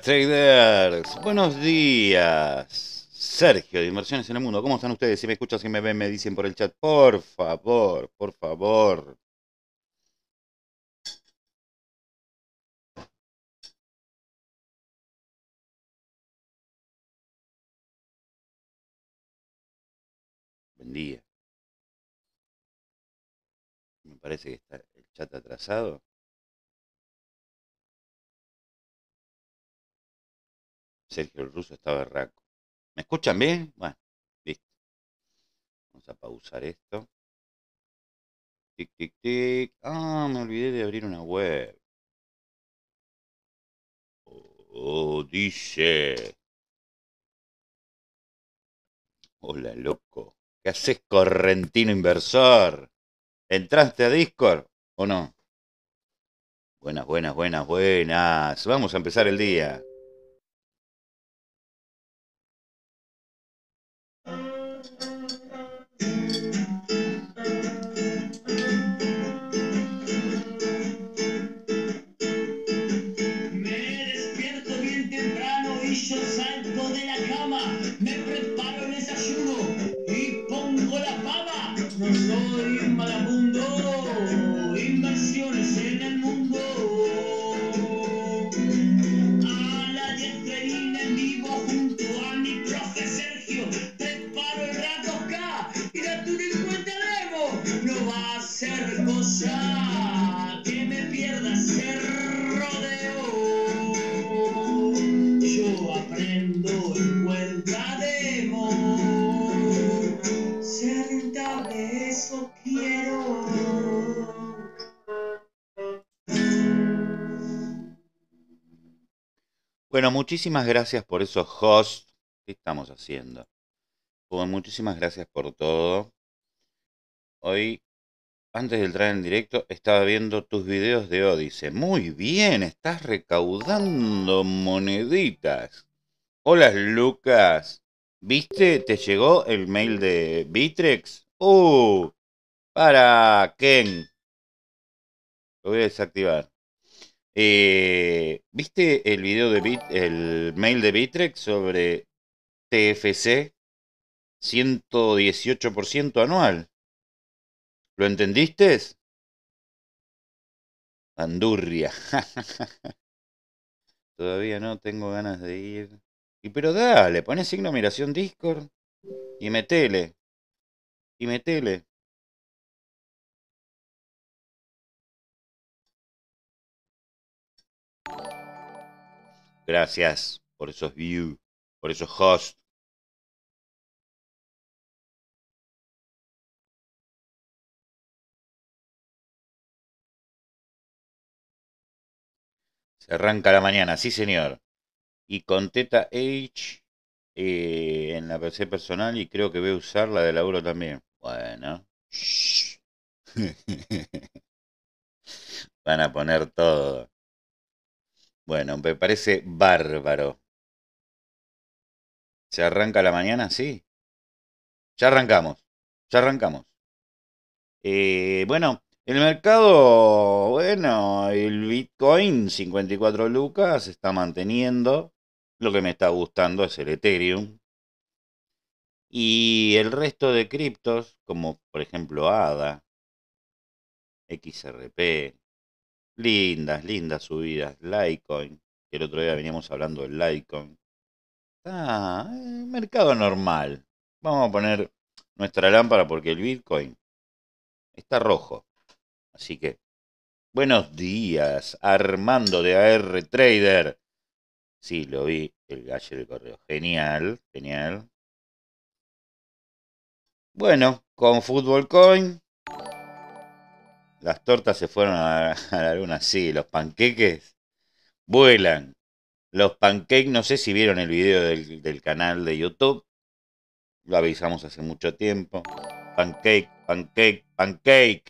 Traders, buenos días. Sergio de Inversiones en el Mundo, ¿cómo están ustedes? Si me escuchan, si me ven, me dicen por el chat, por favor, por favor. Buen día. Me parece que está el chat atrasado. Sergio el ruso está berraco. ¿Me escuchan bien? Bueno, listo. Vamos a pausar esto. Tic, tic, tic. Ah, me olvidé de abrir una web. Oh, dice. Hola, loco. ¿Qué haces, correntino inversor? ¿Entraste a Discord o no? Buenas, buenas, buenas, buenas. Vamos a empezar el día. Me despierto bien temprano y yo salto de la cama, me preparo el desayuno y pongo la fama. No soy un vagabundo, inversiones en el mundo. A la diestra en vivo junto a mi profe Sergio, preparo el rato K y la cuenta demo. No va a ser cosa que me pierda ese rodeo. Yo aprendo en cuenta demo. Ser rentable, eso quiero. Bueno, muchísimas gracias por esos hosts. ¿Qué estamos haciendo? Bueno, muchísimas gracias por todo. Hoy, antes de entrar en directo, estaba viendo tus videos de Odyssey. Muy bien, estás recaudando moneditas. Hola, Lucas. ¿Viste? ¿Te llegó el mail de Bitrex? Para Ken. Lo voy a desactivar. ¿Viste el video de el mail de Bitrex sobre TFC 118% anual? ¿Lo entendiste? Andurria. Todavía no tengo ganas de ir. Y pero dale, poné signo de admiración Discord y metele. Y metele. Gracias por esos views, por esos hosts. Se arranca la mañana, sí señor. Y con Teta H en la PC personal y creo que voy a usar la de laburo también. Bueno. Shh. Van a poner todo. Bueno, me parece bárbaro. ¿Se arranca la mañana? Sí. Ya arrancamos. Ya arrancamos. Bueno, el mercado, bueno, el Bitcoin 54 lucas se está manteniendo. Lo que me está gustando es el Ethereum. Y el resto de criptos, como por ejemplo ADA, XRP, lindas, lindas subidas. Litecoin, que el otro día veníamos hablando del Litecoin. Está mercado normal. Vamos a poner nuestra lámpara porque el Bitcoin está rojo. Así que, buenos días, Armando de AR Trader. Sí, lo vi, el galle del correo. Genial, genial. Bueno, con Fútbol Coin, las tortas se fueron a la luna. Sí, los panqueques vuelan. Los pancakes, no sé si vieron el video del canal de YouTube. Lo avisamos hace mucho tiempo. Pancake, pancake, pancake.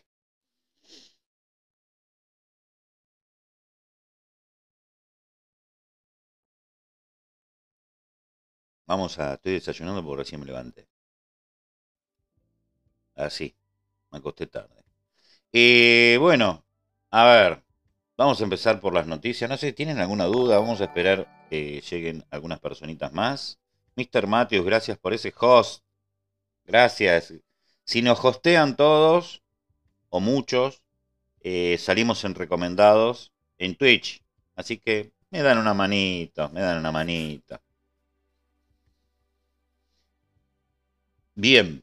Vamos a, estoy desayunando porque recién me levanté. Así, me acosté tarde. Bueno, a ver. Vamos a empezar por las noticias. No sé, ¿tienen alguna duda? Vamos a esperar que lleguen algunas personitas más. Mr. Matthews, gracias por ese host. Gracias. Si nos hostean todos, o muchos, salimos en recomendados en Twitch. Así que me dan una manito, me dan una manita. Bien.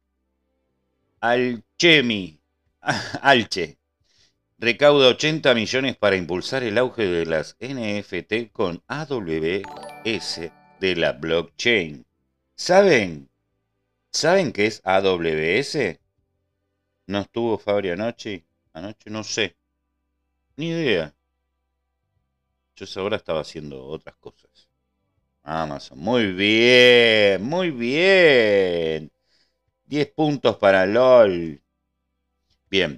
Alchemy. Alche. Recauda 80 millones para impulsar el auge de las NFT con AWS de la blockchain. ¿Saben? ¿Saben qué es AWS? ¿No estuvo Fabri anoche? Anoche no sé. Ni idea. Yo ahora estaba haciendo otras cosas. Amazon. Muy bien. Muy bien. 10 puntos para LOL. Bien.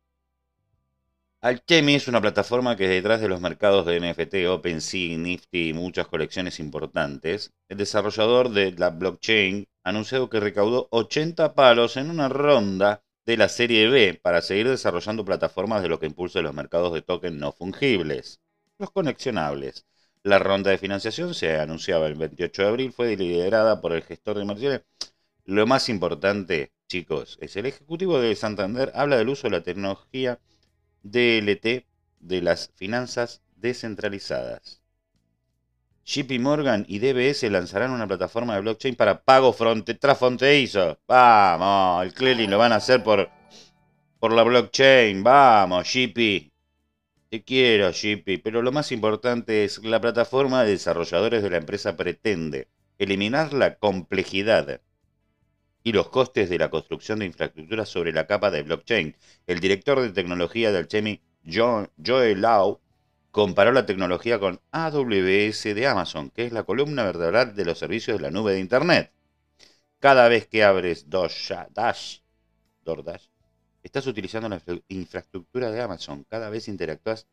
Alchemy es una plataforma que detrás de los mercados de NFT, OpenSea, Nifty y muchas colecciones importantes, el desarrollador de la blockchain ha anunciado que recaudó 80 palos en una ronda de la serie B para seguir desarrollando plataformas de lo que impulsa los mercados de tokens no fungibles, los conexionables. La ronda de financiación se anunciaba el 28 de abril, fue liderada por el gestor de inversiones. Lo más importante, chicos, es el ejecutivo de Santander habla del uso de la tecnología DLT de las finanzas descentralizadas. JP Morgan y DBS lanzarán una plataforma de blockchain para pago transfronterizo. Vamos, el clearing lo van a hacer por la blockchain. Vamos, JP. Te quiero, JP. Pero lo más importante es la plataforma de desarrolladores de la empresa pretende eliminar la complejidad y los costes de la construcción de infraestructura sobre la capa de blockchain. El director de tecnología de Alchemy, Joe Lau, comparó la tecnología con AWS de Amazon, que es la columna vertebral de los servicios de la nube de Internet. Cada vez que abres DoorDash, estás utilizando la infraestructura de Amazon. Cada vez interactúas,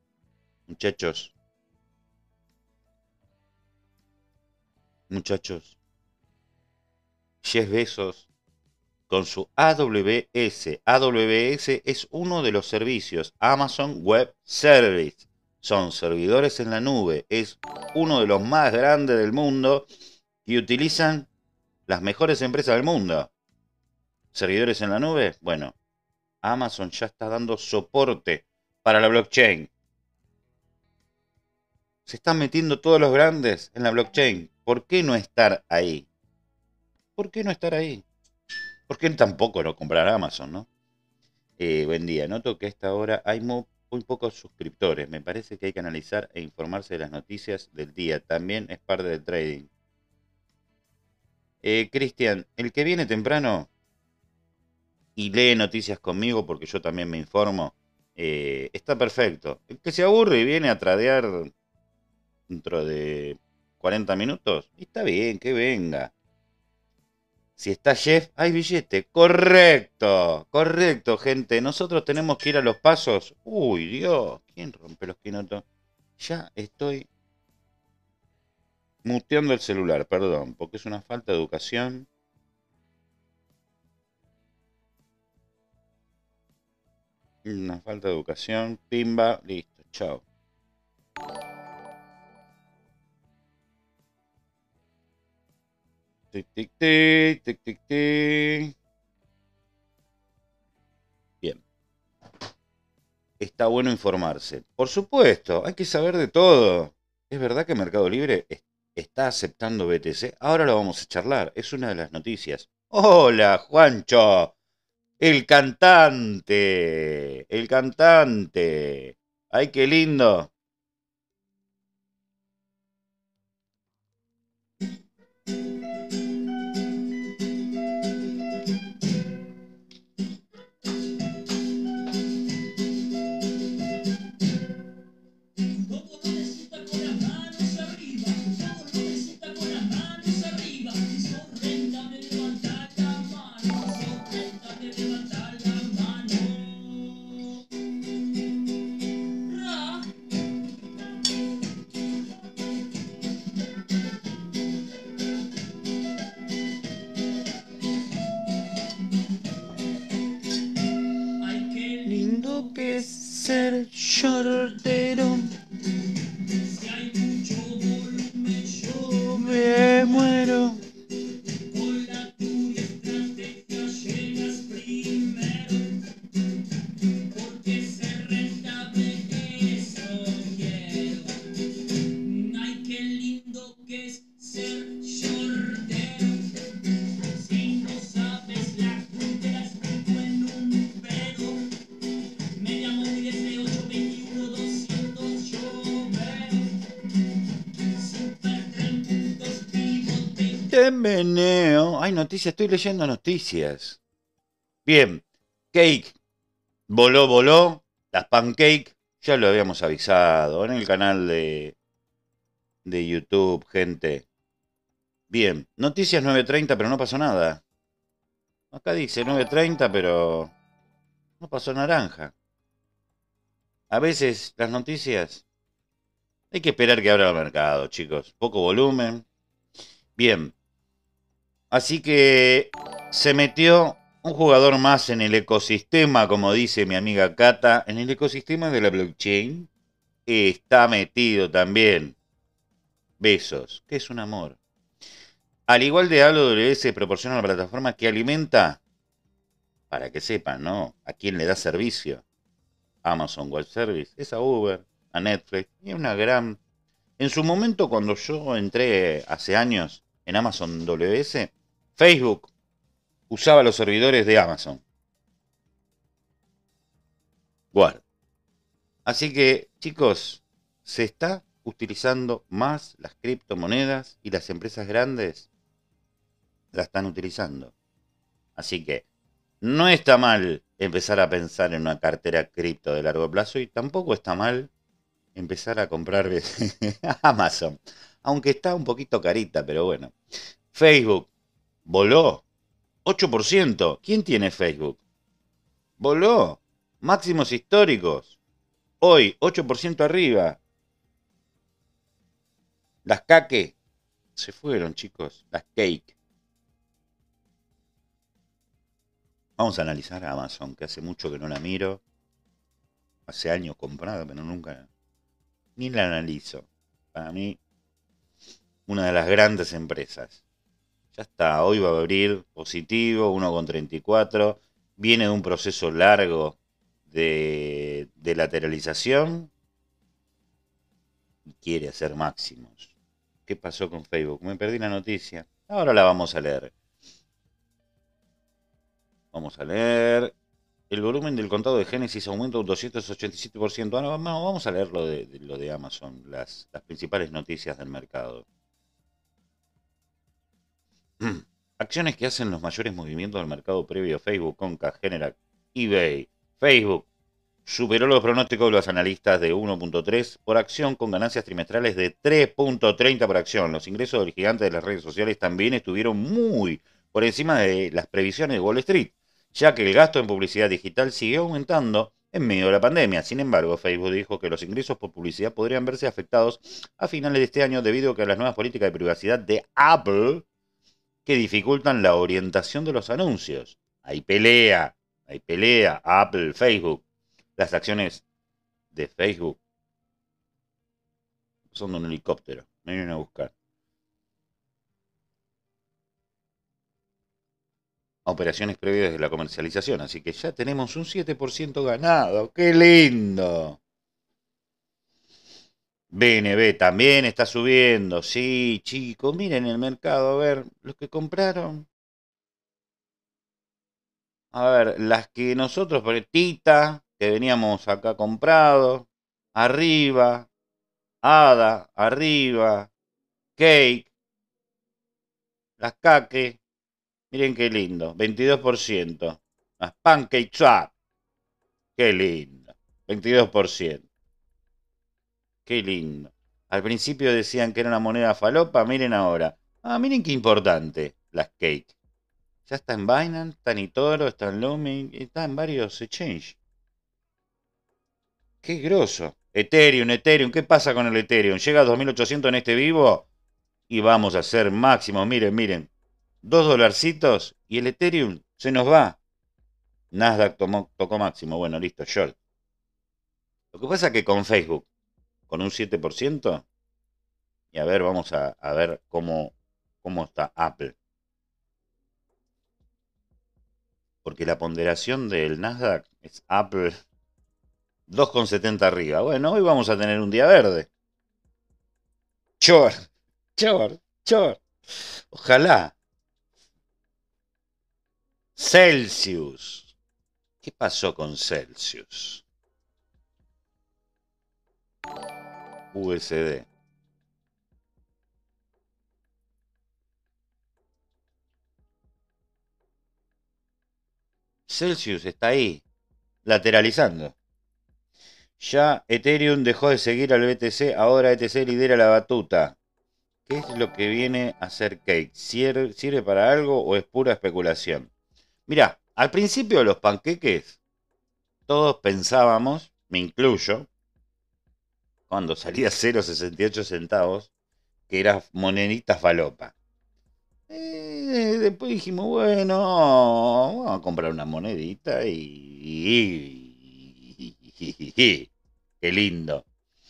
muchachos, Jeff Bezos con su AWS. AWS es uno de los servicios Amazon Web Service. Son servidores en la nube. Es uno de los más grandes del mundo y utilizan las mejores empresas del mundo. ¿Servidores en la nube? Bueno, Amazon ya está dando soporte para la blockchain. Se están metiendo todos los grandes en la blockchain. ¿Por qué no estar ahí? ¿Por qué no estar ahí? ¿Por qué tampoco no comprar Amazon, no? Buen día. Noto que a esta hora hay muy pocos suscriptores. Me parece que hay que analizar e informarse de las noticias del día. También es parte del trading. Cristian, el que viene temprano y lee noticias conmigo, porque yo también me informo, está perfecto. El que se aburre y viene a tradear dentro de 40 minutos, está bien, que venga. Si está Jeff, hay billete. Correcto, correcto, gente. Nosotros tenemos que ir a los pasos. Uy, Dios, ¿quién rompe los quinotos? Ya estoy muteando el celular, perdón, porque es una falta de educación. Una falta de educación. Pimba, listo, chao. Tic, tic, tic, tic, tic, tic. Bien. Está bueno informarse. Por supuesto, hay que saber de todo. ¿Es verdad que Mercado Libre está aceptando BTC? Ahora lo vamos a charlar. Es una de las noticias. Hola, Juancho. El cantante. El cantante. Ay, qué lindo. Todo lo necesita con las manos arriba, todo lo necesita con las manos arriba. Sorprenda de levantar la mano, sorprenda de levantar la mano. Ra. Ay, qué Lindo que es ser shorter. me muero. Con la tuya estrategia llegas primero, porque ser rentable eso quiero. Ay, qué lindo que es ser shortero. Si no sabes la cuenta la explico en un pedo. Me llamo 18, 21, 200, yo veo. Super tren, puntos vivos, 20. Te meneo. Ay, noticias, estoy leyendo noticias. Bien, Cake voló, voló. Las pancake, ya lo habíamos avisado en el canal de YouTube, gente. Bien, noticias 9:30, pero no pasó nada. Acá dice 9:30, pero no pasó naranja. A veces las noticias hay que esperar que abra el mercado, chicos. Poco volumen. Bien, así que se metió un jugador más en el ecosistema, como dice mi amiga Cata, en el ecosistema de la blockchain. Está metido también. Besos, que es un amor. Al igual de AWS, proporciona una plataforma que alimenta, para que sepan, ¿no? A quién le da servicio. Amazon Web Service, es a Uber, a Netflix, y una gran... En su momento, cuando yo entré hace años en Amazon WS, Facebook usaba los servidores de Amazon. Guarda. Así que, chicos, se está utilizando más las criptomonedas y las empresas grandes la están utilizando. Así que no está mal empezar a pensar en una cartera cripto de largo plazo y tampoco está mal empezar a comprar Amazon. Aunque está un poquito carita, pero bueno. Facebook voló 8%. ¿Quién tiene Facebook? Voló. Máximos históricos. Hoy 8% arriba. Las cake se fueron, chicos. Las cake. Vamos a analizar a Amazon, que hace mucho que no la miro. Hace años comprada, pero nunca ni la analizo. Para mí, una de las grandes empresas. Ya está, hoy va a abrir positivo, 1,34. Viene de un proceso largo de lateralización y quiere hacer máximos. ¿Qué pasó con Facebook? Me perdí la noticia. Ahora la vamos a leer. Vamos a leer. El volumen del contado de Génesis aumenta un 287%. Ahora vamos a leer lo de Amazon, las principales noticias del mercado. Acciones que hacen los mayores movimientos del mercado previo: Facebook, Conca, Generac, eBay. Facebook superó los pronósticos de los analistas de 1.3 por acción, con ganancias trimestrales de 3.30 por acción. Los ingresos del gigante de las redes sociales también estuvieron muy por encima de las previsiones de Wall Street, ya que el gasto en publicidad digital siguió aumentando en medio de la pandemia. Sin embargo, Facebook dijo que los ingresos por publicidad podrían verse afectados a finales de este año debido a que las nuevas políticas de privacidad de Apple que dificultan la orientación de los anuncios. Hay pelea, Apple, Facebook. Las acciones de Facebook son de un helicóptero. Me vienen a buscar. Operaciones previas de la comercialización. Así que ya tenemos un 7% ganado. ¡Qué lindo! BNB también está subiendo. Sí, chicos, miren el mercado. A ver, los que compraron. A ver, las que nosotros, por Tita, que veníamos acá comprado. Arriba. Ada, arriba. Cake. Las Cake. Miren qué lindo. 22%. Las Pancake Swap. Qué lindo. 22%. Qué lindo. Al principio decían que era una moneda falopa. Miren ahora. Ah, miren qué importante. Las Cake. Ya está en Binance, está en eToro, está en Looming, está en varios exchanges. Qué grosso. Ethereum. ¿Qué pasa con el Ethereum? Llega a 2800 en este vivo y vamos a hacer máximo. Miren. $2 y el Ethereum se nos va. Nasdaq tocó máximo. Bueno, listo, short. Lo que pasa es que con Facebook, con un 7%, y a ver, vamos a ver cómo ¿Cómo está Apple? Porque la ponderación del Nasdaq es Apple 2,70 arriba. Bueno, hoy vamos a tener un día verde. Chor, chor, chor. Ojalá. Celsius. ¿Qué pasó con Celsius? USD. Celsius está ahí, lateralizando. Ya Ethereum dejó de seguir al BTC, ahora ETC lidera la batuta. ¿Qué es lo que viene a hacer Cake? ¿Sirve para algo o es pura especulación? Mirá, al principio de los panqueques, todos pensábamos, me incluyo, cuando salía 0,68 centavos, que era monedita falopa. Después dijimos, bueno, vamos a comprar una monedita qué lindo.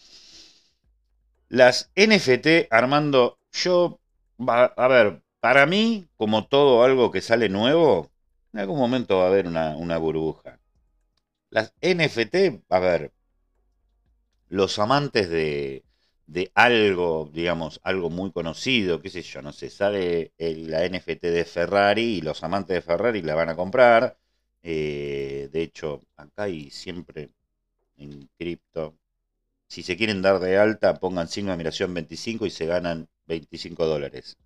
Las NFT, Armando, a ver, para mí, como todo algo que sale nuevo, en algún momento va a haber una burbuja. Las NFT, a ver, los amantes de algo, digamos, algo muy conocido, qué sé yo, no sé, sale la NFT de Ferrari y los amantes de Ferrari la van a comprar. De hecho, acá y siempre en cripto, si se quieren dar de alta, pongan signo de admiración 25 y se ganan $25.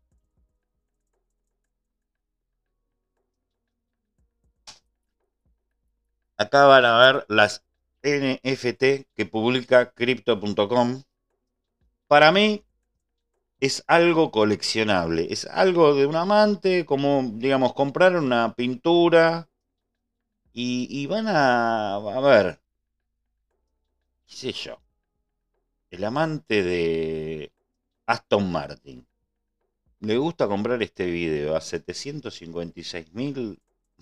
Acá van a ver las NFT que publica crypto.com. Para mí es algo coleccionable, es algo de un amante, como digamos comprar una pintura y van a ver, qué sé yo, el amante de Aston Martin. Le gusta comprar este video a 756.000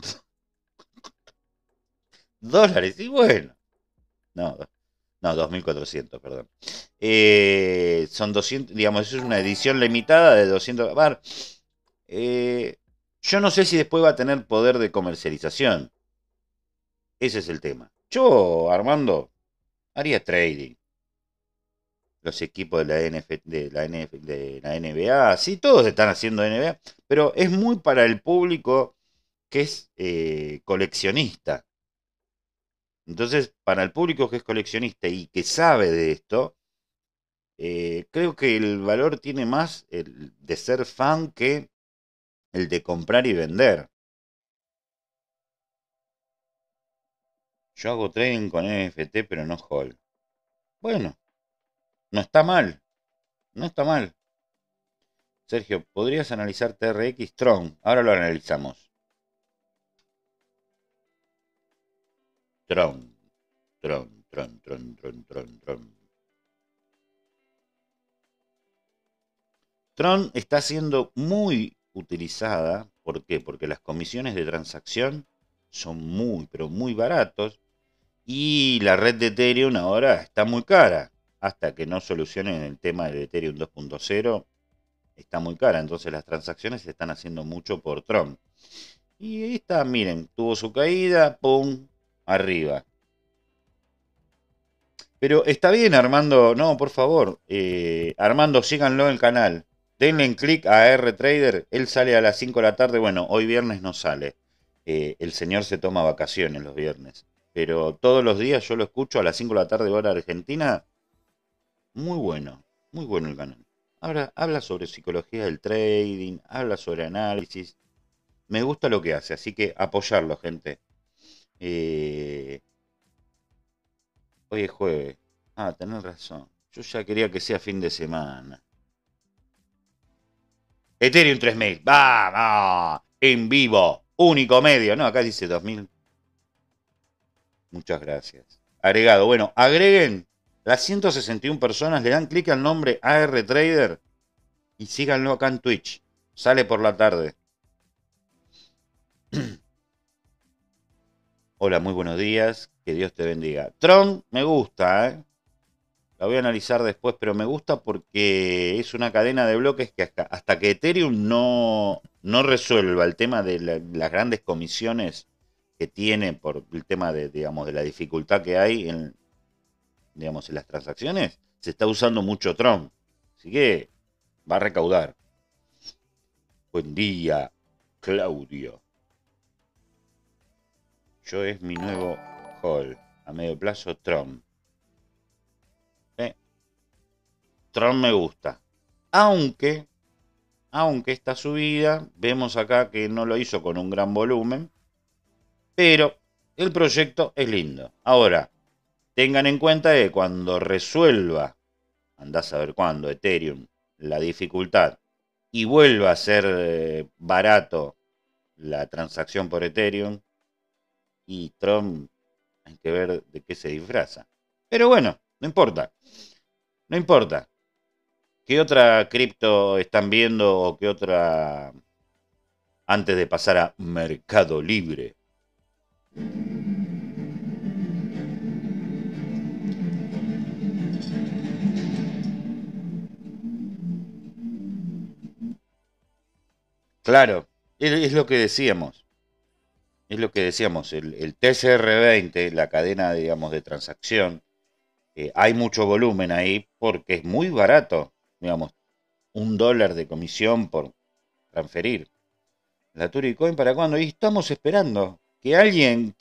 dólares. Y bueno, no, no, 2.400, perdón. Son 200, digamos, es una edición limitada de 200. A ver, yo no sé si después va a tener poder de comercialización. Ese es el tema. Yo, Armando, haría trading. Los equipos de la de la NBA, sí, todos están haciendo NBA, pero es muy para el público que es coleccionista. Entonces, para el público que es coleccionista y que sabe de esto, creo que el valor tiene más el de ser fan que el de comprar y vender. Yo hago trading con NFT, pero no hold. Bueno, no está mal, no está mal. Sergio, ¿podrías analizar TRX Tron? Ahora lo analizamos. Tron, Tron, Tron, Tron, Tron, Tron, Tron. Tron está siendo muy utilizada. ¿Por qué? Porque las comisiones de transacción son muy, pero muy baratos. Y la red de Ethereum ahora está muy cara. Hasta que no solucionen el tema del Ethereum 2.0, está muy cara. Entonces las transacciones se están haciendo mucho por Tron. Y ahí está, miren, tuvo su caída, ¡pum! Arriba. Pero está bien, Armando. No, por favor. Armando, síganlo en el canal. Denle en clic a R-Trader. Él sale a las 5 de la tarde. Bueno, hoy viernes no sale. El señor se toma vacaciones los viernes. Pero todos los días yo lo escucho a las 5 de la tarde, hora argentina. Muy bueno el canal. Habla sobre psicología del trading, habla sobre análisis. Me gusta lo que hace, así que apoyarlo, gente. Eh, Hoy es jueves. Ah, tenés razón. Yo ya quería que sea fin de semana. Ethereum 3000. ¡Vamos! En vivo. Único medio. No, acá dice 2000. Muchas gracias. Agregado. Bueno, agreguen las 161 personas. Le dan clic al nombre AR Trader y síganlo acá en Twitch. Sale por la tarde. Hola, muy buenos días. Que Dios te bendiga. Tron, me gusta, ¿eh? La voy a analizar después, pero me gusta porque es una cadena de bloques que hasta que Ethereum no resuelva el tema de las grandes comisiones que tiene por el tema de, digamos, de la dificultad que hay en, digamos, en las transacciones, se está usando mucho Tron. Así que va a recaudar. Buen día, Claudio. Yo es mi nuevo hall. A medio plazo, Tron. Tron me gusta. Aunque esta subida, vemos acá que no lo hizo con un gran volumen, pero el proyecto es lindo. Ahora, tengan en cuenta que cuando resuelva, andás a ver cuándo, Ethereum, la dificultad, y vuelva a ser barato la transacción por Ethereum, y Tron, hay que ver de qué se disfraza. Pero bueno, no importa. No importa. ¿Qué otra cripto están viendo o qué otra antes de pasar a Mercado Libre? Claro, es lo que decíamos. Es lo que decíamos. El TCR20, la cadena, digamos, de transacción, hay mucho volumen ahí porque es muy barato. Digamos, $1 de comisión por transferir. La Turicoin, ¿para cuándo? Y estamos esperando que alguien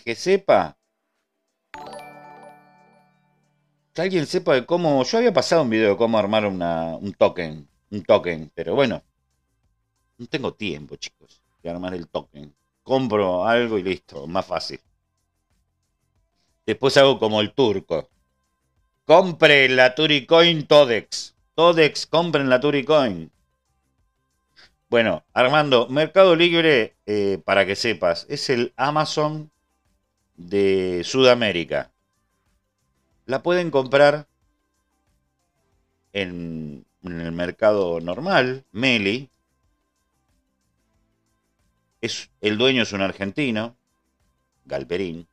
sepa de cómo. Yo había pasado un video de cómo armar un token, pero bueno, no tengo tiempo, chicos, de armar el token. Compro algo y listo, más fácil. Después hago como el turco. Compre la Turicoin Todex. Todex, compren la Turicoin. Bueno, Armando, Mercado Libre, para que sepas, es el Amazon de Sudamérica. La pueden comprar en el mercado normal, Meli. El dueño es un argentino, Galperín.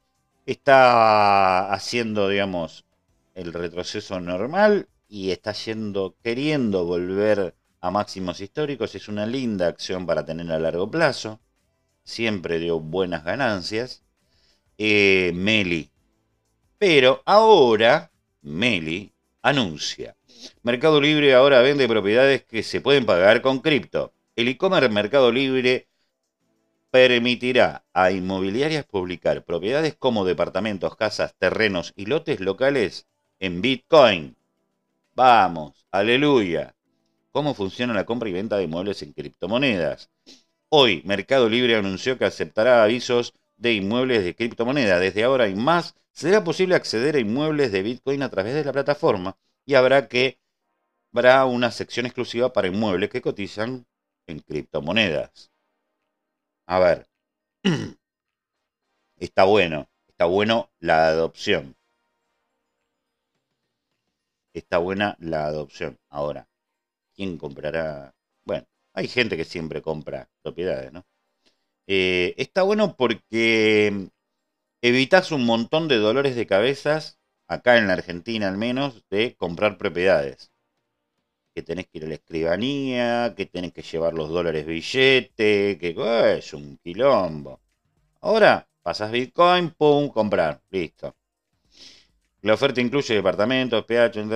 Está haciendo, digamos, el retroceso normal y está queriendo volver a máximos históricos. Es una linda acción para tener a largo plazo. Siempre dio buenas ganancias. Meli. Pero ahora, Meli anuncia. Mercado Libre ahora vende propiedades que se pueden pagar con cripto. El e-commerce Mercado Libre permitirá a inmobiliarias publicar propiedades como departamentos, casas, terrenos y lotes locales en Bitcoin. Vamos, aleluya. ¿Cómo funciona la compra y venta de inmuebles en criptomonedas? Hoy, Mercado Libre anunció que aceptará avisos de inmuebles de criptomonedas. Desde ahora y más, será posible acceder a inmuebles de Bitcoin a través de la plataforma y habrá una sección exclusiva para inmuebles que cotizan en criptomonedas. A ver, está bueno la adopción. Está buena la adopción. Ahora, ¿quién comprará? Bueno, hay gente que siempre compra propiedades, ¿no? Está bueno porque evitas un montón de dolores de cabezas, acá en la Argentina al menos, de comprar propiedades. Que tenés que ir a la escribanía, que tenés que llevar los dólares billete, que es un quilombo. Ahora pasás Bitcoin, pum, comprar, listo. La oferta incluye departamentos, PH,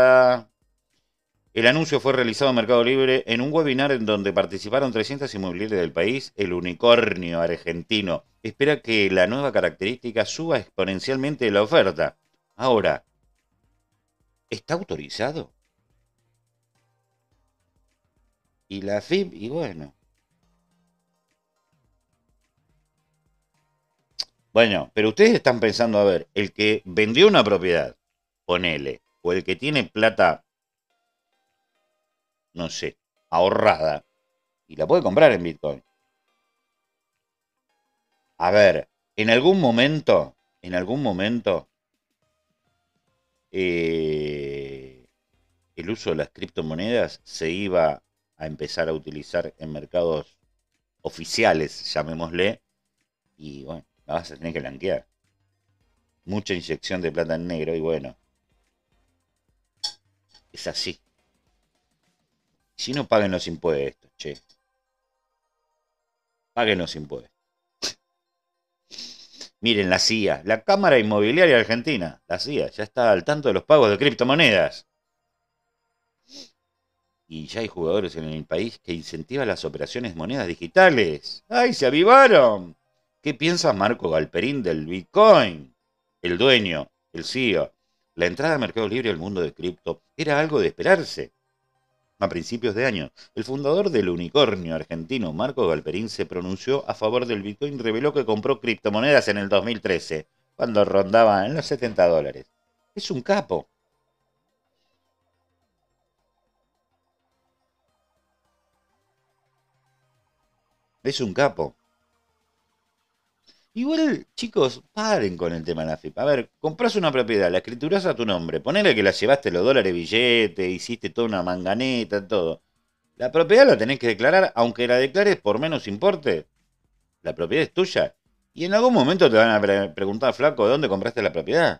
El anuncio fue realizado en Mercado Libre en un webinar en donde participaron 300 inmobiliarias del país. El unicornio argentino espera que la nueva característica suba exponencialmente la oferta. Ahora, ¿está autorizado? Y la FIP, y bueno. Bueno, pero ustedes están pensando, a ver, el que vendió una propiedad, ponele, o el que tiene plata, no sé, ahorrada, y la puede comprar en Bitcoin. A ver, en algún momento, eh, el uso de las criptomonedas se iba a empezar a utilizar en mercados oficiales, llamémosle, y bueno, la vas a tener que blanquear. Mucha inyección de plata en negro y bueno, Es así. Si no, paguen los impuestos, che. Paguen los impuestos. Miren, la CIA, la Cámara Inmobiliaria Argentina, la CIA, ya está al tanto de los pagos de criptomonedas. Y ya hay jugadores en el país que incentivan las operaciones monedas digitales. ¡Ay, se avivaron! ¿Qué piensa Marco Galperín del Bitcoin? El dueño, el CEO. La entrada a Mercado Libre al mundo de cripto era algo de esperarse. A principios de año, el fundador del unicornio argentino, Marco Galperín, se pronunció a favor del Bitcoin y reveló que compró criptomonedas en el 2013, cuando rondaba en los $70. Es un capo. Es un capo. Igual, chicos, paren con el tema de la FIP. A ver, compras una propiedad, la escriturás a tu nombre, ponele que la llevaste los dólares billete, hiciste toda una manganeta, todo. La propiedad la tenés que declarar, aunque la declares por menos importe. La propiedad es tuya. Y en algún momento te van a preguntar, flaco, ¿de dónde compraste la propiedad?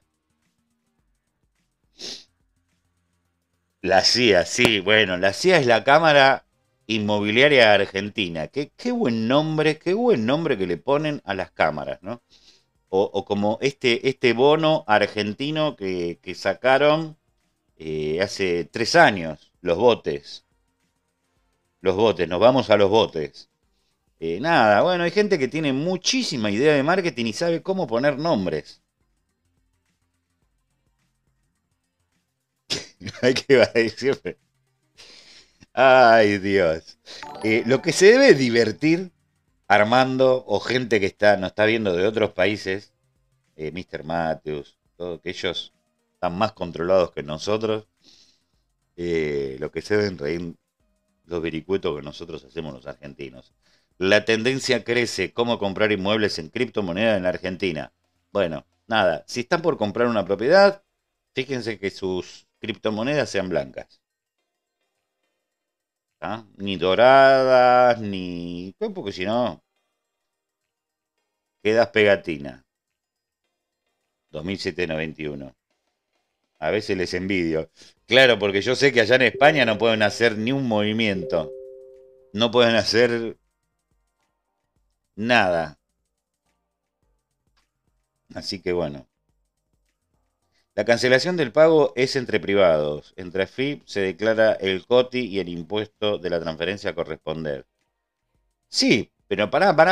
La CIA, sí, bueno, la CIA es la Cámara Inmobiliaria Argentina. Qué buen nombre que le ponen a las cámaras, ¿no? O como este bono argentino que sacaron hace 3 años, los botes. Los botes, nos vamos a los botes. Nada, bueno, hay gente que tiene muchísima idea de marketing y sabe cómo poner nombres. Hay que va a decir. Ay, Dios. Lo que se debe divertir Armando o gente que nos está viendo de otros países, Mr. Matthews, todo, que ellos están más controlados que nosotros, lo que se deben reír los vericuetos que nosotros hacemos los argentinos. La tendencia crece, cómo comprar inmuebles en criptomonedas en la Argentina. Bueno, nada, si están por comprar una propiedad, fíjense que sus criptomonedas sean blancas. ¿Ah? Ni doradas, ni... Porque si no, quedas pegatina. 2791. A veces les envidio. Claro, porque yo sé que allá en España no pueden hacer ni un movimiento. No pueden hacer nada. Así que bueno. La cancelación del pago es entre privados. Entre FIP se declara el COTI y el impuesto de la transferencia a corresponder. Sí, pero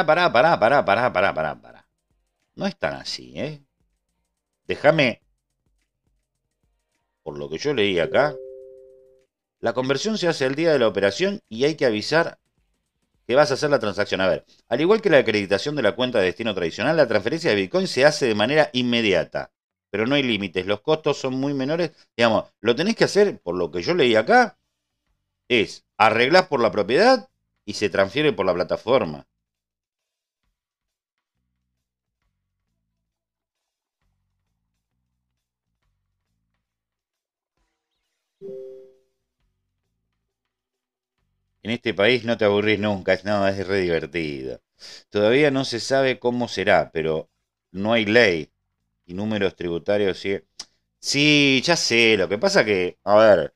pará. No es tan así, ¿eh? Déjame, por lo que yo leí acá, la conversión se hace el día de la operación y hay que avisar que vas a hacer la transacción. A ver, al igual que la acreditación de la cuenta de destino tradicional, la transferencia de Bitcoin se hace de manera inmediata, pero no hay límites, los costos son muy menores. Digamos, lo tenés que hacer, por lo que yo leí acá, es arreglás por la propiedad y se transfiere por la plataforma. En este país no te aburrís nunca, no, es re divertido. Todavía no se sabe cómo será, pero no hay ley y números tributarios. Sí, sí, ya sé, lo que pasa que, a ver,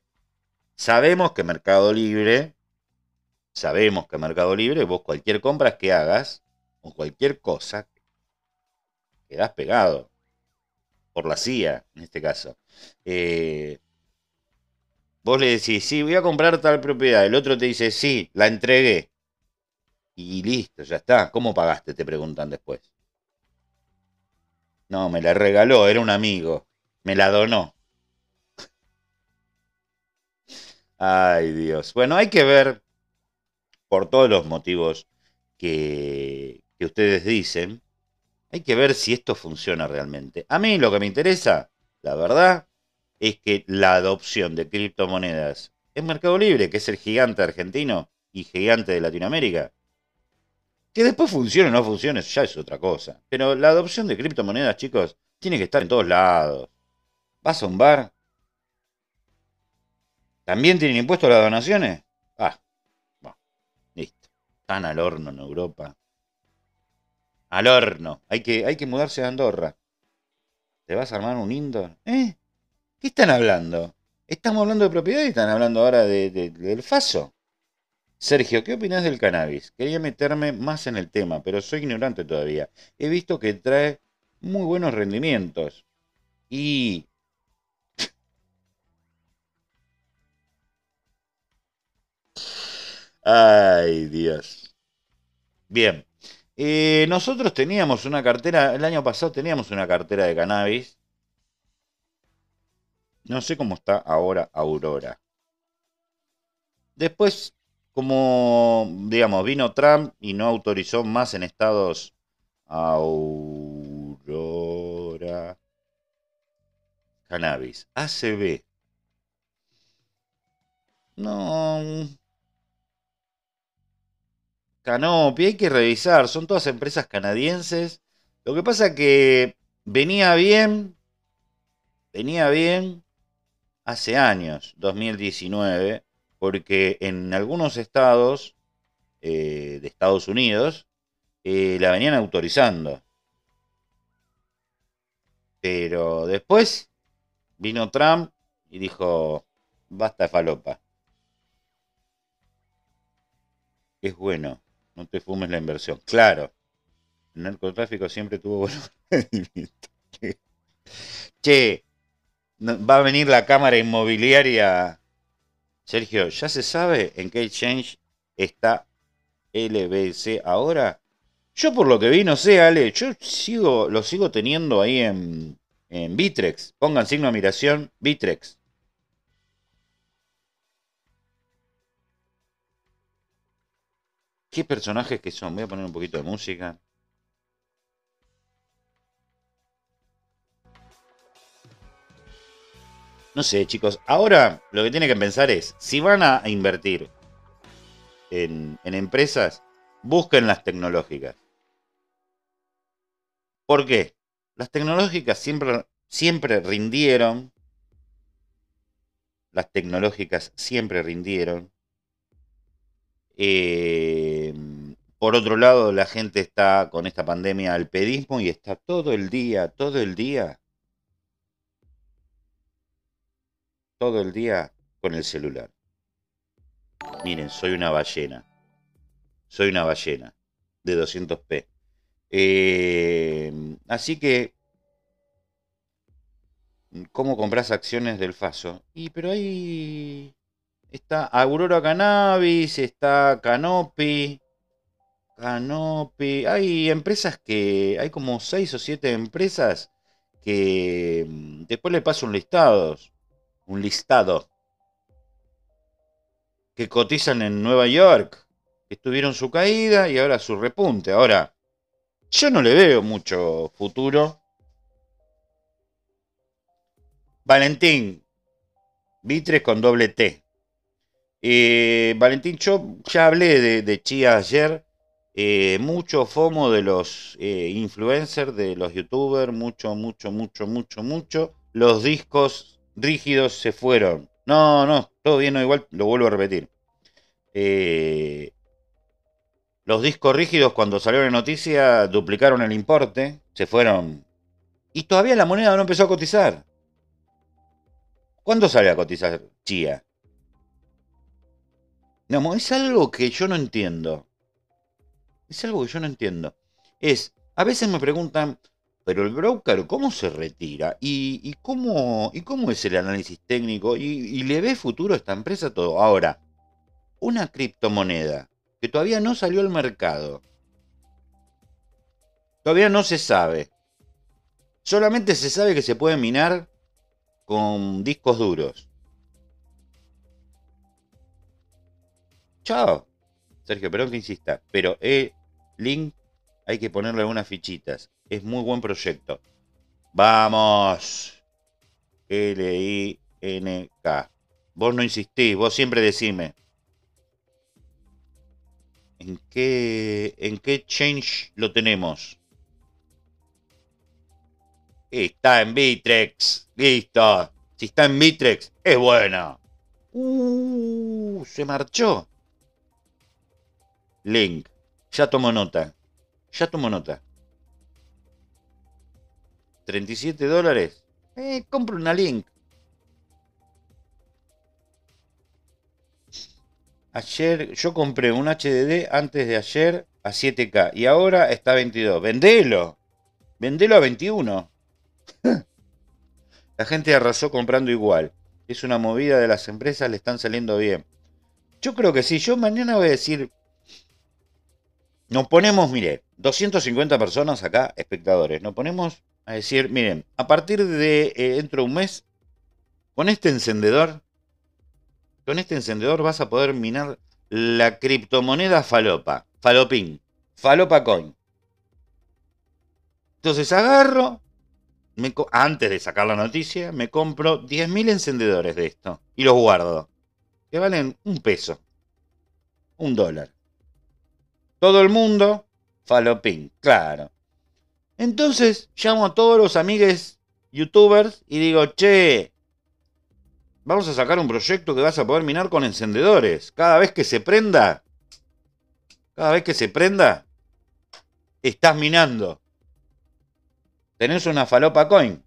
sabemos que Mercado Libre, vos cualquier compra que hagas, o cualquier cosa, quedás pegado, por la CIA, en este caso. Eh, Vos le decís, sí, voy a comprar tal propiedad, el otro te dice, sí, la entregué. Y listo, ya está. ¿Cómo pagaste? Te preguntan después. No, me la regaló, era un amigo. Me la donó. Ay, Dios. Bueno, hay que ver, por todos los motivos que ustedes dicen, hay que ver si esto funciona realmente. A mí lo que me interesa, la verdad, es que la adopción de criptomonedas en Mercado Libre, que es el gigante argentino y gigante de Latinoamérica, que después funcione o no funcione, eso ya es otra cosa. Pero la adopción de criptomonedas, chicos, tiene que estar en todos lados. ¿Vas a un bar? ¿También tienen impuesto a las donaciones? Ah, bueno, listo. Están al horno en Europa. Al horno. Hay que mudarse a Andorra. ¿Te vas a armar un indoor? ¿Eh? ¿Qué están hablando? Estamos hablando de propiedad y están hablando ahora del Faso. Sergio, ¿qué opinas del cannabis? Quería meterme más en el tema, pero soy ignorante todavía. He visto que trae muy buenos rendimientos. Y... Ay, Dios. Bien. Nosotros teníamos una cartera, el año pasado teníamos una cartera de cannabis. No sé cómo está ahora Aurora. Después, como, digamos, vino Trump y no autorizó más en estados Aurora Cannabis. ACB. No, Canopy, hay que revisar. Son todas empresas canadienses. Lo que pasa que venía bien, venía bien hace años, 2019, porque en algunos estados de Estados Unidos la venían autorizando. Pero después vino Trump y dijo, basta de falopa, es bueno, no te fumes la inversión. Claro, el narcotráfico siempre tuvo buenos rendimientos. Che, va a venir la cámara inmobiliaria. Sergio, ¿ya se sabe en qué exchange está LBC ahora? Yo por lo que vi, no sé, Ale, lo sigo teniendo ahí en Bitrex. Pongan signo de admiración, Bitrex. ¿Qué personajes que son? Voy a poner un poquito de música. No sé, chicos. Ahora lo que tienen que pensar es, si van a invertir en empresas, busquen las tecnológicas. ¿Por qué? Las tecnológicas siempre rindieron. Las tecnológicas siempre rindieron. Eh, por otro lado, la gente está con esta pandemia al pedismo y está todo el día, todo el día con el celular. Miren, soy una ballena de 200p. Así que, ¿cómo compras acciones del Faso? Y pero ahí está Aurora Cannabis, está Canopy, hay empresas hay como 6 o 7 empresas que después le paso un listado, que cotizan en Nueva York, que tuvieron su caída y ahora su repunte. Ahora, yo no le veo mucho futuro. Valentín, Vitres con doble T. Valentín, yo ya hablé de Chía ayer. Mucho FOMO de los influencers, de los youtubers, mucho. Los discos rígidos se fueron. No, todo bien, no, igual lo vuelvo a repetir. Eh, los discos rígidos cuando salió la noticia duplicaron el importe, se fueron. Y todavía la moneda no empezó a cotizar. ¿Cuándo sale a cotizar Chía? No, es algo que yo no entiendo. Es algo que yo no entiendo. A veces me preguntan, pero el broker, ¿cómo se retira? ¿Y cómo es el análisis técnico? ¿Y le ve futuro a esta empresa todo? Ahora, una criptomoneda que todavía no salió al mercado, todavía no se sabe. Solamente se sabe que se puede minar con discos duros. Chao. Sergio Perón que insista. Pero Link hay que ponerle algunas fichitas. Es muy buen proyecto. Vamos. Link. Vos no insistís, vos siempre decime. ¿En qué change lo tenemos? Está en Bitrex. Listo. Si está en Bitrex, es bueno. Se marchó. Link. Ya tomo nota. Ya tomo nota. $37. Compro una Link. Ayer yo compré un HDD antes de ayer a 7K y ahora está a 22. Vendelo. Vendelo a 21. La gente arrasó comprando igual. Es una movida de las empresas, le están saliendo bien. Yo creo que sí. Yo mañana voy a decir, nos ponemos, mire, 250 personas acá, espectadores. Nos ponemos a decir, miren, a partir de dentro de un mes, con este encendedor vas a poder minar la criptomoneda falopa, falopín, falopa coin. Entonces agarro, antes de sacar la noticia, me compro 10.000 encendedores de esto y los guardo, que valen un peso, $1. Todo el mundo, falopín, claro. Entonces llamo a todos los amigues youtubers y digo, che, vamos a sacar un proyecto que vas a poder minar con encendedores. Cada vez que se prenda, estás minando. Tenés una falopa coin.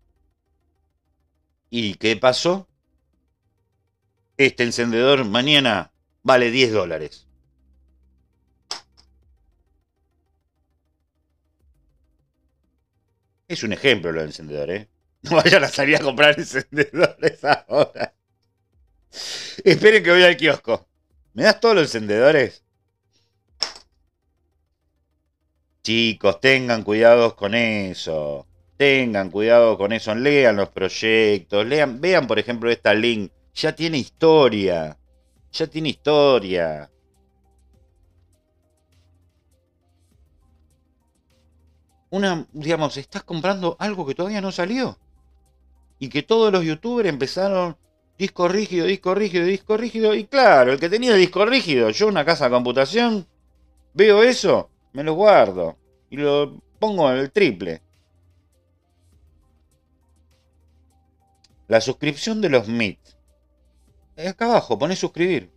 ¿Y qué pasó? Este encendedor mañana vale $10. Es un ejemplo lo del encendedor, ¿eh? No vayan a salir a comprar encendedores ahora. Esperen que voy al kiosco. ¿Me das todos los encendedores? Chicos, tengan cuidado con eso. Tengan cuidado con eso. Lean los proyectos. Vean, por ejemplo, esta link. Ya tiene historia. Ya tiene historia. Digamos, estás comprando algo que todavía no salió. Y que todos los youtubers empezaron disco rígido, disco rígido, disco rígido. Y claro, el que tenía disco rígido, yo una casa de computación, veo eso, me lo guardo. Y lo pongo en el triple. La suscripción de los Meet. Acá abajo, poné suscribir.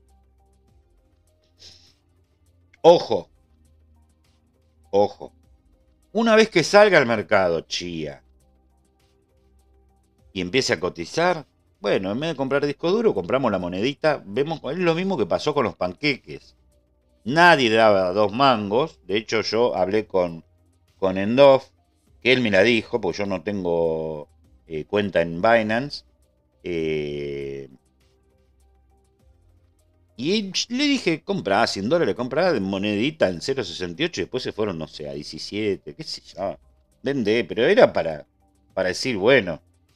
Ojo. Ojo. Una vez que salga al mercado, chía, y empiece a cotizar, bueno, en vez de comprar disco duro, compramos la monedita. Vemos, es lo mismo que pasó con los panqueques. Nadie daba 2 mangos. De hecho, yo hablé con Endoff, que él me la dijo, porque yo no tengo cuenta en Binance. Y le dije, comprá $100, comprá de monedita en 0,68 y después se fueron, no sé, a 17, qué sé yo. Vendé, pero era para decir, bueno.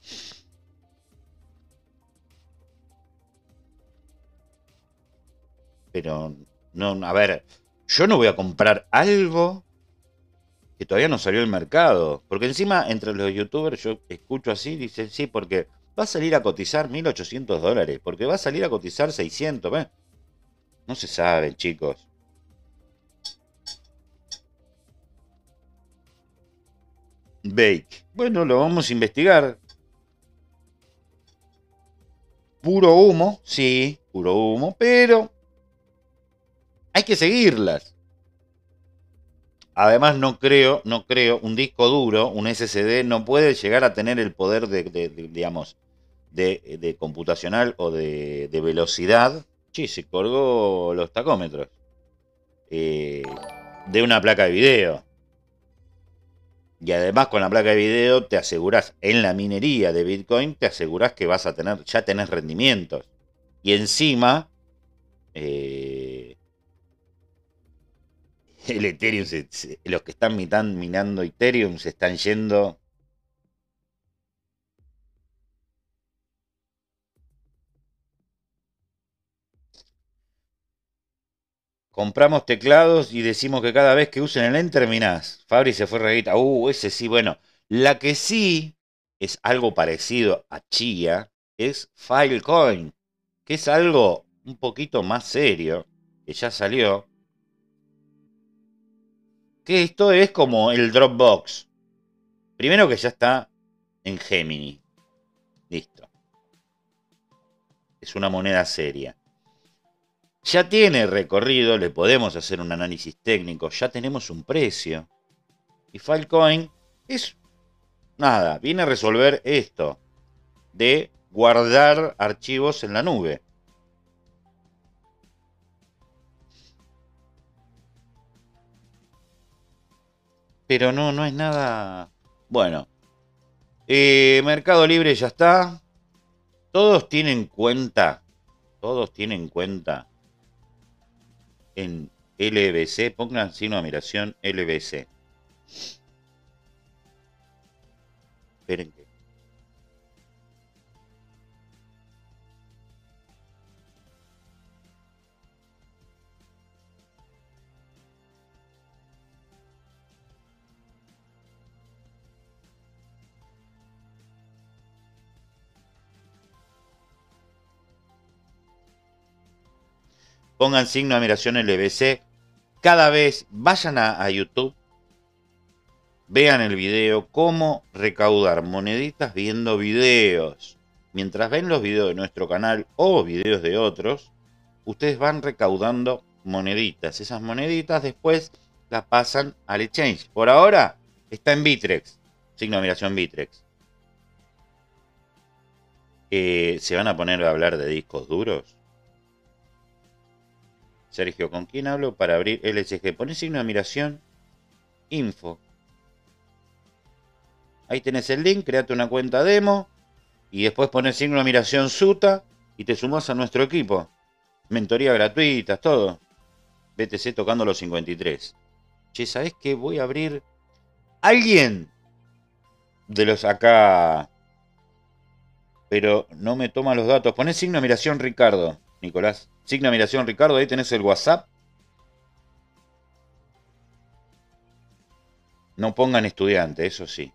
Pero, no, a ver, yo no voy a comprar algo que todavía no salió al mercado. Porque encima, entre los youtubers, yo escucho así, dicen, sí, porque va a salir a cotizar $1.800, porque va a salir a cotizar 600, ¿ves? No se sabe, chicos. Bake. Bueno, lo vamos a investigar. Puro humo, sí, puro humo, pero hay que seguirlas. Además, no creo, un disco duro, un SSD, no puede llegar a tener el poder digamos, de computacional o de velocidad. Sí, se colgó los tacómetros. De una placa de video. Y además con la placa de video te aseguras, en la minería de Bitcoin, te aseguras que vas a tener, ya tenés rendimientos. Y encima, el Ethereum, los que están minando Ethereum se están yendo. Compramos teclados y decimos que cada vez que usen el Enter minás. Fabri se fue reguita. Ese sí, bueno. La que sí es algo parecido a Chia es Filecoin, que es algo un poquito más serio, que ya salió. Que esto es como el Dropbox. Primero que ya está en Gemini. Listo. Es una moneda seria. Ya tiene recorrido, le podemos hacer un análisis técnico, ya tenemos un precio. Y Filecoin es nada, viene a resolver esto de guardar archivos en la nube. Pero no, no es nada... Bueno, Mercado Libre ya está. Todos tienen cuenta en LBC. Pongan signo de admiración LBC. Esperen que... Pongan signo de admiración LBC. Cada vez vayan a YouTube. Vean el video, cómo recaudar moneditas viendo videos. Mientras ven los videos de nuestro canal o videos de otros, ustedes van recaudando moneditas. Esas moneditas después las pasan al exchange. Por ahora está en Bitrex. Signo de admiración Bitrex. ¿Se van a poner a hablar de discos duros? Sergio, ¿con quién hablo para abrir LSG? Poné signo de admiración info. Ahí tenés el link, créate una cuenta demo y después pones signo de admiración SUTA y te sumás a nuestro equipo. Mentoría gratuita, todo. BTC tocando los 53. Che, ¿sabés qué? Voy a abrir... Alguien de los acá... Pero no me toma los datos. Poné signo de admiración Ricardo, Nicolás. Signo de admiración Ricardo, ahí tenés el WhatsApp. No pongan estudiante, eso sí.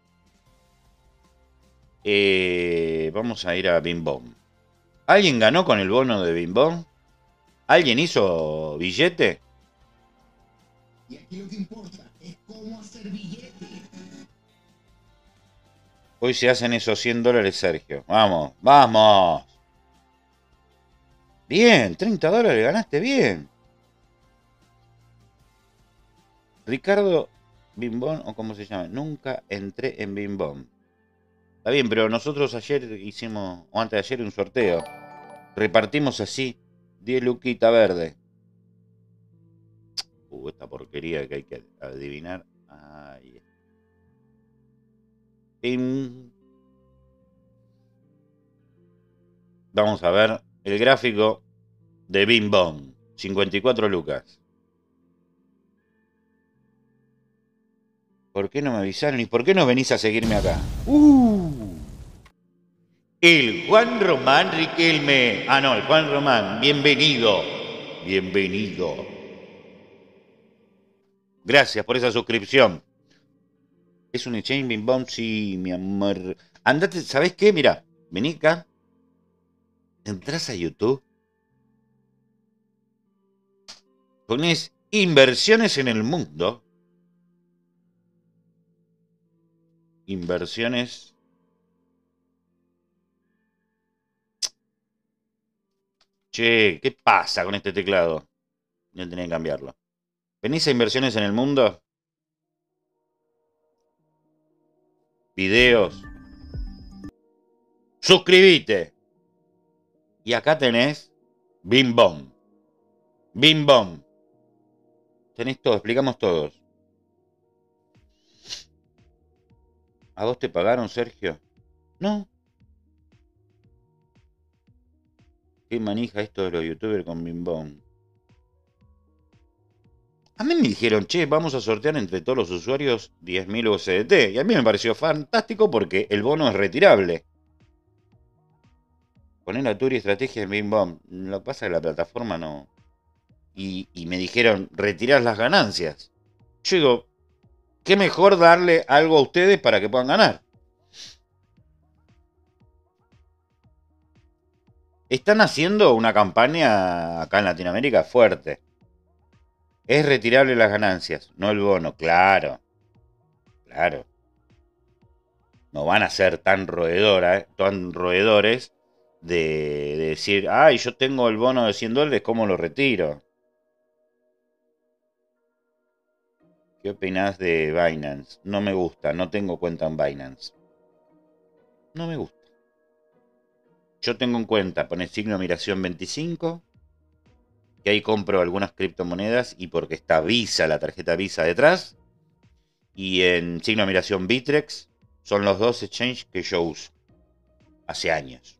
Vamos a ir a Bim Bom. ¿Alguien ganó con el bono de Bim Bom? ¿Alguien hizo billete? Y aquí lo que importa es cómo hacer billete. Hoy se hacen esos $100, Sergio. Vamos, vamos. Bien, $30 ganaste bien. Ricardo Bimbón, o como se llama. Nunca entré en Bimbón. Está bien, pero nosotros ayer hicimos, o antes de ayer, un sorteo. Repartimos así 10 luquitas verde. Esta porquería que hay que adivinar. Ahí. Pim. Vamos a ver el gráfico de Bim Bom. 54 lucas. ¿Por qué no me avisaron? ¿Y por qué no venís a seguirme acá? El Juan Román Riquelme. Ah, no, el Juan Román. Bienvenido. Bienvenido. Gracias por esa suscripción. ¿Es un exchange Bim Bom? Sí, mi amor. Andate, ¿sabés qué? Mira, vení acá. Entrás a YouTube. Ponés inversiones en el mundo. Inversiones. Che, ¿qué pasa con este teclado? No tenía que cambiarlo. ¿Venís a inversiones en el mundo? Videos. Suscríbete. Y acá tenés Bim Bom. Bim Bom. Tenés todo, explicamos todos. ¿A vos te pagaron, Sergio? No. ¿Qué manija esto de los youtubers con Bim Bom? A mí me dijeron, che, vamos a sortear entre todos los usuarios 10.000 USDT. Y a mí me pareció fantástico porque el bono es retirable. Poner la Turi estrategia en Bim Bom. Lo que pasa es que la plataforma no... Y me dijeron, retirar las ganancias. Yo digo, qué mejor darle algo a ustedes para que puedan ganar. Están haciendo una campaña acá en Latinoamérica fuerte. Es retirable las ganancias, no el bono, claro. Claro. No van a ser tan roedores de decir, ay, yo tengo el bono de $100, ¿cómo lo retiro? ¿Qué opinás de Binance? No me gusta, no tengo cuenta en Binance. No me gusta. Yo tengo en cuenta, pone signo de admiración 25, que ahí compro algunas criptomonedas y porque está Visa, la tarjeta Visa detrás. y en signo de admiración Bitrex. Son los dos exchanges que yo uso hace años.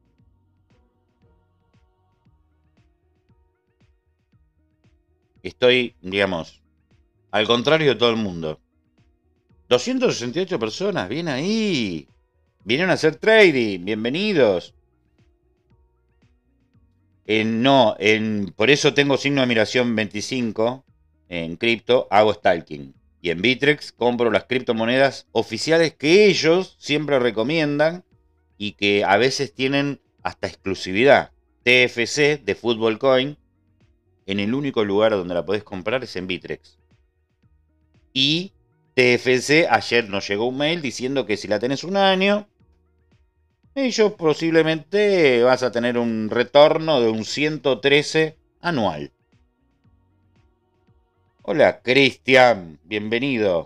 Estoy, digamos, al contrario de todo el mundo. 268 personas, bien ahí. Vinieron a hacer trading, bienvenidos. Por eso tengo signo de admiración 25 en cripto, hago stalking. Y en Bitrex compro las criptomonedas oficiales que ellos siempre recomiendan y que a veces tienen hasta exclusividad. TFC de Football Coin, en el único lugar donde la podés comprar es en Bitrex. Y TFC, ayer nos llegó un mail diciendo que si la tenés un año, ellos posiblemente vas a tener un retorno de un 113 anual. Hola, Cristian, bienvenido.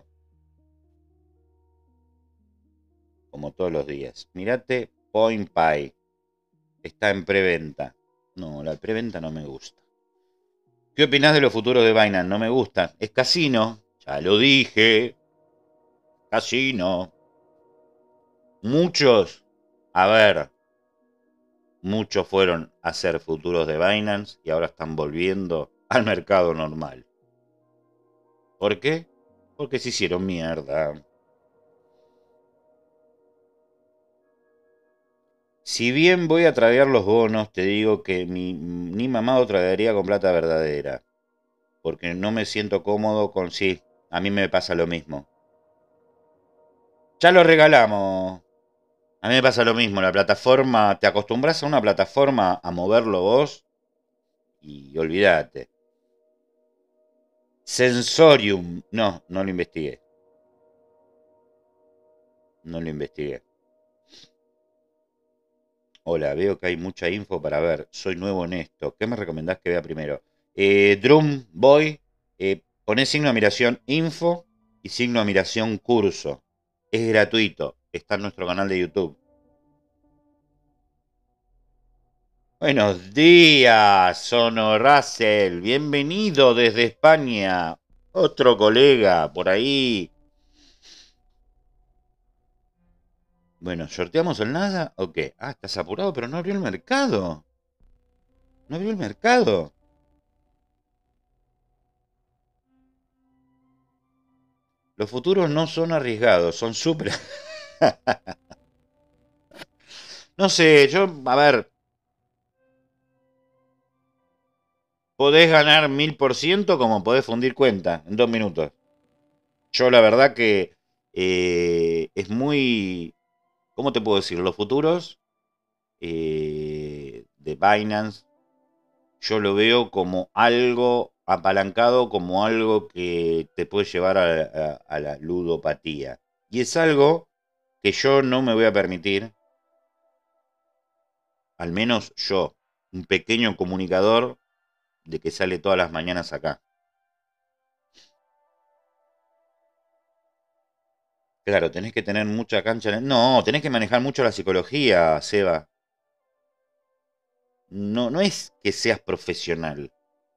Como todos los días. Mirate Point Pie. Está en preventa. No, la preventa no me gusta. ¿Qué opinás de los futuros de Binance? No me gusta. Es casino. Ya lo dije. Casino. Muchos. A ver. Muchos fueron a hacer futuros de Binance y ahora están volviendo al mercado normal. ¿Por qué? Porque se hicieron mierda. Si bien voy a tradear los bonos, te digo que ni mamado tradearía con plata verdadera. Porque no me siento cómodo con sí. A mí me pasa lo mismo. Ya lo regalamos. A mí me pasa lo mismo. La plataforma, te acostumbras a una plataforma a moverlo vos y olvídate. Sensorium. No, no lo investigué. No lo investigué. Hola, veo que hay mucha info para ver. Soy nuevo en esto. ¿Qué me recomendás que vea primero? Drum Boy. Ponés signo de admiración info y signo de admiración curso. Es gratuito. Está en nuestro canal de YouTube. Buenos días, Sono Russell. Bienvenido desde España. Otro colega por ahí. Bueno, ¿sorteamos el nada o qué? Ah, estás apurado, pero no abrió el mercado. No abrió el mercado. Los futuros no son arriesgados, son súper... No sé, yo, a ver, podés ganar 1000% como podés fundir cuenta en 2 minutos. Yo la verdad que es muy... ¿Cómo te puedo decir? Los futuros de Binance, yo lo veo como algo apalancado, como algo que te puede llevar a la ludopatía. Y es algo que yo no me voy a permitir, al menos yo, un pequeño comunicador de que sale todas las mañanas acá. Claro, tenés que tener mucha cancha. No, tenés que manejar mucho la psicología, Seba. No, no es que seas profesional.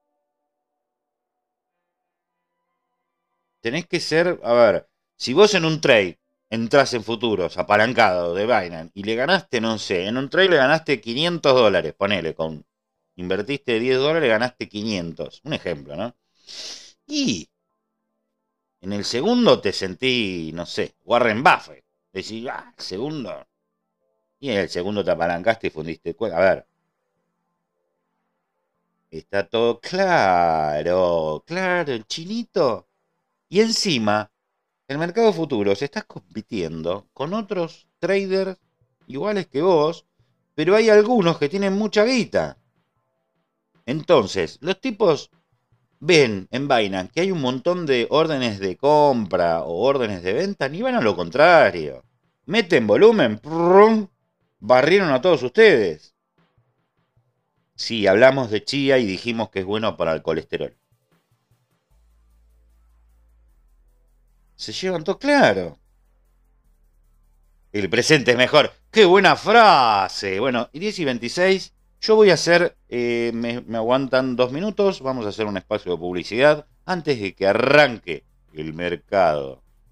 Tenés que ser, a ver, si vos en un trade entras en futuros apalancado de Binance y le ganaste, no sé, en un trade le ganaste $500, ponele, invertiste $10, ganaste 500, un ejemplo, ¿no? Y en el segundo te sentí, no sé, Warren Buffett. Decís, el segundo. Y en el segundo te apalancaste y fundiste. A ver, está todo claro, claro, el chinito. Y encima, el mercado futuro se está compitiendo con otros traders iguales que vos, pero hay algunos que tienen mucha guita. Entonces, los tipos ven en Binance que hay un montón de órdenes de compra o órdenes de venta, ni van a lo contrario. Meten volumen, ¡prum! Barrieron a todos ustedes. Sí, hablamos de chía y dijimos que es bueno para el colesterol. Se llevan todo claro. El presente es mejor. ¡Qué buena frase! Bueno, y 10 y 26. Yo voy a hacer, me aguantan 2 minutos, vamos a hacer un espacio de publicidad antes de que arranque el mercado.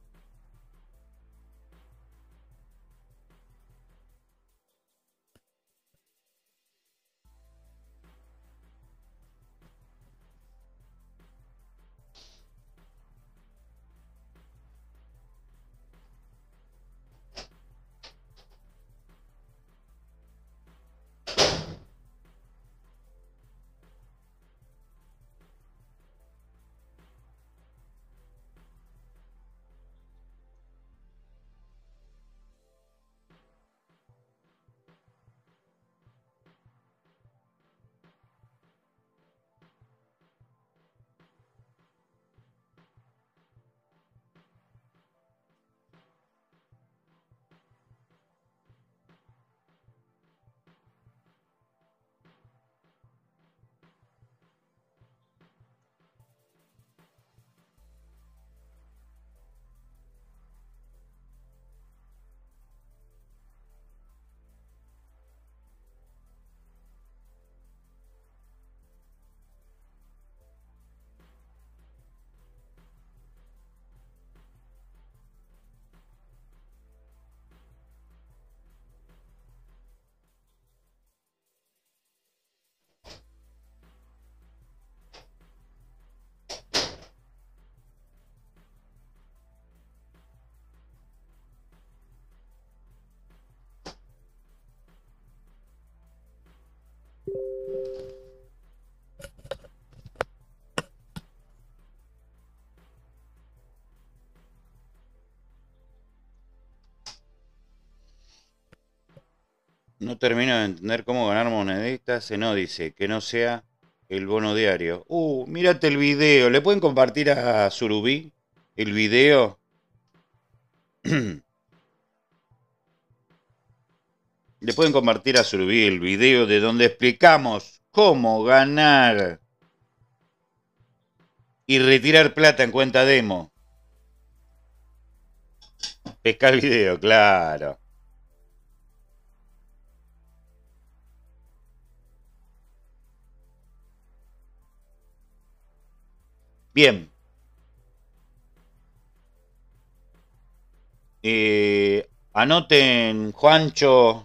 No termino de entender cómo ganar moneditas en Odyssey, que no sea el bono diario. Mírate el video. ¿Le pueden compartir a Surubí el video? Le pueden compartir a Surubí el video de donde explicamos cómo ganar y retirar plata en cuenta demo. Pescar video, claro. Bien. Anoten Juancho,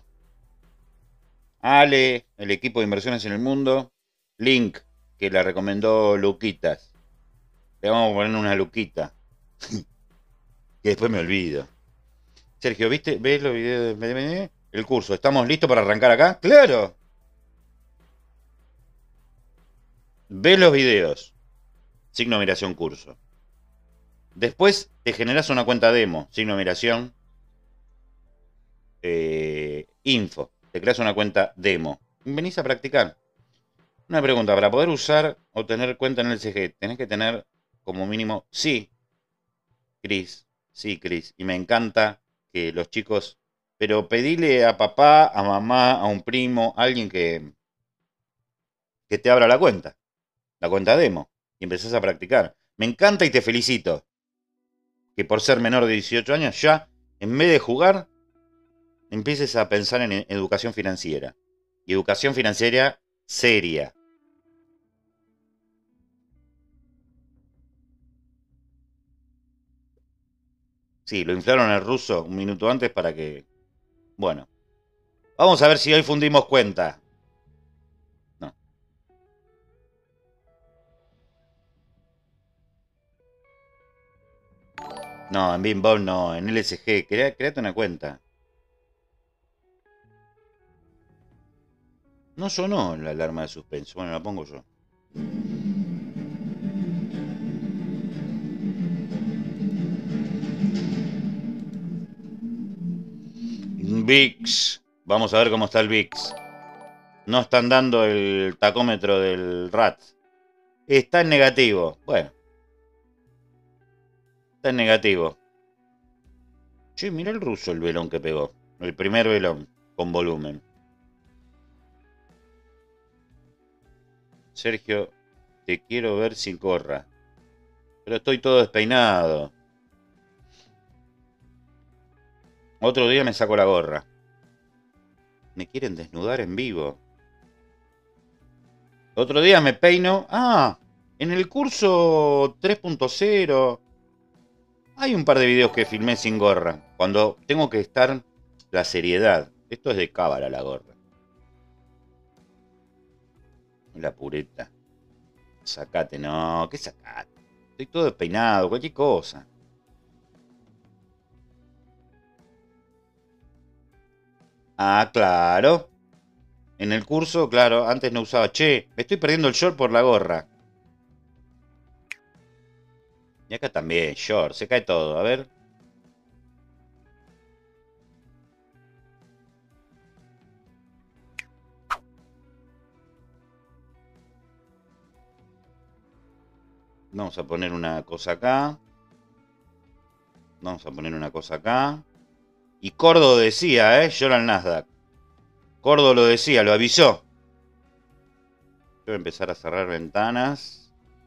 Ale, el equipo de inversiones en el mundo. Link, que la recomendó Luquitas. Le vamos a poner una luquita. Que después me olvido. Sergio, ¿viste? ¿Ves los videos de el curso? ¿Estamos listos para arrancar acá? ¡Claro! Ves los videos. Signo de admiración curso. Después te generas una cuenta demo. Signo de admiración. Info. Te creas una cuenta demo. Venís a practicar. Una pregunta. Para poder usar o tener cuenta en el CG, tenés que tener como mínimo... Sí, Cris. Sí, Cris. Y me encanta que los chicos... Pero pedile a papá, a mamá, a un primo, a alguien que te abra la cuenta demo, y empezás a practicar. Me encanta y te felicito que por ser menor de 18 años ya, en vez de jugar, empieces a pensar en educación financiera. Y educación financiera seria. Sí, lo inflaron el ruso un minuto antes para que... Bueno, vamos a ver si hoy fundimos cuenta. No, no, en Beanball no, en LSG. Créate una cuenta. No sonó la alarma de suspenso. Bueno, la pongo yo. VIX. Vamos a ver cómo está el VIX. No están dando el tacómetro del RAT. Está en negativo. Bueno, está en negativo. Che, mirá el ruso el velón que pegó. El primer velón con volumen. Sergio, te quiero ver sin gorra. Pero estoy todo despeinado. Otro día me saco la gorra. Me quieren desnudar en vivo. Otro día me peino. En el curso 3.0 hay un par de videos que filmé sin gorra. Cuando tengo que estar la seriedad. Esto es de cábala la gorra. La pureta. Sacate, no. ¿Qué sacate? Estoy todo despeinado, cualquier cosa. Claro. En el curso, claro, antes no usaba. Che, me estoy perdiendo el short por la gorra. Y acá también, short, se cae todo. A ver. Vamos a poner una cosa acá. Vamos a poner una cosa acá. Y Cordo decía, yo era el Nasdaq. Cordo lo decía, lo avisó. Yo voy a empezar a cerrar ventanas.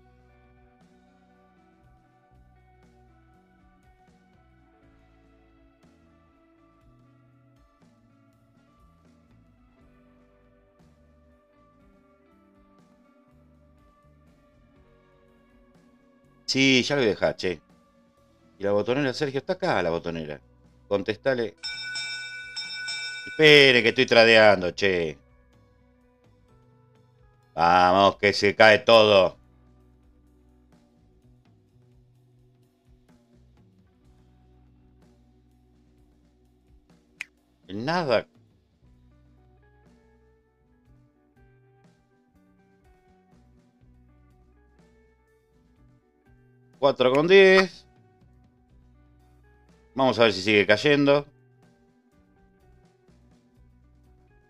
Sí, ya lo voy a dejar, che. Y la botonera, Sergio, está acá la botonera. Contestale. Espere que estoy tradeando, che. Vamos, que se cae todo. El Nasdaq. 4,10. Vamos a ver si sigue cayendo.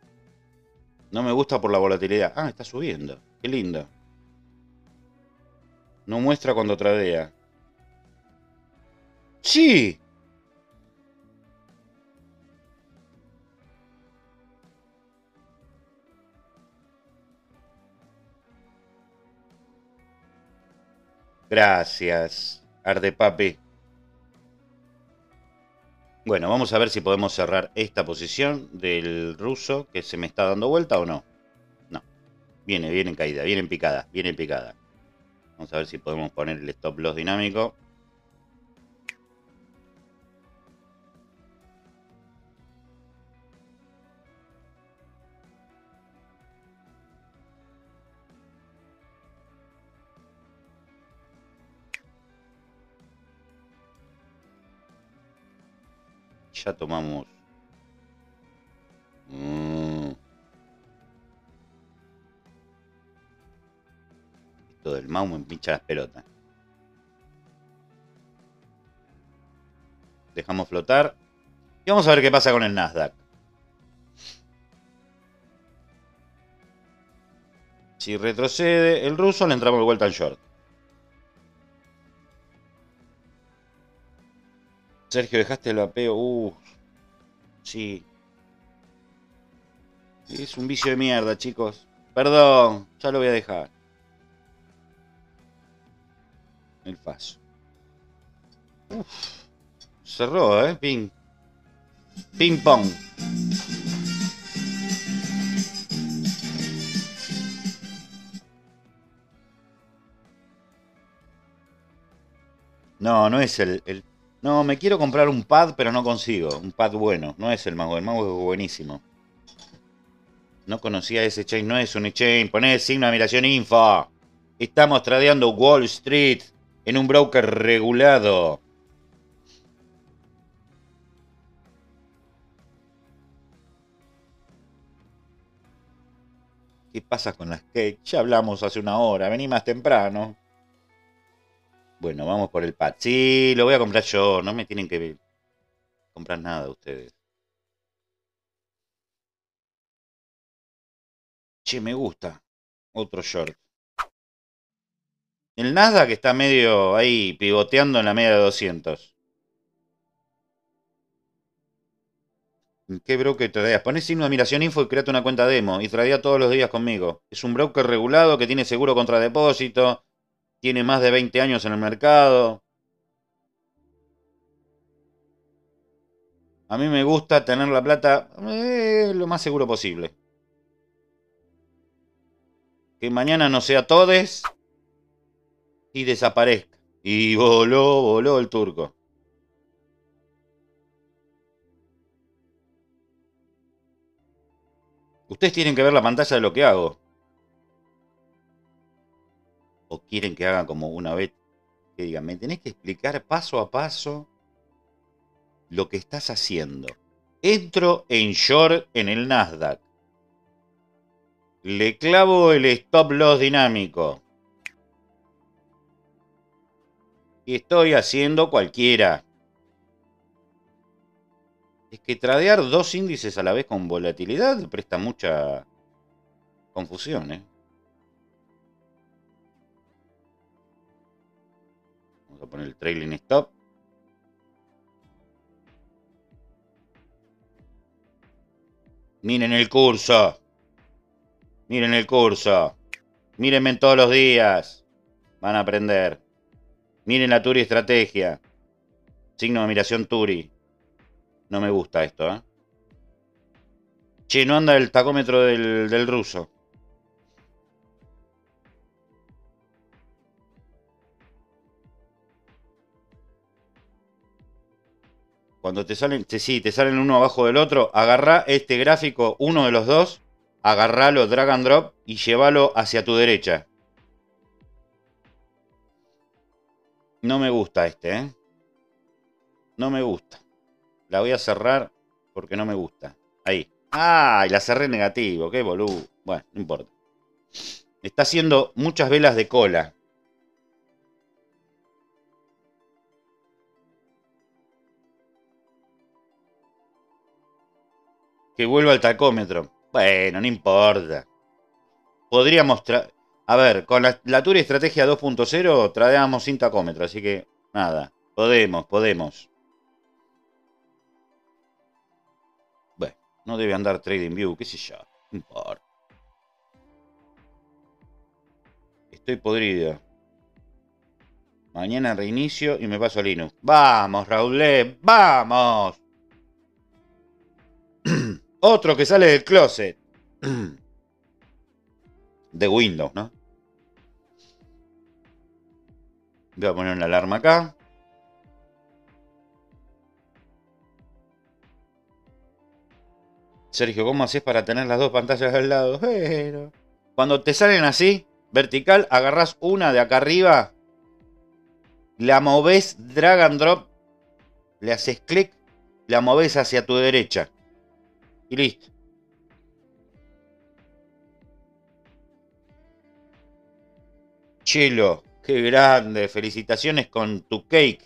No me gusta por la volatilidad. Ah, está subiendo. Qué lindo. No muestra cuando tradea. ¡Sí! Gracias, Ardepapi. Bueno, vamos a ver si podemos cerrar esta posición del ruso que se me está dando vuelta o no. No. Viene en caída, viene en picada, viene en picada. Vamos a ver si podemos poner el stop loss dinámico. Ya tomamos. Esto del mouse me pincha las pelotas. Dejamos flotar. Y vamos a ver qué pasa con el Nasdaq. Si retrocede el ruso, le entramos de vuelta al short. Sergio, dejaste el vapeo. Sí. Es un vicio de mierda, chicos. Perdón, ya lo voy a dejar. El paso. Cerró, Ping. Ping pong. No, no es el. No, me quiero comprar un pad, pero no consigo. Un pad bueno. No es el mago. El mago es buenísimo. No conocía ese chain. No es un chain. Poné signo de admiración info. Estamos tradeando Wall Street en un broker regulado. ¿Qué pasa con las cakes? Ya hablamos hace una hora. Vení más temprano. Bueno, vamos por el pad. Sí, lo voy a comprar yo. No me tienen que comprar nada ustedes. Che, me gusta. Otro short. El Nasdaq está medio ahí pivoteando en la media de 200. ¿En qué broker tradeas? Poné signo de admiración info y créate una cuenta demo y tradea todos los días conmigo. Es un broker regulado que tiene seguro contra depósito, tiene más de 20 años en el mercado. A mí me gusta tener la plata lo más seguro posible. Que mañana no sea todes y desaparezca. Y voló el turco. Ustedes tienen que ver la pantalla de lo que hago. O quieren que haga como una vez que digan, me tenés que explicar paso a paso lo que estás haciendo. Entro en short en el Nasdaq. Le clavo el stop loss dinámico. Y estoy haciendo cualquiera. Es que tradear dos índices a la vez con volatilidad presta mucha confusión, Vamos a poner el trailing stop. Miren el curso. Miren el curso. Mírenme todos los días. Van a aprender. Miren la Turi estrategia. Signo de admiración Turi. No me gusta esto, Che, no anda el tacómetro del ruso. Cuando te salen, sí, te salen uno abajo del otro, agarrá este gráfico, uno de los dos, agarralo, drag and drop y llévalo hacia tu derecha. No me gusta este, No me gusta. La voy a cerrar porque no me gusta. Ahí. ¡Ah! Y la cerré negativo. Qué boludo. Bueno, no importa. Está haciendo muchas velas de cola. Que vuelva al tacómetro. Bueno, no importa. Podríamos... A ver, con la Turi Estrategia 2.0 traemos sin tacómetro, así que nada. Podemos. Bueno, no debe andar TradingView, qué sé yo. No importa. Estoy podrido. Mañana reinicio y me paso a Linux. ¡Vamos, Raúl! ¡Vamos! Otro que sale del closet. De Windows, ¿no? Voy a poner una alarma acá. Sergio, ¿cómo haces para tener las dos pantallas al lado? Bueno. Cuando te salen así, vertical, agarrás una de acá arriba, la movés drag and drop, le haces clic, la movés hacia tu derecha. Y listo. Chelo, qué grande. Felicitaciones con tu cake.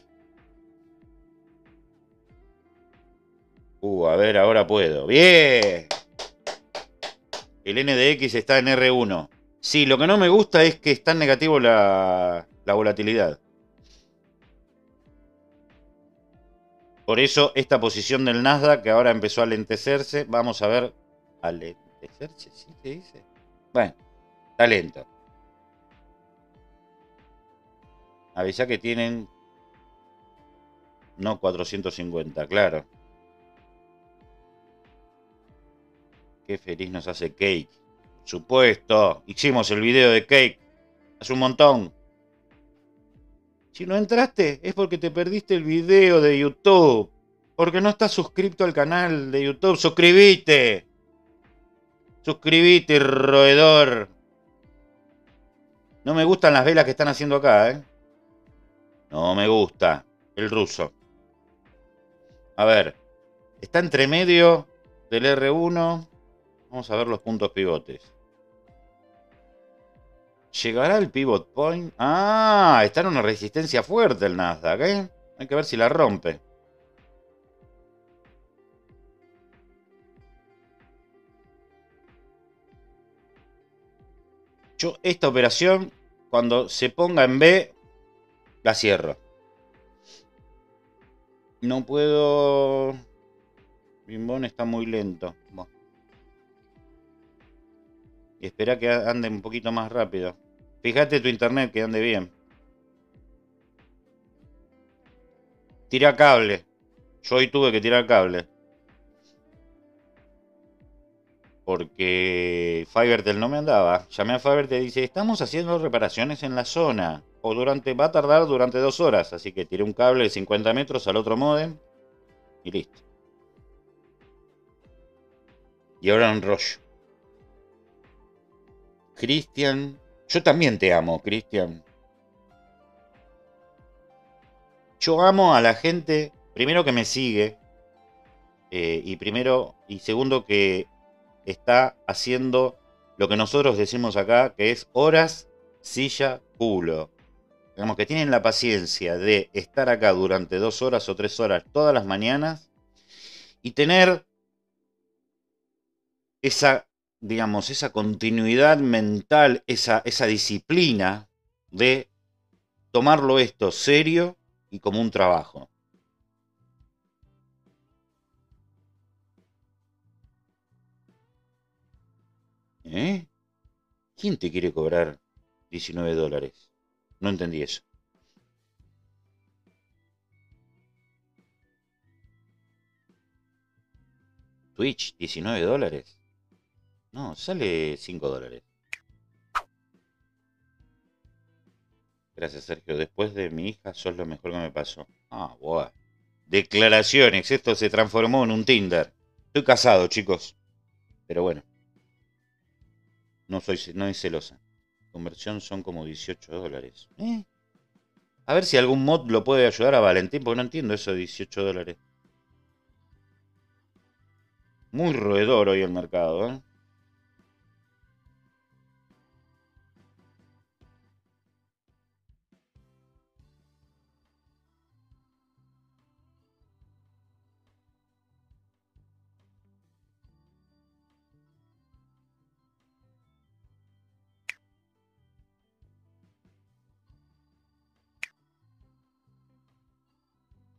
A ver, ahora puedo. ¡Bien! El NDX está en R1. Sí, lo que no me gusta es que está en negativo la volatilidad. Por eso esta posición del Nasdaq, que ahora empezó a alentecerse, vamos a ver. ¿Alentecerse? ¿Sí se dice? Bueno, está lento. Avisa que tienen... No 450, claro. Qué feliz nos hace Cake. Por supuesto. Hicimos el video de Cake. Hace un montón. Si no entraste es porque te perdiste el video de YouTube. Porque no estás suscrito al canal de YouTube. ¡Suscribite! Suscribite, roedor. No me gustan las velas que están haciendo acá, ¿eh? No me gusta. El ruso. A ver. Está entre medio del R1. Vamos a ver los puntos pivotes. ¿Llegará el pivot point? Ah, está en una resistencia fuerte el Nasdaq, ¿eh? Hay que ver si la rompe. Yo esta operación, cuando se ponga en B, la cierro. No puedo... Bimbón está muy lento. Bueno. Y espera que ande un poquito más rápido. Fíjate tu internet que ande bien. Tira cable. Yo hoy tuve que tirar cable. Porque Fivertel no me andaba. Llamé a Fivertel y dice, estamos haciendo reparaciones en la zona. Va a tardar durante 2 horas. Así que tiré un cable de 50 metros al otro módem. Y listo. Y ahora un rollo. Cristian. Yo también te amo, Cristian. Yo amo a la gente, primero que me sigue. Y segundo que está haciendo lo que nosotros decimos acá, que es horas, silla, culo. Digamos que tienen la paciencia de estar acá durante 2 horas o 3 horas todas las mañanas y tener esa, digamos, esa continuidad mental, esa disciplina de tomarlo esto serio y como un trabajo. ¿Eh? ¿Quién te quiere cobrar $19? No entendí eso. Twitch, $19. No, sale $5. Gracias, Sergio. Después de mi hija, sos lo mejor que me pasó. Ah, boa. Declaraciones. Esto se transformó en un Tinder. Estoy casado, chicos. Pero bueno, no es celosa. Conversión son como $18. A ver si algún mod lo puede ayudar a Valentín, porque no entiendo eso de $18. Muy roedor hoy el mercado, ¿eh?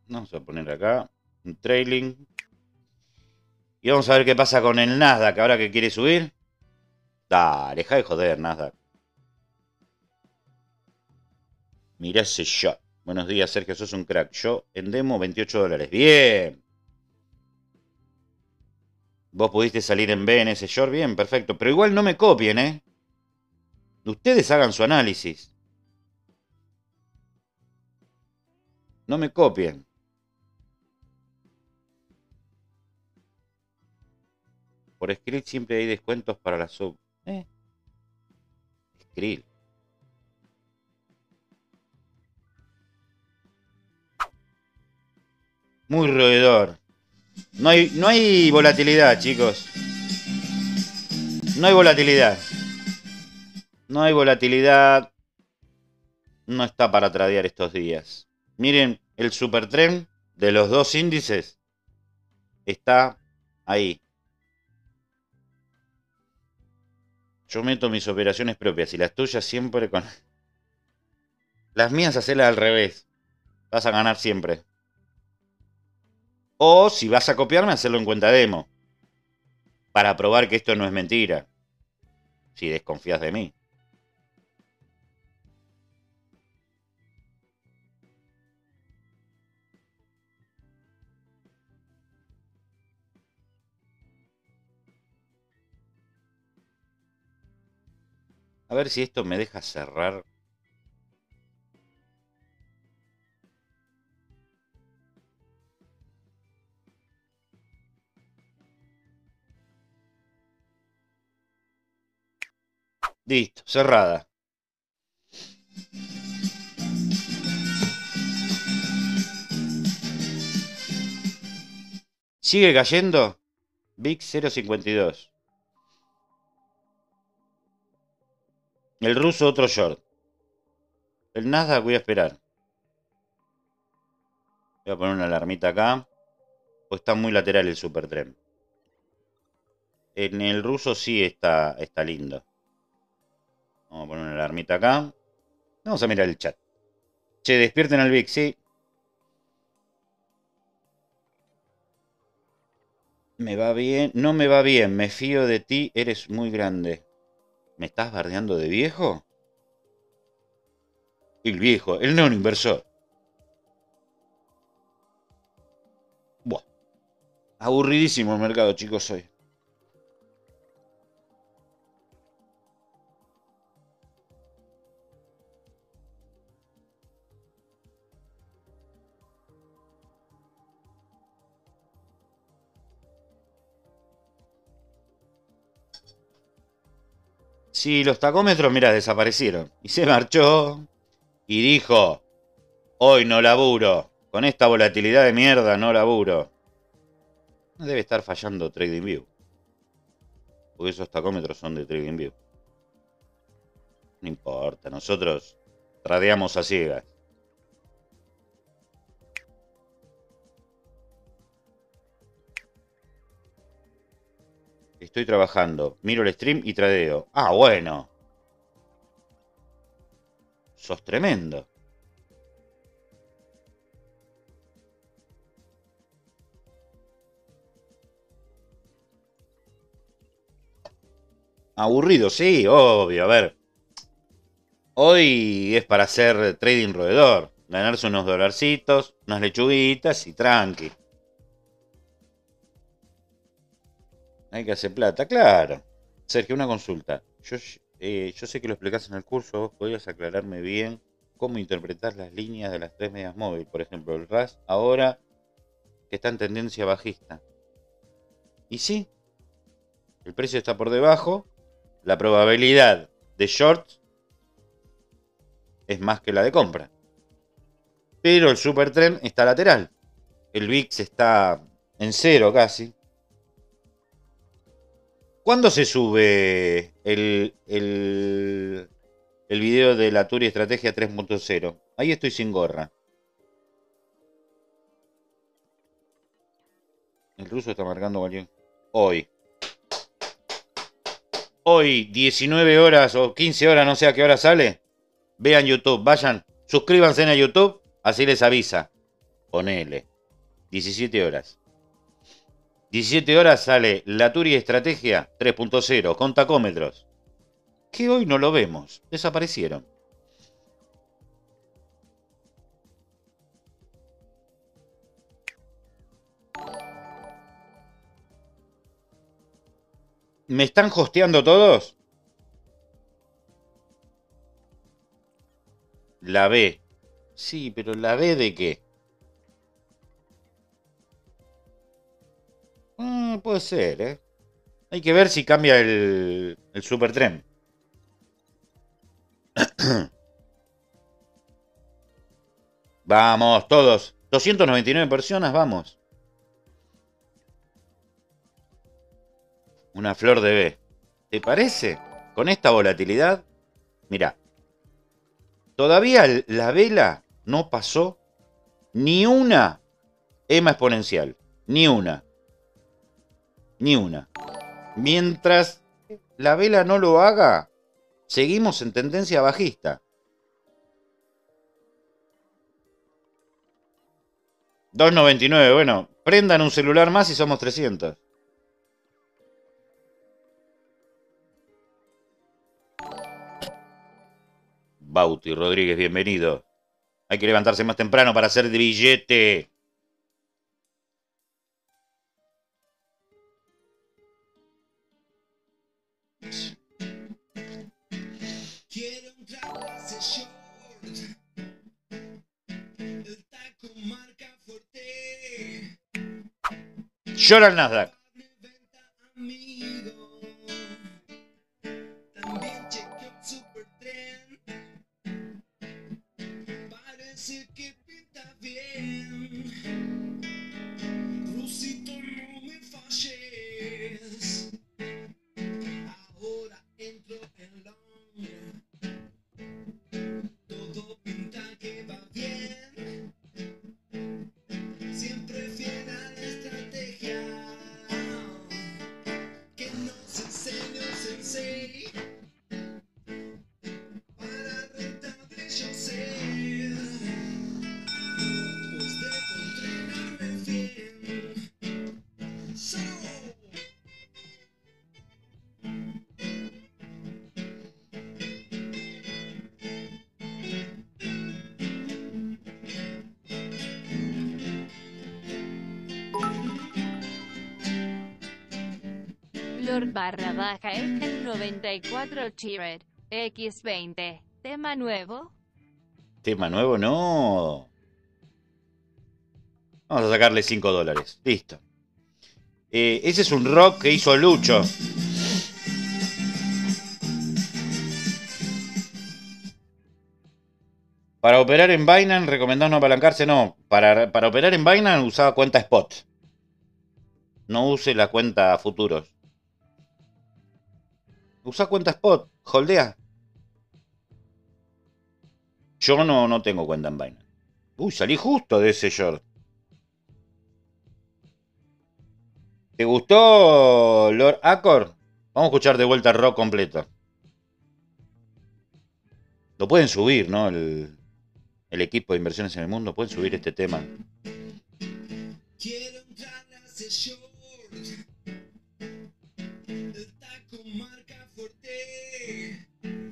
Vamos a poner acá un trailing. Y vamos a ver qué pasa con el Nasdaq ahora que quiere subir. Dale, deja de joder, Nasdaq. Mirá ese shot. Buenos días, Sergio, sos un crack. Yo en demo $28. Bien. Vos pudiste salir en B en ese short. Bien, perfecto. Pero igual no me copien, ¿eh? Ustedes hagan su análisis. No me copien. Por Skrill siempre hay descuentos para la sub. Skrill. Muy roedor. No hay volatilidad, chicos. No hay volatilidad. No hay volatilidad. No está para tradear estos días. Miren, el supertrend de los dos índices está ahí. Yo meto mis operaciones propias y las tuyas siempre con... Las mías hacerlas al revés. Vas a ganar siempre. O si vas a copiarme, hacerlo en cuenta demo. Para probar que esto no es mentira. Si desconfías de mí. A ver si esto me deja cerrar. Listo, cerrada. ¿Sigue cayendo? VIX 0.52. El ruso otro short. El Nasdaq voy a esperar. Voy a poner una alarmita acá. Pues está muy lateral el supertrend. En el ruso sí está lindo. Vamos a poner una alarmita acá. Vamos a mirar el chat. Che, despierten al VIX, sí. Me va bien. No me va bien. Me fío de ti. Eres muy grande. ¿Me estás bardeando de viejo? El viejo, el no inversor. Buah. Aburridísimo el mercado, chicos, hoy. Sí, los tacómetros, mira, desaparecieron. Y se marchó. Y dijo, hoy no laburo. Con esta volatilidad de mierda no laburo. No debe estar fallando TradingView. Porque esos tacómetros son de TradingView. No importa, nosotros tradeamos a ciegas. Estoy trabajando, miro el stream y tradeo. Ah, bueno. Sos tremendo. Aburrido, sí, obvio. A ver. Hoy es para hacer trading roedor. Ganarse unos dolarcitos, unas lechuguitas y tranqui. Hay que hacer plata, claro. Sergio, una consulta. Yo sé que lo explicás en el curso. ¿Vos podrías aclararme bien cómo interpretar las líneas de las tres medias móviles? Por ejemplo, el RAS ahora que está en tendencia bajista. Y sí, el precio está por debajo. La probabilidad de short es más que la de compra. Pero el supertrend está lateral. El VIX está en cero casi. ¿Cuándo se sube el video de la Turi Estrategia 3.0? Ahí estoy sin gorra. El ruso está marcando cualquier... Hoy. Hoy, 19 horas o 15 horas, no sé a qué hora sale. Vean YouTube, vayan, suscríbanse a YouTube, así les avisa. Ponele. 17 horas. 17 horas sale la Turi Estrategia 3.0 con tacómetros. Que hoy no lo vemos. Desaparecieron. ¿Me están hosteando todos? La B. Sí, pero ¿la B de qué? Puede ser, ¿eh? Hay que ver si cambia el Supertren. Vamos, todos. 299 personas, vamos. Una flor de B. ¿Te parece? Con esta volatilidad. Mirá. Todavía la vela no pasó ni una EMA exponencial. Ni una. Ni una. Mientras la vela no lo haga, seguimos en tendencia bajista. 2.99, bueno, prendan un celular más y somos 300. Bauti Rodríguez, bienvenido. Hay que levantarse más temprano para hacer de billete. Quiero entrar a ese short. El taco marca fuerte. Llora el Nasdaq. Venta amigo. También chequeo Supertren. Parece que pinta bien. Rusito, no me falles. Ahora entro en long. Todo pinta que va bien. Siempre fiel a la estrategia que nos enseñó Sensei. Para rentable yo sé, pues debo entrenarme bien. ¡Solo! Lord barra baja el 94 Cheered. X20. ¿Tema nuevo? ¿Tema nuevo? No. Vamos a sacarle $5. Listo. Ese es un rock que hizo Lucho. Para operar en Binance, ¿recomendás no apalancarse? No. Para operar en Binance usaba cuenta Spot. No use la cuenta futuros. Usa cuenta Spot. Holdea. Yo no tengo cuenta en Binance. Uy, salí justo de ese short. ¿Te gustó Lord Accord? Vamos a escuchar de vuelta el rock completo. Lo pueden subir, ¿no? El equipo de inversiones en el mundo. Pueden subir este tema. Quiero entrar a ese short. El taco marca fuerte.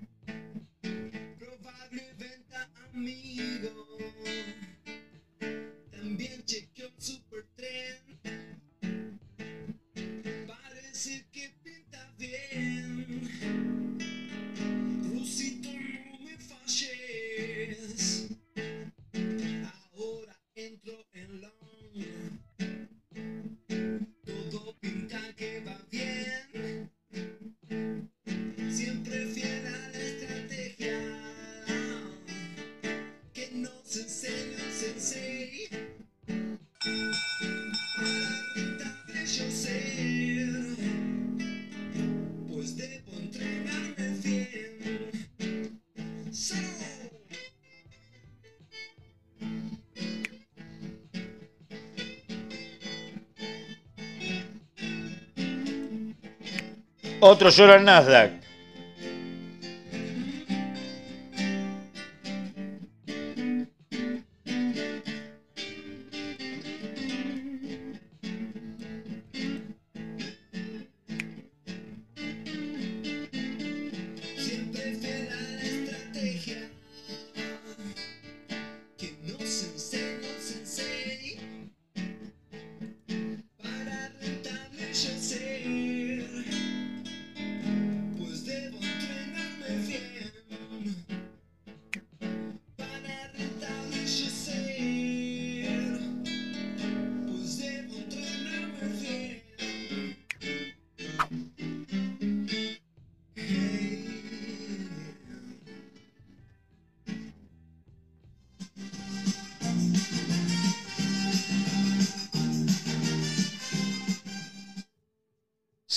Probable venta amigo. También chequeo Supertren. Parece que pinta bien. Rusito, no me falles. Ahora entro en long. Todo pinta que va bien. Siempre fiel a la estrategia que nos enseñó Sensei. Para rentable yo sé, pues debo entrenarme bien. ¡Solo! Otro llora al Nasdaq.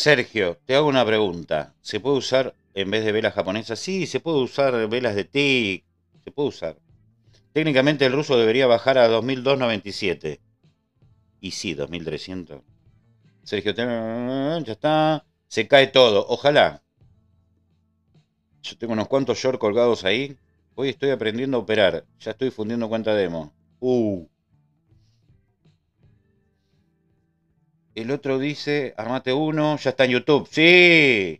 Sergio, te hago una pregunta. ¿Se puede usar en vez de velas japonesas? Sí, se puede usar velas de TIC. Se puede usar. Técnicamente el ruso debería bajar a 2297. Y sí, 2300. Sergio, ya está. Se cae todo. Ojalá. Yo tengo unos cuantos shorts colgados ahí. Hoy estoy aprendiendo a operar. Ya estoy fundiendo cuenta demo. El otro dice, armate uno, ya está en YouTube. ¡Sí!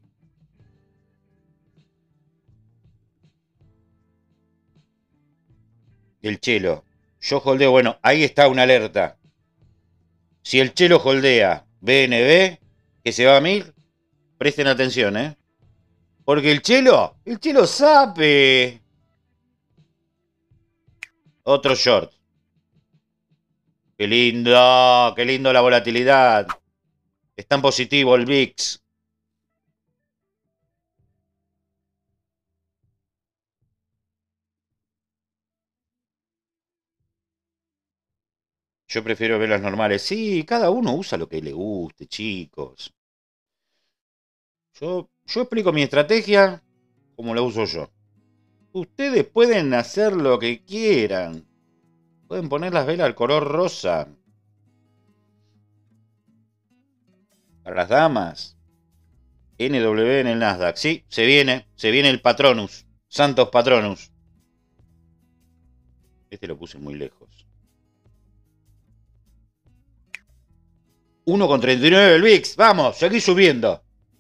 El chelo. Yo holdeo. Bueno, ahí está una alerta. Si el chelo holdea BNB, que se va a 1000, presten atención, ¿eh? Porque el chelo sabe. Otro short. Qué lindo la volatilidad. Está en positivo el VIX. Yo prefiero ver las normales. Sí, cada uno usa lo que le guste, chicos. Yo explico mi estrategia como la uso yo. Ustedes pueden hacer lo que quieran. Pueden poner las velas al color rosa. Para las damas. NW en el Nasdaq. Sí, se viene el Patronus. Santos Patronus. Este lo puse muy lejos. 1,39 el VIX. Vamos, seguí subiendo.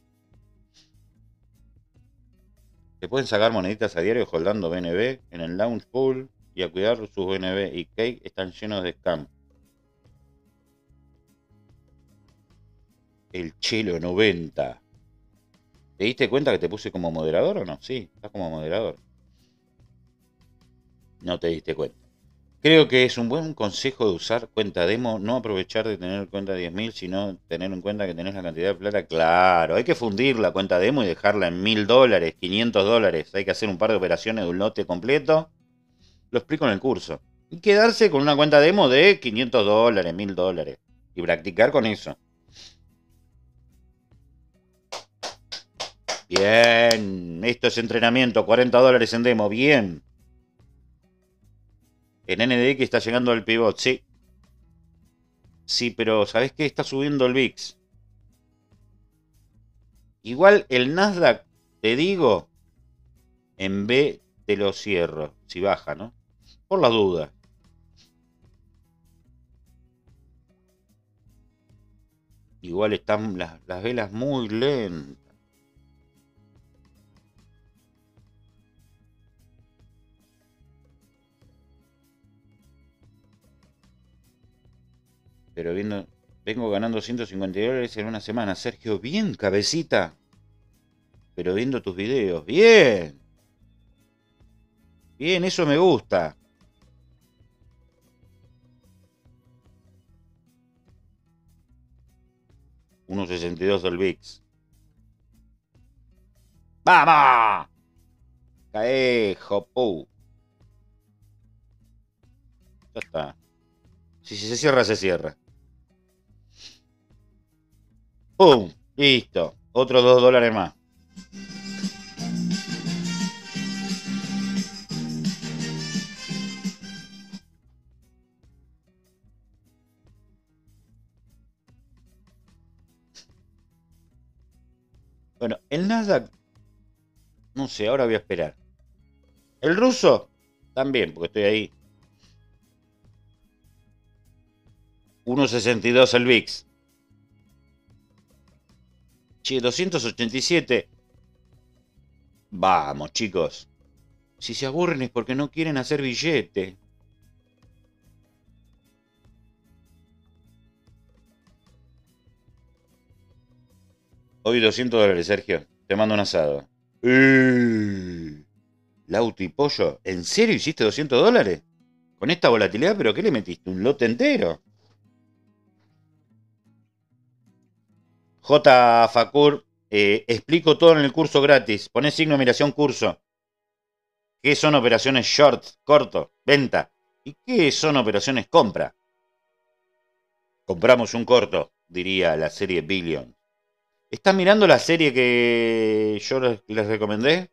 Se pueden sacar moneditas a diario holdando BNB en el Launch Pool y a cuidar sus BNB y Cake están llenos de scam. El Chelo 90. ¿Te diste cuenta que te puse como moderador o no? Sí, estás como moderador. No te diste cuenta. Creo que es un buen consejo de usar cuenta demo, no aprovechar de tener cuenta 10.000, sino tener en cuenta que tenés la cantidad de plata. Claro, hay que fundir la cuenta demo y dejarla en $1000, $500. Hay que hacer un par de operaciones de un lote completo. Lo explico en el curso. Y quedarse con una cuenta demo de $500, $1000. Y practicar con eso. Bien, esto es entrenamiento, $40 en demo, bien. En NDX está llegando el pivot, sí. Sí, pero ¿sabés qué? Está subiendo el VIX. Igual el Nasdaq, te digo, en B te lo cierro, si baja, ¿no? Por la duda. Igual están las velas muy lentas. Pero vengo ganando $150 en una semana. Sergio, bien, cabecita. Pero viendo tus videos, bien. Bien, eso me gusta. $1,62 del VIX. ¡Vamos! Cae, Jopú. Ya está. Si se cierra, se cierra. ¡Pum! Listo. Otros $2 más. Bueno, el Nasdaq, no sé, ahora voy a esperar. El ruso, también, porque estoy ahí. 1,62 el VIX. Che, 287. Vamos, chicos. Si se aburren es porque no quieren hacer billete. Hoy $200, Sergio. Te mando un asado. Lauti Pollo, ¿en serio hiciste $200? Con esta volatilidad, ¿pero qué le metiste? ¿Un lote entero? J. Facur, explico todo en el curso gratis. Poné signo de admiración curso. ¿Qué son operaciones short, corto, venta? ¿Y qué son operaciones compra? Compramos un corto, diría la serie Billion. ¿Están mirando la serie que yo les recomendé?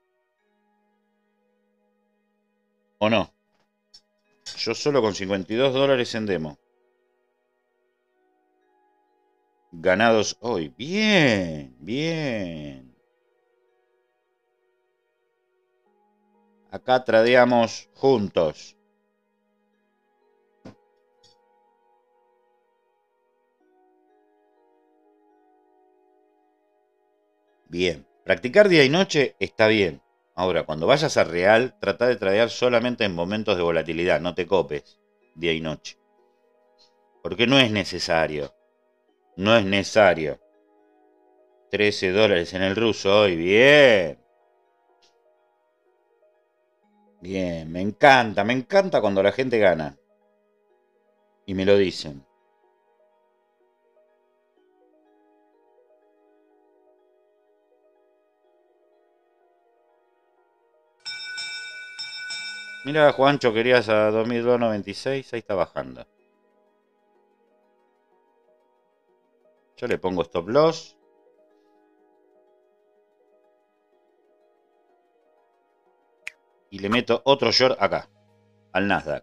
¿O no? Yo solo con $52 en demo. Ganados hoy. Bien, bien. Acá tradeamos juntos. Bien. Practicar día y noche está bien. Ahora, cuando vayas a real, trata de tradear solamente en momentos de volatilidad. No te copes día y noche. Porque no es necesario. No es necesario. $13 en el ruso hoy. Bien. Bien. Me encanta cuando la gente gana. Y me lo dicen. Mira, Juancho, querías a 2296. Ahí está bajando. Yo le pongo stop loss. Y le meto otro short acá. Al Nasdaq.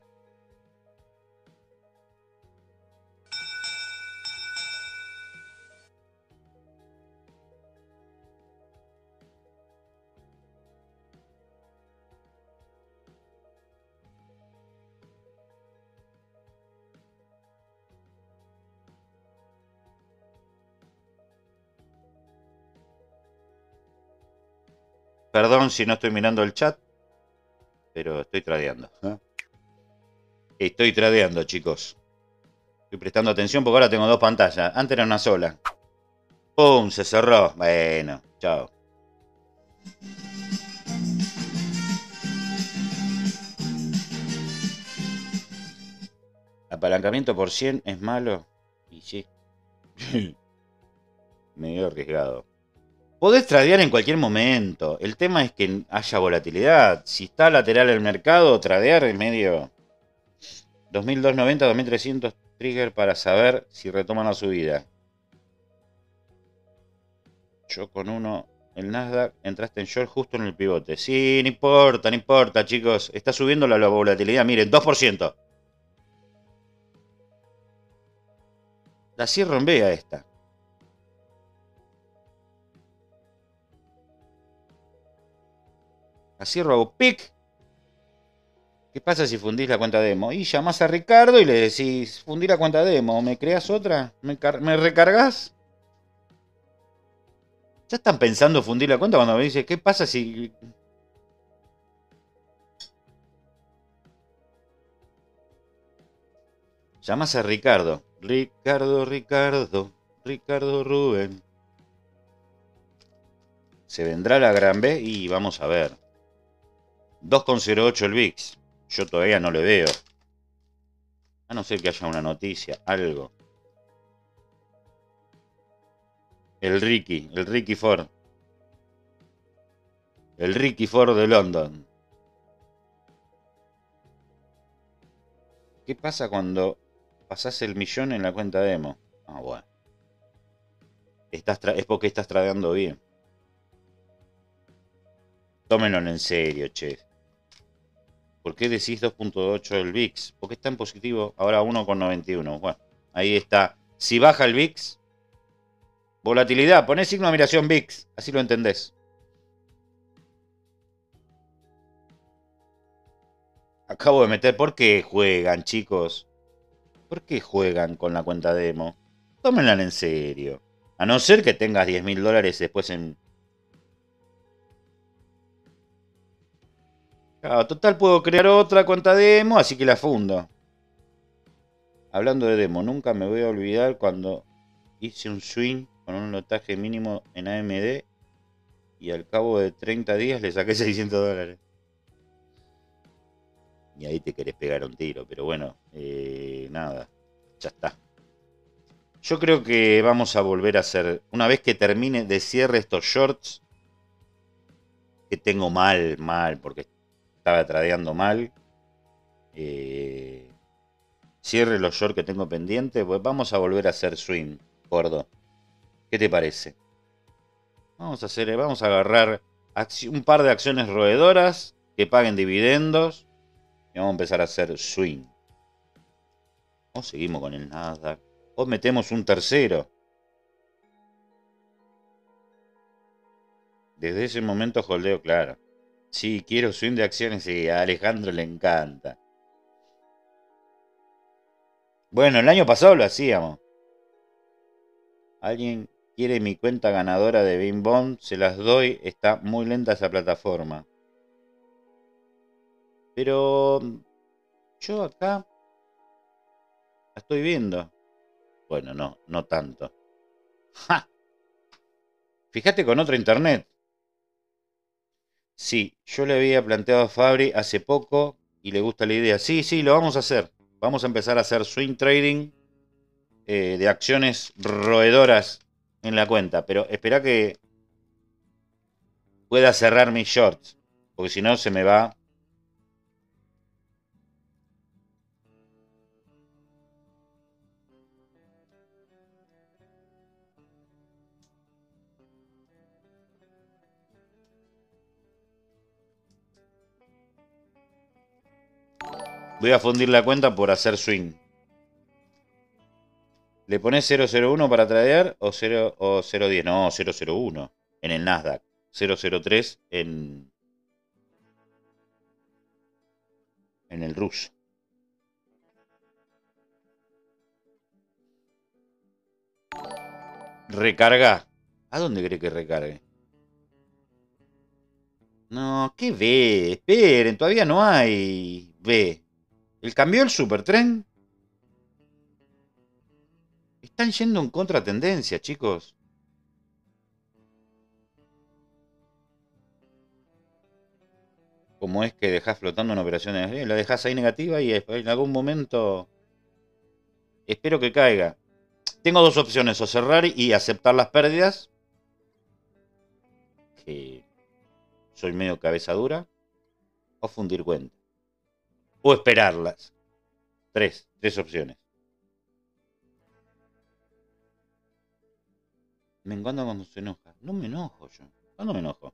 Perdón si no estoy mirando el chat. Pero estoy tradeando. Estoy tradeando, chicos. Estoy prestando atención porque ahora tengo dos pantallas. Antes era una sola. ¡Pum! Se cerró. Bueno, chao. Apalancamiento por 100 es malo. Y sí. Medio arriesgado. Podés tradear en cualquier momento. El tema es que haya volatilidad. Si está lateral el mercado, tradear es medio... 2290, 2300 trigger para saber si retoman la subida. Yo con uno, el Nasdaq, entraste en short justo en el pivote. Sí, no importa, no importa, chicos. Está subiendo la volatilidad, miren, 2%. La cierro en B a esta. La cierro, hago pic. ¿Qué pasa si fundís la cuenta demo? Y llamás a Ricardo y le decís, fundí la cuenta demo, ¿me creás otra? ¿Me recargas? ¿Ya están pensando fundir la cuenta cuando me dice, qué pasa si... Llamás a Ricardo. Ricardo Rubén. ¿Se vendrá la gran B? Y vamos a ver. 2,08 el VIX. Yo todavía no le veo. A no ser que haya una noticia, algo. El Ricky Ford. El Ricky Ford de London. ¿Qué pasa cuando pasás el millón en la cuenta demo? Ah, bueno. Es porque estás tradeando bien. Tómenlo en serio, che. ¿Por qué decís 2,8 el VIX? Porque está en positivo. Ahora 1,91. Bueno, ahí está. Si baja el VIX, volatilidad. Poné signo de admiración VIX. Así lo entendés. Acabo de meter. ¿Por qué juegan, chicos? ¿Por qué juegan con la cuenta demo? Tómenla en serio. A no ser que tengas $10.000 después en... Claro, total puedo crear otra cuenta demo, así que la fundo. Hablando de demo, nunca me voy a olvidar cuando hice un swing con un lotaje mínimo en AMD y al cabo de 30 días le saqué $600. Y ahí te querés pegar un tiro, pero bueno, nada, ya está. Yo creo que vamos a volver a hacer, una vez que termine de cierre estos shorts, que tengo mal, porque estaba tradeando mal, cierre los shorts que tengo pendientes, pues vamos a volver a hacer swing, gordo. ¿Qué te parece? Vamos a agarrar un par de acciones roedoras que paguen dividendos y vamos a empezar a hacer swing. O seguimos con el Nasdaq. O metemos un tercero. Desde ese momento holdeo, claro. Sí, quiero swing de acciones y a Alejandro le encanta. Bueno, el año pasado lo hacíamos. ¿Alguien quiere mi cuenta ganadora de Bean Bond? Se las doy. Está muy lenta esa plataforma. Pero yo acá la estoy viendo. Bueno, no tanto. ¡Ja! Fíjate con otra internet. Sí, yo le había planteado a Fabri hace poco y le gusta la idea. Sí, lo vamos a hacer. Vamos a empezar a hacer swing trading de acciones roedoras en la cuenta. Pero espera que pueda cerrar mis shorts. Porque si no se me va. Voy a fundir la cuenta por hacer swing. ¿Le pones 001 para tradear o 010? No, 001 en el Nasdaq. 003 en el ruso. Recarga. ¿A dónde cree que recargue? No, ¿qué ve? Esperen, todavía no hay B. ¿El cambió el supertren? Están yendo en contratendencia, chicos. Como es que dejás flotando una operación de la dejás ahí negativa y en algún momento espero que caiga. Tengo dos opciones, o cerrar y aceptar las pérdidas, que soy medio cabeza dura, o fundir cuenta. O esperarlas. Tres opciones. Me encanta cuando se enoja. No me enojo yo. ¿Cuándo me enojo?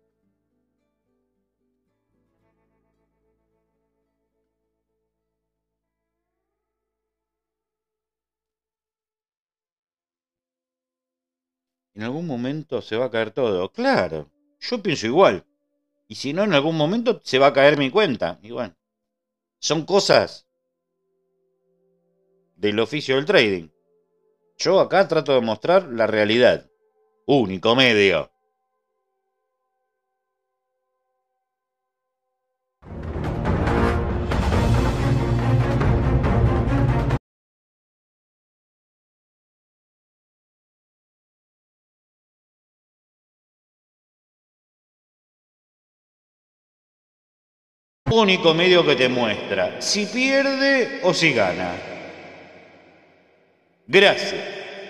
En algún momento se va a caer todo. Claro, yo pienso igual. Y si no, en algún momento se va a caer mi cuenta. Y bueno, son cosas del oficio del trading. Yo acá trato de mostrar la realidad. Único medio. Único medio que te muestra si pierde o si gana. Gracias.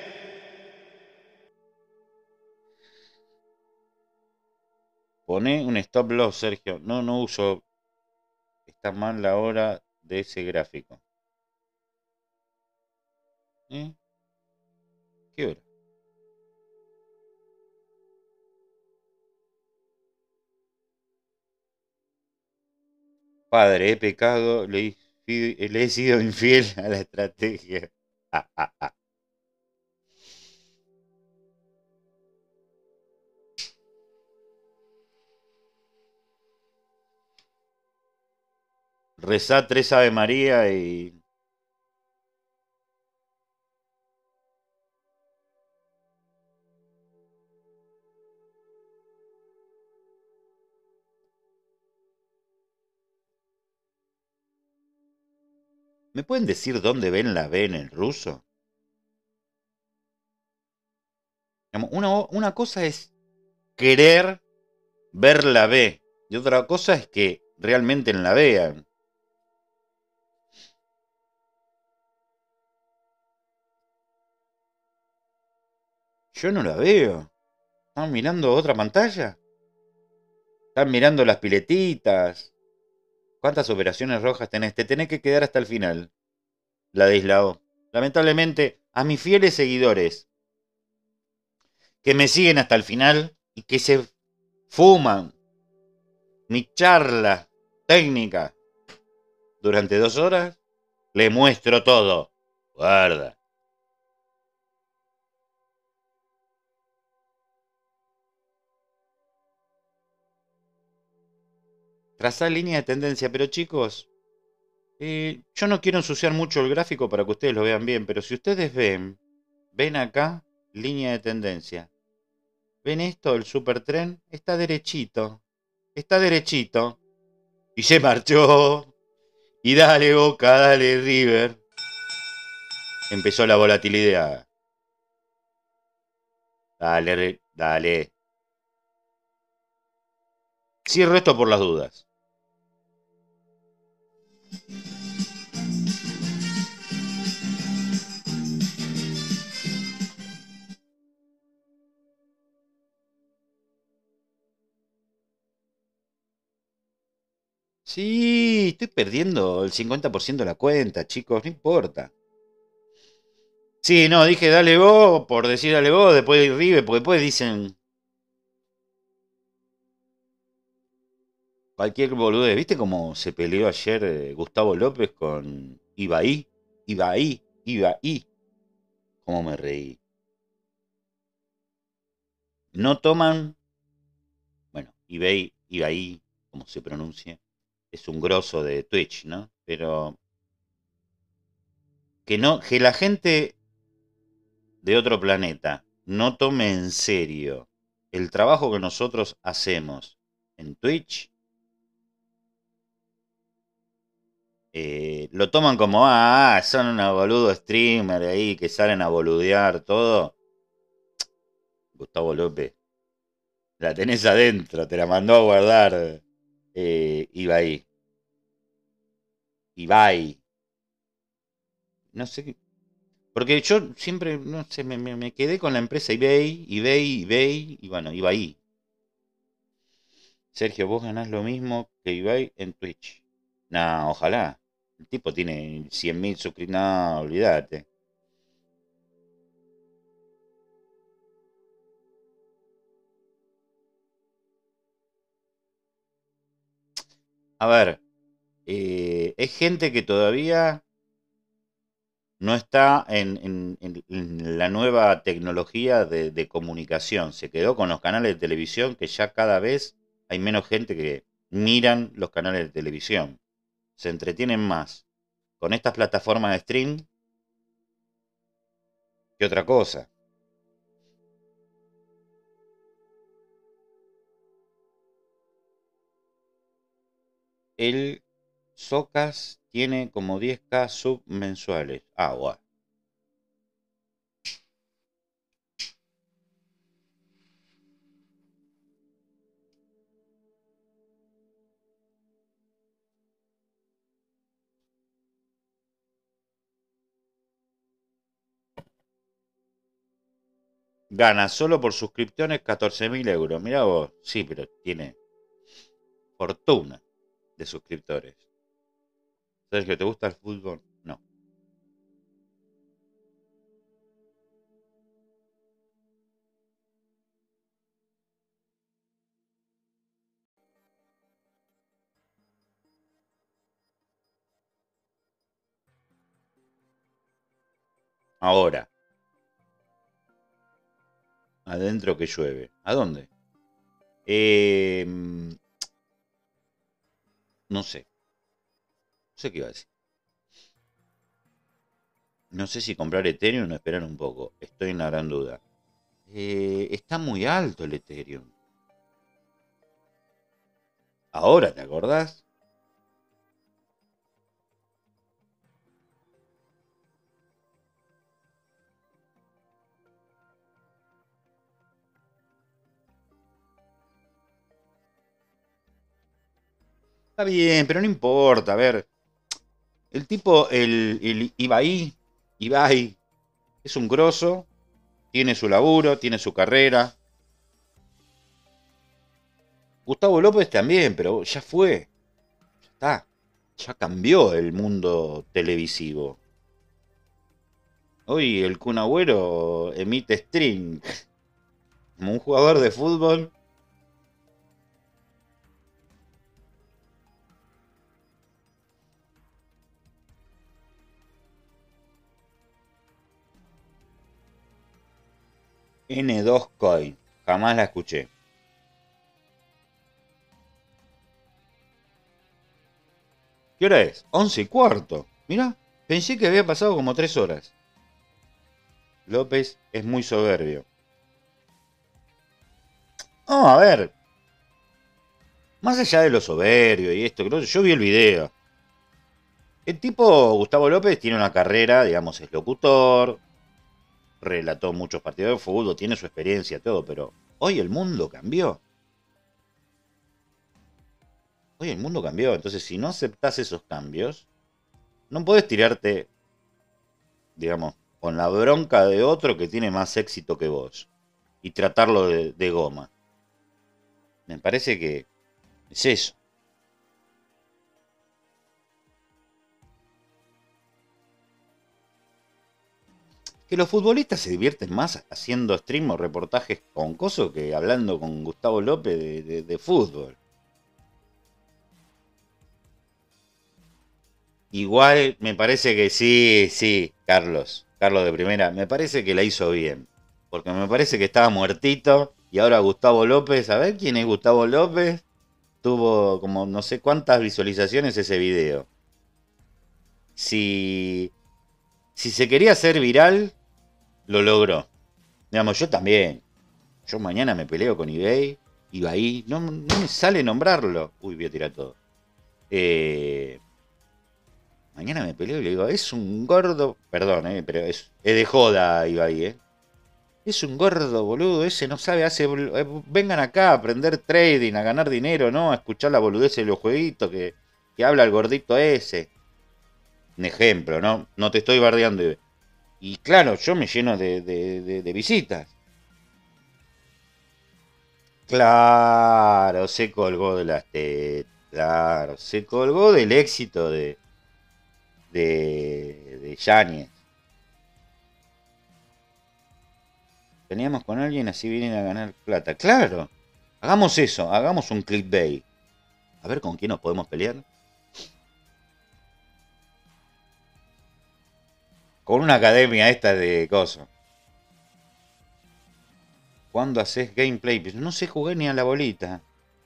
Poné un stop loss, Sergio. No uso. Está mal la hora de ese gráfico. ¿Eh? ¿Qué hora? Padre, he pecado, le he sido infiel a la estrategia. Rezá 3 Ave María y... ¿Me pueden decir dónde ven la B en el ruso? Una cosa es querer ver la B y otra cosa es que realmente la vean. Yo no la veo. ¿Están mirando otra pantalla? ¿Están mirando las piletitas? ¿Cuántas operaciones rojas tenés? Te tenés que quedar hasta el final. La de Islao. Lamentablemente, a mis fieles seguidores que me siguen hasta el final, y que se fuman mi charla técnica durante 2 horas, le muestro todo. Guarda. Trazar línea de tendencia, pero chicos, yo no quiero ensuciar mucho el gráfico para que ustedes lo vean bien, pero si ustedes ven acá, línea de tendencia. ¿Ven esto? El supertren está derechito. Está derechito. Y se marchó. Y dale Boca, dale River. Empezó la volatilidad. Dale, dale. Cierro esto por las dudas. Sí, estoy perdiendo el 50% de la cuenta, chicos, no importa. Sí, no, dije dale vos, por decir dale vos, después River, porque después dicen cualquier boludez. ¿Viste cómo se peleó ayer Gustavo López con Ibaí? Ibaí. ¿Cómo me reí? No toman, bueno, Ibaí, como se pronuncia, es un grosso de Twitch, ¿no? Pero que no, que la gente de otro planeta no tome en serio el trabajo que nosotros hacemos en Twitch, lo toman como, son unos boludos streamers ahí que salen a boludear todo. Gustavo López, la tenés adentro, te la mandó a guardar Ibai. Ibai. No sé qué. Porque yo siempre, no sé, me quedé con la empresa eBay, y bueno, Ibai. Sergio, vos ganás lo mismo que Ibai en Twitch. Nah, ojalá. El tipo tiene 100.000 suscriptores. No, olvídate. A ver, es gente que todavía no está en la nueva tecnología de comunicación. Se quedó con los canales de televisión que ya cada vez hay menos gente que miran los canales de televisión. Se entretienen más con estas plataformas de stream que otra cosa. El Socas tiene como 10.000 sub mensuales. Ah, guau. Gana solo por suscripciones 14.000 euros. Mirá vos. Sí, pero tiene fortuna de suscriptores. Sergio, ¿te gusta el fútbol? No. Ahora, adentro que llueve. ¿A dónde? Eh, no sé. No sé qué iba a decir. No sé si comprar Ethereum o esperar un poco. Estoy en la gran duda. Está muy alto el Ethereum. Ahora, ¿te acordás? Está bien, pero no importa. A ver, el tipo, el Ibai, es un grosso, tiene su laburo, tiene su carrera. Gustavo López también, pero ya fue. Ya está. Ya cambió el mundo televisivo. Hoy el Kun Agüero emite stream. Como un jugador de fútbol. N2 Coin. Jamás la escuché. ¿Qué hora es? 11:15. Mirá, pensé que había pasado como 3 horas. López es muy soberbio. Vamos a ver. Más allá de lo soberbio y esto, yo vi el video. El tipo, Gustavo López, tiene una carrera, digamos, es locutor, relató muchos partidos de fútbol, tiene su experiencia, todo, pero hoy el mundo cambió. Hoy el mundo cambió, entonces si no aceptás esos cambios, no podés tirarte, digamos, con la bronca de otro que tiene más éxito que vos y tratarlo de goma. Me parece que es eso. Que los futbolistas se divierten más haciendo stream o reportajes con Coso que hablando con Gustavo López de fútbol. Igual me parece que sí, sí, Carlos. Carlos de primera, me parece que la hizo bien. Porque me parece que estaba muertito y ahora Gustavo López, a ver quién es Gustavo López, tuvo como no sé cuántas visualizaciones ese video. Si, si se quería hacer viral, lo logró. Digamos, yo también. Yo mañana me peleo con eBay, Ibai, no me sale nombrarlo. Uy, voy a tirar todo. Eh, Mañana me peleo y le digo, es un gordo, perdón, pero es de joda Ibai, Es un gordo, boludo, ese no sabe, vengan acá a aprender trading, a ganar dinero, ¿no? A escuchar la boludez de los jueguitos que habla el gordito ese. Un ejemplo, ¿no? No te estoy bardeando. Y claro, yo me lleno de visitas. Claro, se colgó de las tetas. Claro, se colgó del éxito de Yáñez. Teníamos con alguien, así vienen a ganar plata. Claro, hagamos eso, hagamos un clickbait. A ver con quién nos podemos pelear. Con una academia esta de coso. ¿Cuándo haces gameplay? Pero no sé jugar ni a la bolita.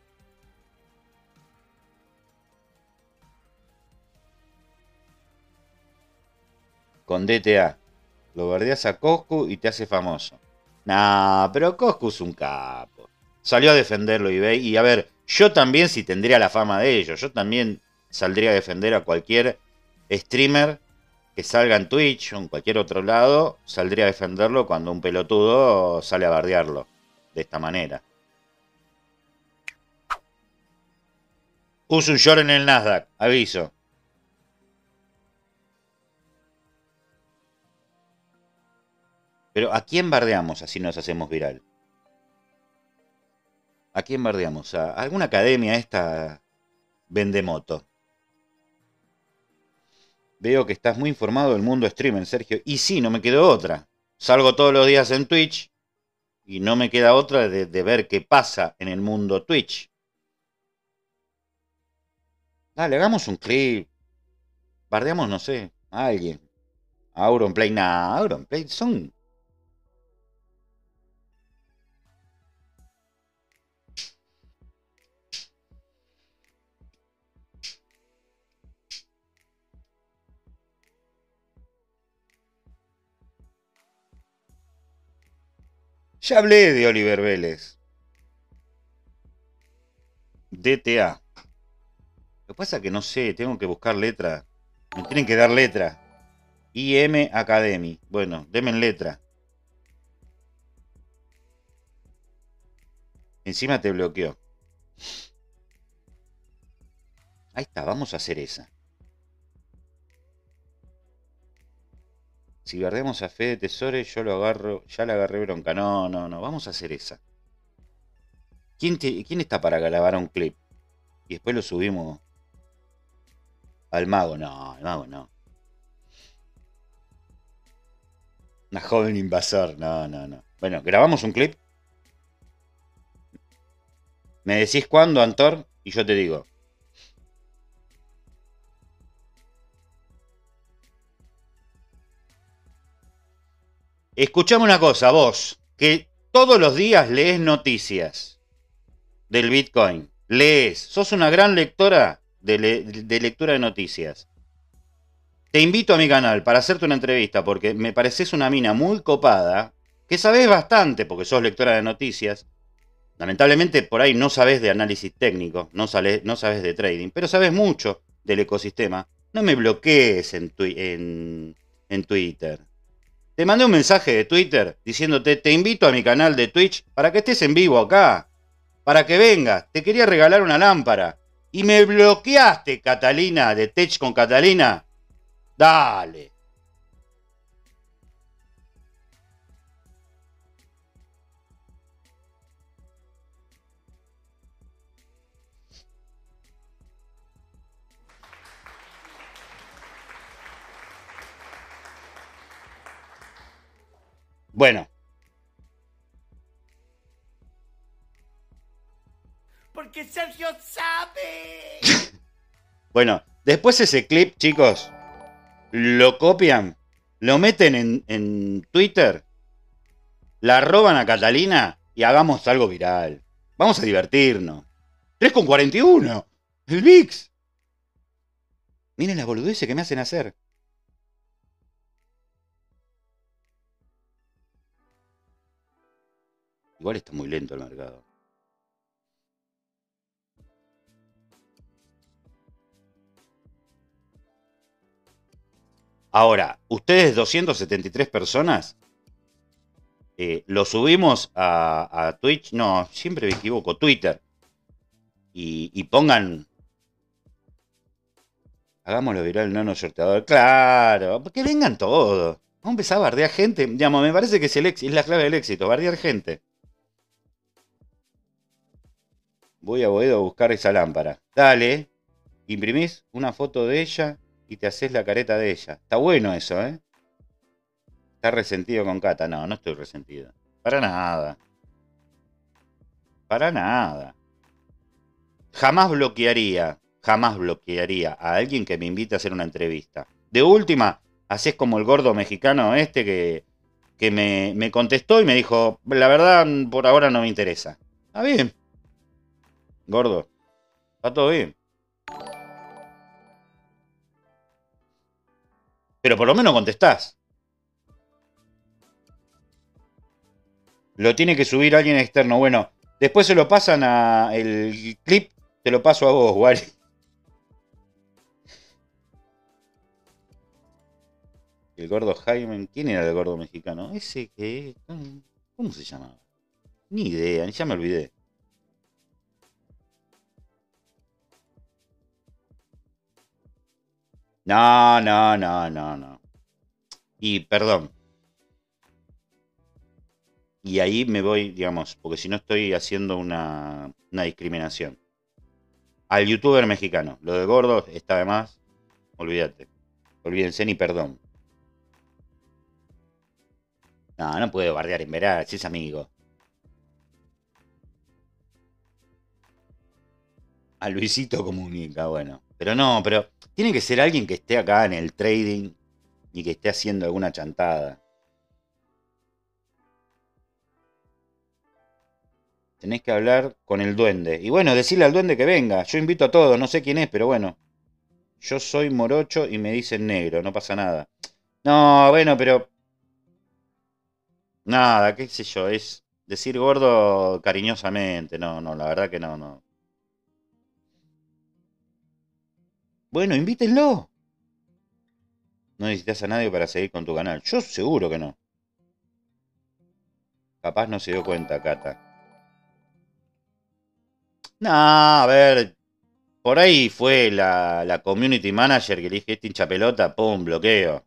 Con DTA. Lo verdeas a Coscu y te hace famoso. Nah, pero Coscu es un capo. Salió a defenderlo eBay. Y a ver, yo también si tendría la fama de ellos. Yo también saldría a defender a cualquier streamer que salga en Twitch o en cualquier otro lado. Saldría a defenderlo cuando un pelotudo sale a bardearlo. De esta manera. Uso un short en el Nasdaq. Aviso. Pero ¿a quién bardeamos así nos hacemos viral? ¿A quién bardeamos? ¿A alguna academia esta vende moto? Veo que estás muy informado del mundo streamer, Sergio. Y sí, no me quedó otra. Salgo todos los días en Twitch y no me queda otra de ver qué pasa en el mundo Twitch. Dale, hagamos un clip. Bardeamos, no sé, a alguien. A Auronplay, nah, Auronplay son. Ya hablé de Oliver Vélez. DTA. Lo que pasa es que no sé, tengo que buscar letra. Me tienen que dar letra. IM Academy. Bueno, denme letra. Encima te bloqueó. Ahí está, vamos a hacer esa. Si guardemos a Fede Tesores, yo lo agarro. Ya le agarré bronca. No, no, no. Vamos a hacer esa. ¿Quién está para grabar un clip? Y después lo subimos al mago. No, al mago no. Una joven invasor. No, no, no. Bueno, grabamos un clip. Me decís cuándo, Antor, y yo te digo. Escuchame una cosa, vos, que todos los días lees noticias del Bitcoin. Lees, sos una gran lectora de lectura de noticias. Te invito a mi canal para hacerte una entrevista porque me pareces una mina muy copada, que sabés bastante porque sos lectora de noticias. Lamentablemente por ahí no sabés de análisis técnico, no sabés de trading, pero sabés mucho del ecosistema. No me bloquees en Twitter. Te mandé un mensaje de Twitter diciéndote, te invito a mi canal de Twitch para que estés en vivo acá, para que vengas. Te quería regalar una lámpara. Y me bloqueaste, Catalina, de Tech con Catalina. Dale. Bueno. Porque Sergio sabe. Bueno, después ese clip, chicos, lo copian, lo meten en Twitter, la roban a Catalina y hagamos algo viral. Vamos a divertirnos. 3,41. El VIX. Miren las boludeces que me hacen hacer. Igual está muy lento el mercado. Ahora, ustedes 273 personas, lo subimos a Twitch, no, siempre me equivoco, Twitter. Y pongan, hagámoslo viral, no sorteador. Claro, que vengan todos. Vamos a empezar a bardear gente. Digamos, me parece que es la clave del éxito, bardear gente. Voy a Boedo a buscar esa lámpara. Dale, imprimís una foto de ella y te haces la careta de ella. Está bueno eso, ¿eh? Está resentido con Cata. No, no estoy resentido. Para nada. Para nada. Jamás bloquearía a alguien que me invite a hacer una entrevista. De última, así es como el gordo mexicano este que me contestó y me dijo, la verdad, por ahora no me interesa. Está bien. Gordo, está todo bien. Pero por lo menos contestás. Lo tiene que subir alguien externo. Bueno, después se lo pasan a el clip, te lo paso a vos, Wally. El gordo Jaime, ¿quién era el gordo mexicano? Ese que... ¿Cómo se llamaba? Ni idea, ya me olvidé. No, no, no, no, no. Y perdón. Y ahí me voy, digamos, porque si no estoy haciendo una discriminación. Al youtuber mexicano. Lo de gordo está de más. Olvídate. Olvídense ni perdón. No, no puedo bardear en verano, si es amigo. A Luisito Comunica, bueno. Pero no, pero tiene que ser alguien que esté acá en el trading y que esté haciendo alguna chantada. Tenés que hablar con el duende. Y bueno, decirle al duende que venga. Yo invito a todos, no sé quién es, pero bueno. Yo soy morocho y me dicen negro, no pasa nada. No, bueno, pero... Nada, qué sé yo, es decir gordo cariñosamente. No, no, la verdad que no, no. Bueno, invítenlo. No necesitas a nadie para seguir con tu canal. Yo seguro que no. Capaz no se dio cuenta, Cata. No, a ver. Por ahí fue la community manager que le dije, este hincha pelota, pum, bloqueo.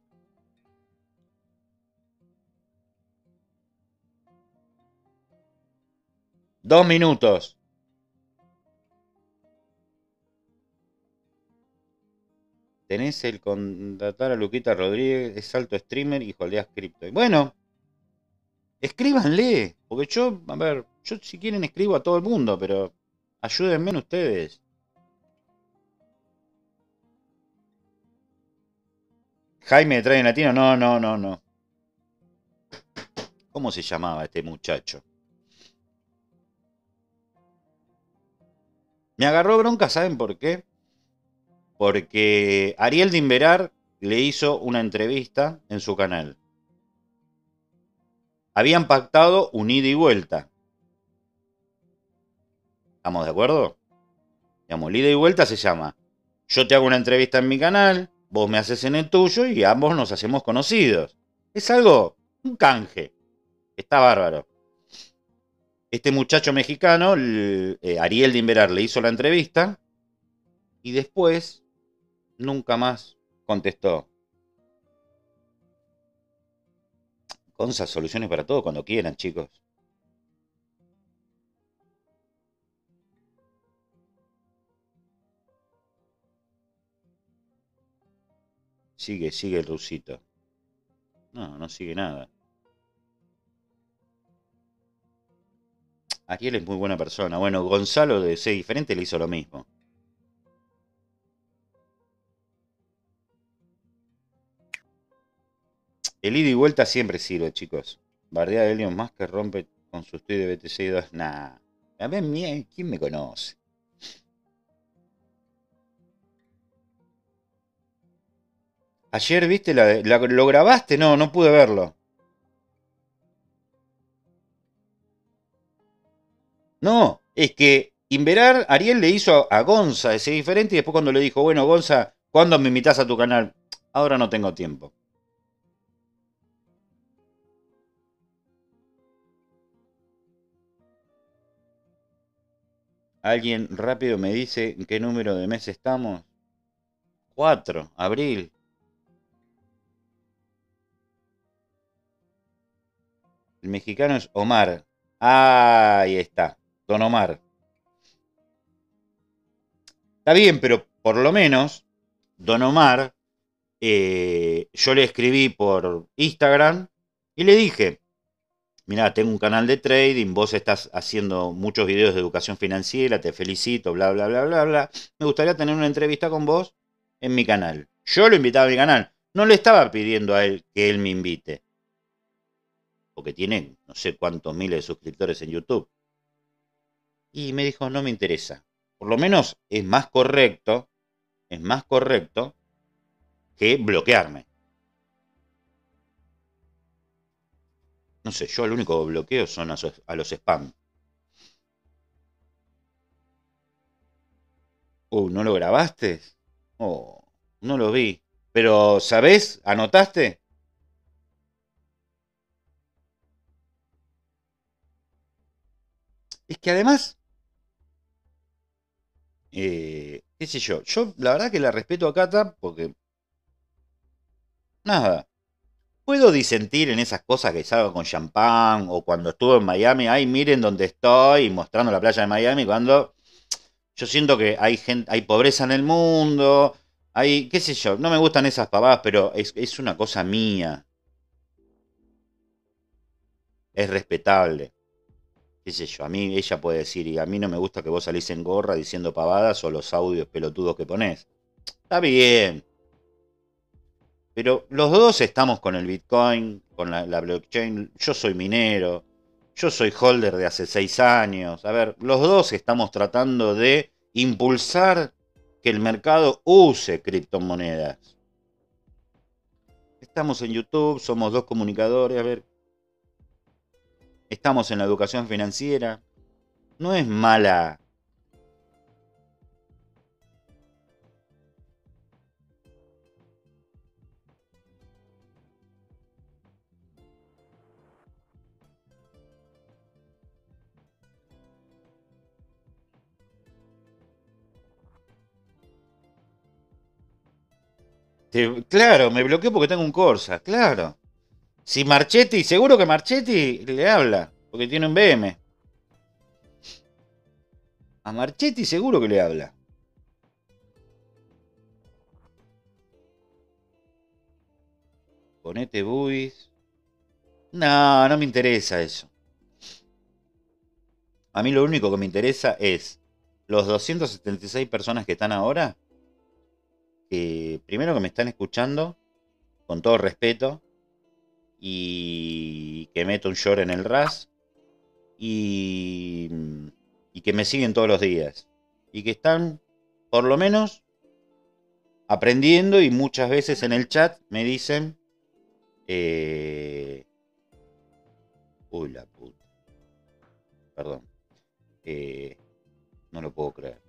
Dos minutos. Tenés el contratar a Luquita Rodríguez, es alto streamer y holdeas cripto. Y bueno, escríbanle. Porque yo, a ver, yo si quieren escribo a todo el mundo, pero Ayúdenme ustedes. Jaime de Trading Latino, no, no, no, no. ¿Cómo se llamaba este muchacho? Me agarró bronca, ¿saben por qué? Porque Ariel Dimberar le hizo una entrevista en su canal. Habían pactado un ida y vuelta. ¿Estamos de acuerdo? Digamos, el ida y vuelta se llama: yo te hago una entrevista en mi canal, vos me haces en el tuyo y ambos nos hacemos conocidos. Es algo, un canje. Está bárbaro. Este muchacho mexicano, Ariel Dimberar, le hizo la entrevista y después nunca más contestó. Con esas soluciones para todo cuando quieran, chicos. Sigue el rusito. No, no sigue nada. Ariel es muy buena persona. Bueno, Gonzalo de C Diferente le hizo lo mismo. El ida y vuelta siempre sirve, chicos. Bardea de Elon Musk que rompe con su tweet de BTC 2. Nah. A ver, ¿quién me conoce? Ayer, ¿viste? ¿Lo grabaste? No, no pude verlo. No, es que Inverar, Ariel le hizo a Gonza ese diferente y después cuando le dijo, bueno, Gonza, ¿cuándo me invitas a tu canal? Ahora no tengo tiempo. ¿Alguien rápido me dice en qué número de mes estamos? 4, abril. El mexicano es Omar. Ah, ahí está, Don Omar. Está bien, pero por lo menos, Don Omar, yo le escribí por Instagram y le dije, mirá, tengo un canal de trading, vos estás haciendo muchos videos de educación financiera, te felicito, bla, bla, bla, bla, bla. Me gustaría tener una entrevista con vos en mi canal. Yo lo invitaba a mi canal. No le estaba pidiendo a él que él me invite. Porque tiene no sé cuántos miles de suscriptores en YouTube. Y me dijo, no me interesa. Por lo menos es más correcto que bloquearme. No sé, yo el único bloqueo son a los spam. ¿No lo grabaste? Oh, no lo vi. Pero, ¿sabés? ¿Anotaste? Es que además, qué sé yo la verdad que la respeto a Cata porque, nada, puedo disentir en esas cosas que salgo con champán o cuando estuve en Miami, ay, miren dónde estoy, mostrando la playa de Miami, cuando yo siento que hay gente, hay pobreza en el mundo, hay, qué sé yo, no me gustan esas pavadas, pero es una cosa mía, es respetable. Qué sé yo, a mí ella puede decir, y a mí no me gusta que vos salís en gorra diciendo pavadas o los audios pelotudos que ponés. Está bien, pero los dos estamos con el Bitcoin, con la blockchain. Yo soy minero, yo soy holder de hace 6 años. A ver, los dos estamos tratando de impulsar que el mercado use criptomonedas. Estamos en YouTube, somos dos comunicadores, a ver, estamos en la educación financiera. No es mala. Claro, me bloqueó porque tengo un Corsa, claro. Si Marchetti, seguro que Marchetti le habla, porque tiene un BM. A Marchetti seguro que le habla. Ponete buis. No, no me interesa eso. A mí lo único que me interesa es los 276 personas que están ahora, que primero que me están escuchando, con todo respeto, y que meto un short en el RAS, y, y que me siguen todos los días, y que están, por lo menos, aprendiendo, y muchas veces en el chat me dicen, eh, uy, la puta, perdón, eh, no lo puedo creer.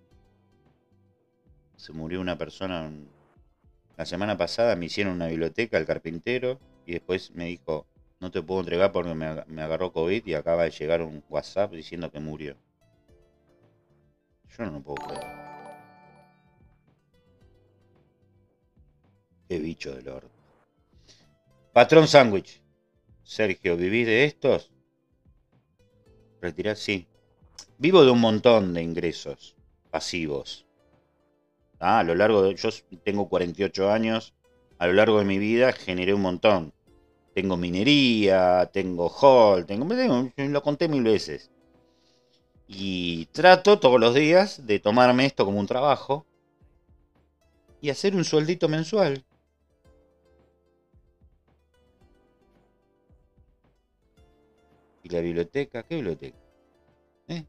Se murió una persona la semana pasada, me hicieron una biblioteca, el carpintero, y después me dijo, no te puedo entregar porque me agarró COVID y acaba de llegar un WhatsApp diciendo que murió. Yo no lo puedo creer. Qué bicho del orto. Patrón Sándwich. Sergio, ¿vivís de estos? Retirar, sí. Vivo de un montón de ingresos pasivos. A lo largo de... Yo tengo 48 años. A lo largo de mi vida generé un montón. Tengo minería, tengo hall, lo conté 1000 veces. Y trato todos los días de tomarme esto como un trabajo y hacer un sueldito mensual. ¿Y la biblioteca? ¿Qué biblioteca? ¿Eh?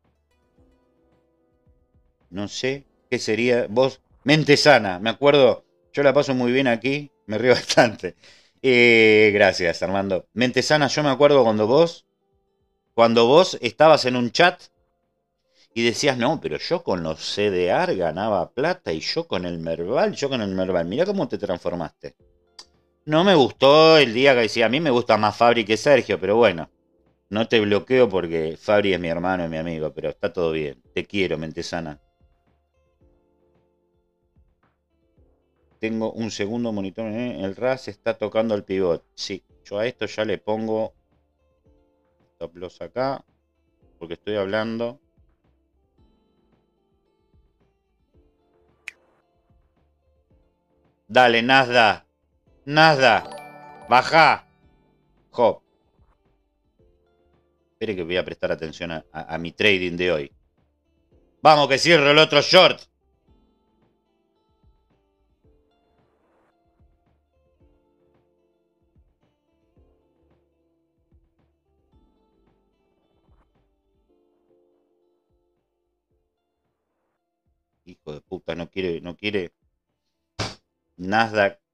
No sé qué sería. Vos, mente sana, me acuerdo. Yo la paso muy bien aquí, me río bastante. Gracias, Armando. Mente sana, yo me acuerdo cuando vos estabas en un chat y decías, no, pero yo con los CDR ganaba plata y yo con el Merval. Mirá cómo te transformaste. No me gustó el día que decía, a mí me gusta más Fabri que Sergio, pero bueno, no te bloqueo porque Fabri es mi hermano y mi amigo, pero está todo bien. Te quiero, mente sana. Tengo un segundo monitor, el RAS está tocando el pivot. Sí, yo a esto ya le pongo top loss acá, porque estoy hablando. Dale, Nasdaq. Nasdaq. Baja. Hop. Espere que voy a prestar atención a mi trading de hoy. Vamos que cierro el otro short. Hijo de puta, no quiere, no quiere. Nasdaq.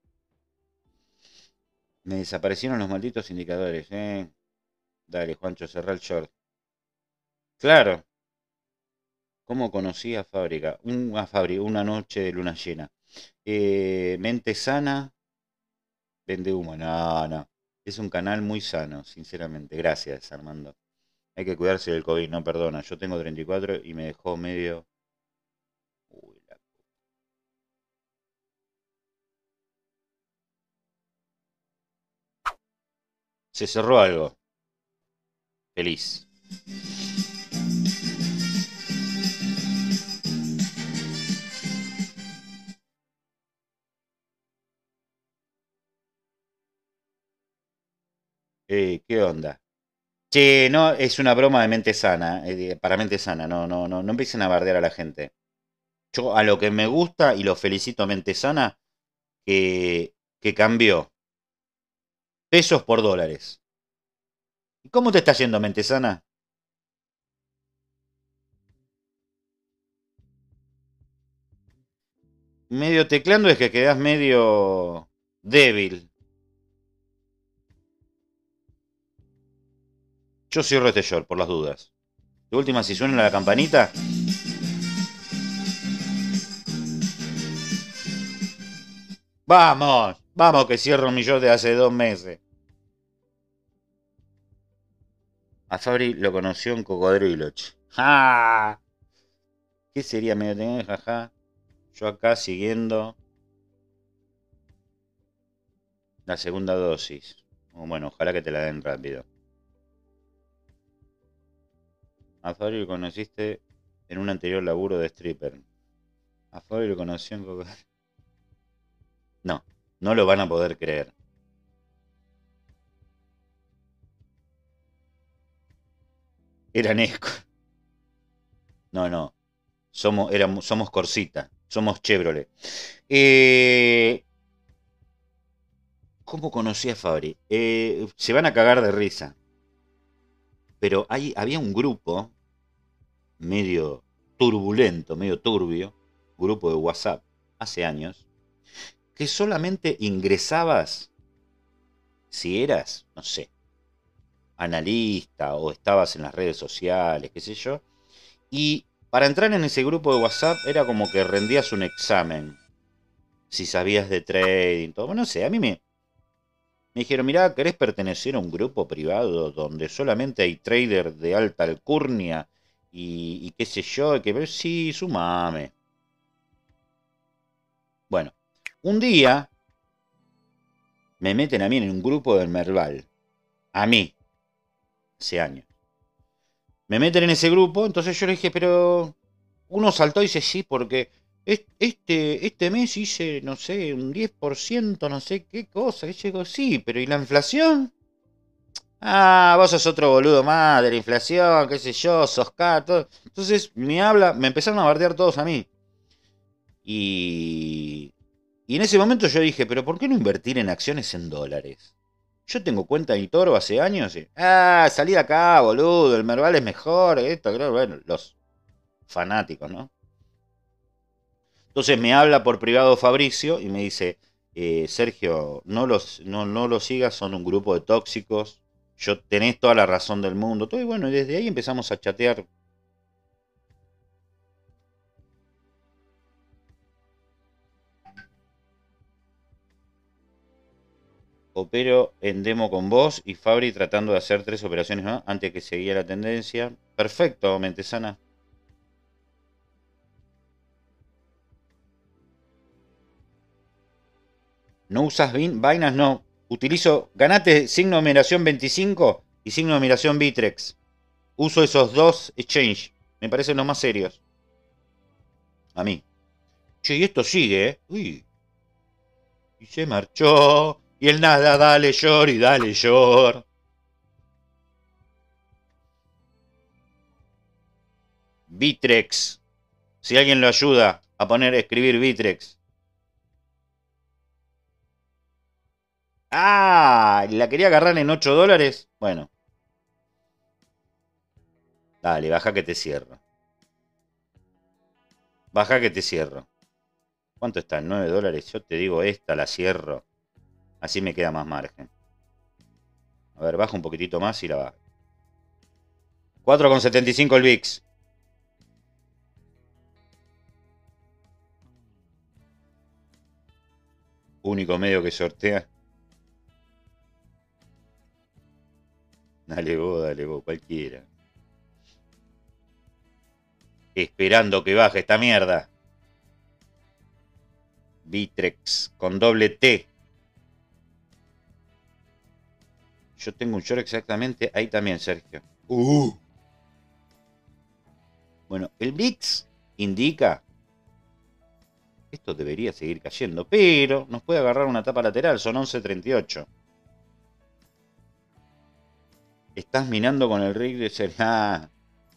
Me desaparecieron los malditos indicadores, Dale, Juancho, cerrá el short. Claro. ¿Cómo conocí a Fábrica? Una noche de luna llena. Mente sana, vende humo. No, no. Es un canal muy sano, sinceramente. Gracias, Armando. Hay que cuidarse del COVID, no perdona. Yo tengo 34 y me dejó medio... Uy, se cerró algo. Feliz. ¿Qué onda? Che, no, es una broma de mente sana, para mente sana, no, no, no, no empiecen a bardear a la gente. Yo a lo que me gusta y lo felicito a mente sana, que cambió pesos por dólares. ¿Y cómo te está yendo, mente sana? Medio teclando es que quedás medio débil. Yo cierro este short por las dudas. De última, si suena la campanita. Vamos, vamos que cierro mi short de hace 2 meses. A Fabri lo conoció en Cocodrilo. ¡Ja! ¿Qué sería medio teclando? Jaja. Yo acá siguiendo la segunda dosis. Bueno, ojalá que te la den rápido. A Fabri lo conociste en un anterior laburo de stripper. A Fabri lo conoció en Cocodrilo. No, no lo van a poder creer. Era Nesco. No, no. somos Corsita, somos Chevrolet. Eh, ¿Cómo conocí a Fabri? Se van a cagar de risa. Pero había un grupo medio turbulento, medio turbio, grupo de WhatsApp, hace años, que solamente ingresabas si eras, no sé, analista o estabas en las redes sociales, qué sé yo, y para entrar en ese grupo de WhatsApp era como que rendías un examen, si sabías de trading, todo, bueno, no sé, me dijeron, mirá, ¿querés pertenecer a un grupo privado donde solamente hay traders de alta alcurnia y qué sé yo? Que ver, sí, sumame. Bueno, un día me meten a mí en un grupo del Merval. A mí, hace años. Me meten en ese grupo, entonces yo le dije, pero uno saltó y dice, sí, porque este mes hice, no sé, un 10%, no sé qué cosa. Y yo digo, sí, pero ¿y la inflación? Ah, vos sos otro boludo más de la inflación, qué sé yo, sos todo. Entonces me empezaron a bardear todos a mí. Y, y en ese momento yo dije, pero ¿por qué no invertir en acciones en dólares? Yo tengo cuenta en Toro hace años y, salí de acá, boludo, el Merval es mejor, esto, creo, bueno, los fanáticos, ¿no? Entonces me habla por privado Fabricio y me dice, Sergio, no los sigas, son un grupo de tóxicos, yo tenés toda la razón del mundo, todo, y bueno, y desde ahí empezamos a chatear. Opero en demo con vos y Fabri tratando de hacer 3 operaciones más antes que seguía la tendencia. Perfecto, Mentesana. ¿No usas vainas? No. Utilizo, ganate signo de numeración 25 y signo de numeración Bitrex. Uso esos dos exchange. Me parecen los más serios. A mí. Che, y esto sigue, ¿eh? Uy. Y se marchó. Y el nada, dale llor y dale llor. Bitrex. Si alguien lo ayuda a escribir Bitrex. Ah, la quería agarrar en $8. Bueno, dale, baja que te cierro. Baja que te cierro. ¿Cuánto está? $9. Yo te digo, esta la cierro. Así me queda más margen. A ver, baja un poquitito más y la baja. 4,75 el VIX. Único medio que sortea. Dale vos, cualquiera. Esperando que baje esta mierda. Bitrex con doble T. Yo tengo un short exactamente ahí también, Sergio. Bueno, el VIX indica, esto debería seguir cayendo, pero nos puede agarrar una tapa lateral, son 11.38. Estás minando con el rig de ser... Ah.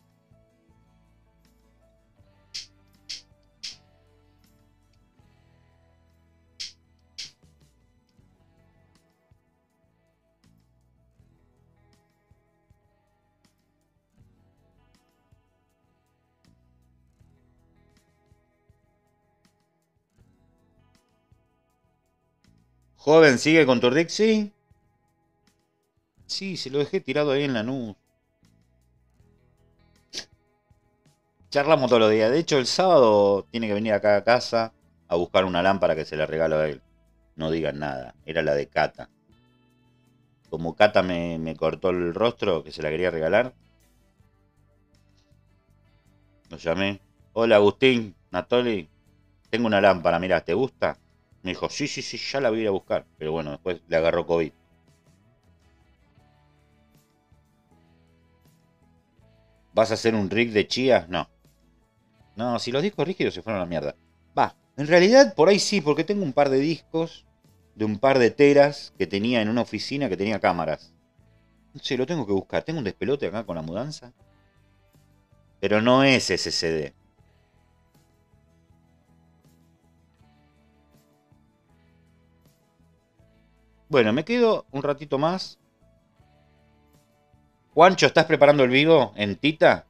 Joven, ¿sigue con tu rig? Sí. Sí, se lo dejé tirado ahí en la nube. Charlamos todos los días. De hecho, el sábado tiene que venir acá a casa a buscar una lámpara que se le regalo a él. No digan nada. Era la de Cata. Como Cata me cortó el rostro, que se la quería regalar, lo llamé. Hola, Agustín, Natoli. Tengo una lámpara, mirá, ¿te gusta? Me dijo, sí, sí, sí, ya la voy a ir a buscar. Pero bueno, después le agarró COVID. ¿Vas a hacer un rig de chías? No. No, si los discos rígidos se fueron a la mierda. Va, en realidad por ahí sí, porque tengo un par de discos de un par de teras que tenía en una oficina que tenía cámaras. No sé, lo tengo que buscar. Tengo un despelote acá con la mudanza. Pero no es SSD. Bueno, me quedo un ratito más. Juancho, ¿estás preparando el vivo en Tita?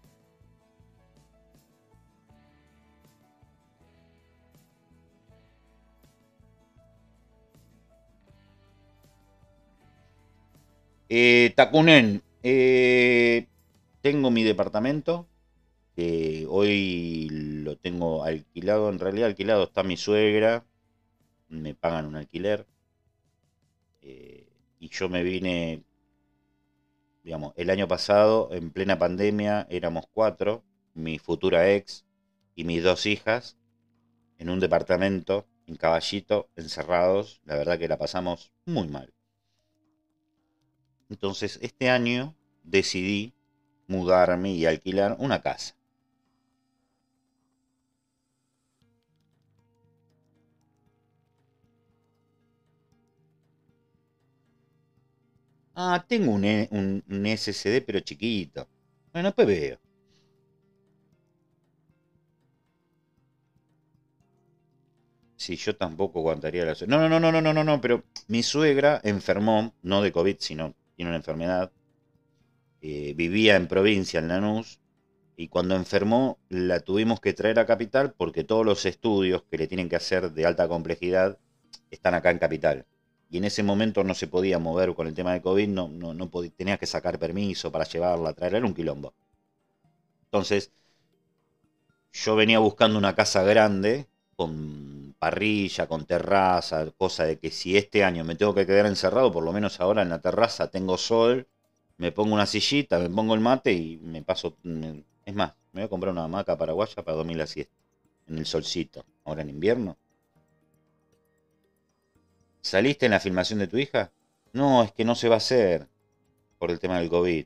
Tacunen, tengo mi departamento, que hoy lo tengo alquilado. En realidad alquilado está mi suegra, me pagan un alquiler. Y yo me vine, digamos, el año pasado, en plena pandemia, éramos cuatro, mi futura ex y mis dos hijas, en un departamento en Caballito, encerrados. La verdad que la pasamos muy mal. Entonces, este año decidí mudarme y alquilar una casa. Ah, tengo un SSD, pero chiquito. Bueno, pues veo. Si yo tampoco aguantaría la... No, no, no, no, no, no, no, no, pero mi suegra enfermó, no de COVID, sino tiene una enfermedad. Vivía en provincia, en Lanús, y cuando enfermó la tuvimos que traer a Capital porque todos los estudios que le tienen que hacer de alta complejidad están acá en Capital. Y en ese momento no se podía mover con el tema de COVID, no podía, tenías que sacar permiso para llevarla, traerla, era un quilombo. Entonces, yo venía buscando una casa grande, con parrilla, con terraza, cosa de que si este año me tengo que quedar encerrado, por lo menos ahora en la terraza tengo sol, me pongo una sillita, me pongo el mate y me paso... Es más, me voy a comprar una hamaca paraguaya para dormir la siesta, en el solcito, ahora en invierno. ¿Saliste en la filmación de tu hija? No, es que no se va a hacer por el tema del COVID.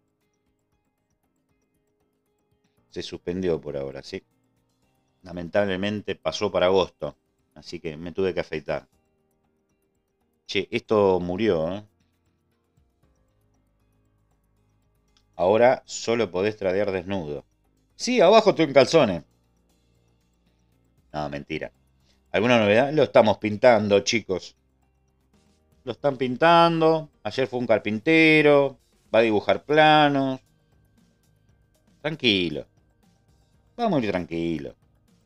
Se suspendió por ahora, ¿sí? Lamentablemente pasó para agosto, así que me tuve que afeitar. Che, esto murió, ¿eh? Ahora solo podés tradear desnudo. Sí, abajo estoy en calzones. No, mentira. ¿Alguna novedad? Lo estamos pintando, chicos. Lo están pintando. Ayer fue un carpintero. Va a dibujar planos. Tranquilo. Vamos a ir tranquilo.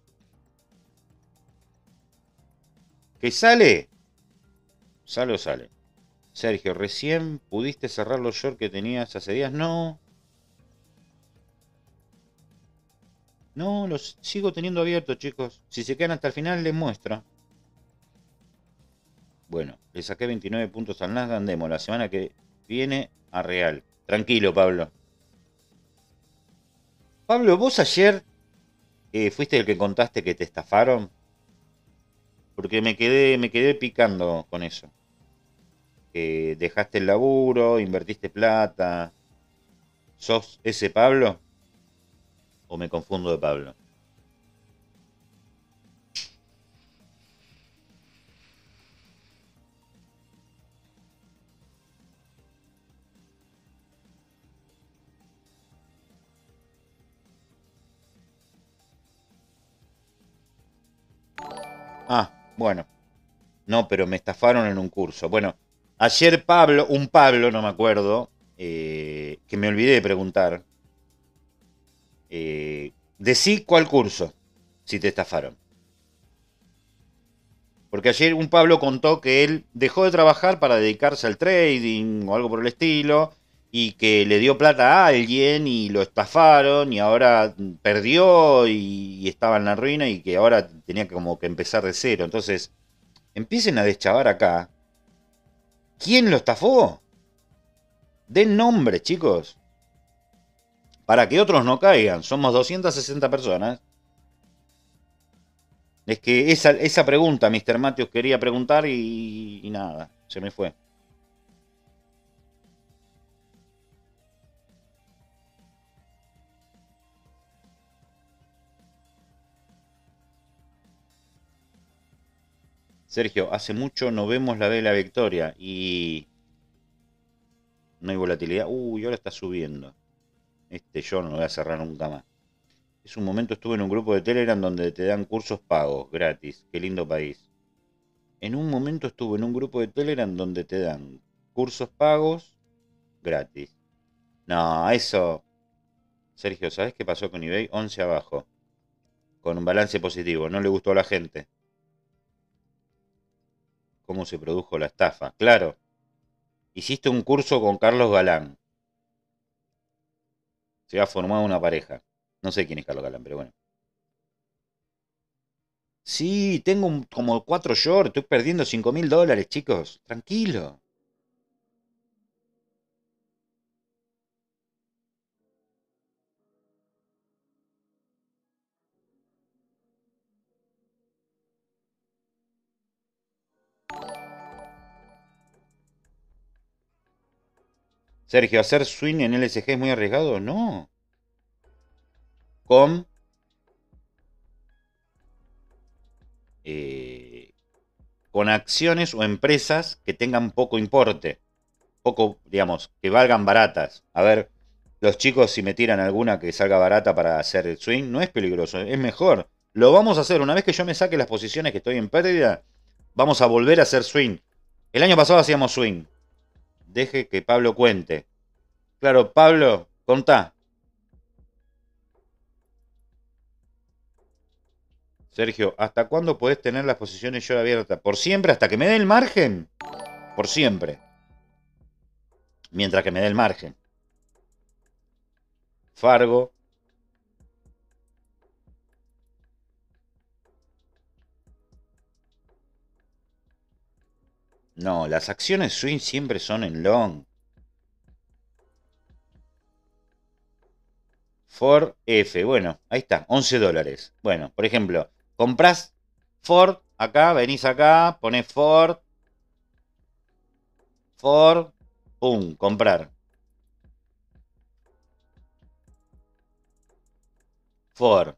¿Qué sale? Sale o sale. Sergio, ¿recién pudiste cerrar los shorts que tenías hace días? No. No, los sigo teniendo abiertos, chicos. Si se quedan hasta el final, les muestro. Bueno, le saqué 29 puntos al Nasdaq. Andemos la semana que viene a Real. Tranquilo, Pablo. Pablo, vos ayer fuiste el que contaste que te estafaron. Porque me quedé picando con eso. Que dejaste el laburo, invertiste plata. ¿Sos ese Pablo? ¿O me confundo de Pablo? Ah, bueno. No, pero me estafaron en un curso. Bueno, ayer Pablo, un Pablo, no me acuerdo, que me olvidé de preguntar, decí cuál curso, si te estafaron. Porque ayer un Pablo contó que él dejó de trabajar para dedicarse al trading o algo por el estilo, y que le dio plata a alguien y lo estafaron y ahora perdió y estaba en la ruina y que ahora tenía como que empezar de cero. Entonces, empiecen a deschavar acá. ¿Quién lo estafó? Den nombre, chicos, para que otros no caigan. Somos 260 personas. Es que esa pregunta, Mr. Matthews, quería preguntar y nada, se me fue. Sergio, hace mucho no vemos la vela Victoria y no hay volatilidad. Uy, ahora está subiendo. Yo no lo voy a cerrar nunca más. Es un momento estuve en un grupo de Telegram donde te dan cursos pagos, gratis. Qué lindo país. En un momento estuve en un grupo de Telegram donde te dan cursos pagos gratis. No, eso... Sergio, ¿sabes qué pasó con eBay? 11 abajo. Con un balance positivo. No le gustó a la gente. ¿Cómo se produjo la estafa? Claro. Hiciste un curso con Carlos Galán. Se ha formado una pareja. No sé quién es Carlos Galán, pero bueno. Sí, tengo como 4 shorts. Estoy perdiendo $5.000, chicos. Tranquilo. Sergio, ¿hacer swing en LSG es muy arriesgado? No. Con eh, con acciones o empresas que tengan poco importe, poco, digamos, que valgan baratas. A ver, los chicos si me tiran alguna que salga barata para hacer el swing, no es peligroso, es mejor. Lo vamos a hacer, una vez que yo me saque las posiciones que estoy en pérdida, vamos a volver a hacer swing. El año pasado hacíamos swing. Deje que Pablo cuente. Claro, Pablo, contá. Sergio, ¿hasta cuándo podés tener las posiciones yo abiertas? ¿Por siempre? ¿Hasta que me dé el margen? Por siempre. Mientras que me dé el margen. Fargo. No, las acciones swing siempre son en long. Ford F. Bueno, ahí está, $11. Bueno, por ejemplo, comprás Ford acá, venís acá, ponés Ford, pum, comprar. Ford.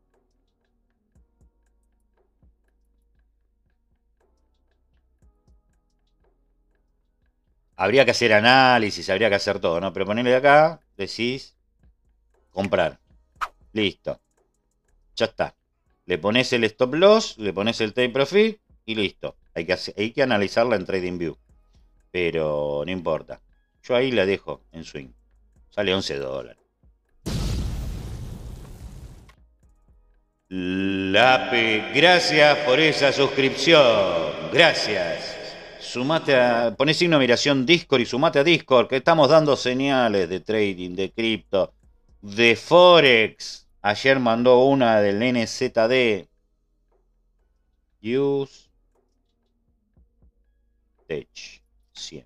Habría que hacer análisis, habría que hacer todo, ¿no? Pero ponele acá, decís comprar. Listo. Ya está. Le pones el stop loss, le pones el take profit y listo. Hay que analizarla en TradingView. Pero no importa. Yo ahí la dejo en swing. Sale $11. Lape, gracias por esa suscripción. Gracias. Poné signo de admiración Discord y sumate a Discord, que estamos dando señales de trading, de cripto, de Forex. Ayer mandó una del NZD. Use Tech 100.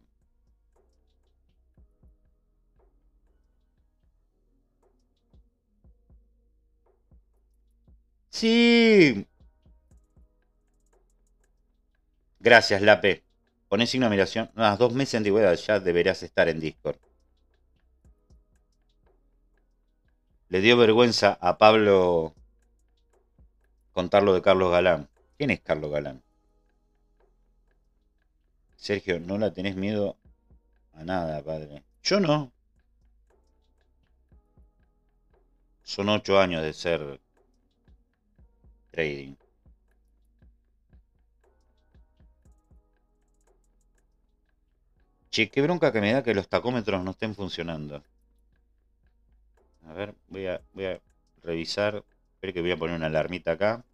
Sí. Gracias, Lape. Poné signo de admiración. 2 meses de antigüedad, ya deberías estar en Discord. Le dio vergüenza a Pablo contar lo de Carlos Galán. ¿Quién es Carlos Galán? Sergio, no la tenés miedo a nada, padre. Yo no. Son 8 años de ser trading. Che, qué bronca que me da que los tacómetros no estén funcionando. A ver, voy a revisar. Espera que voy a poner una alarmita acá.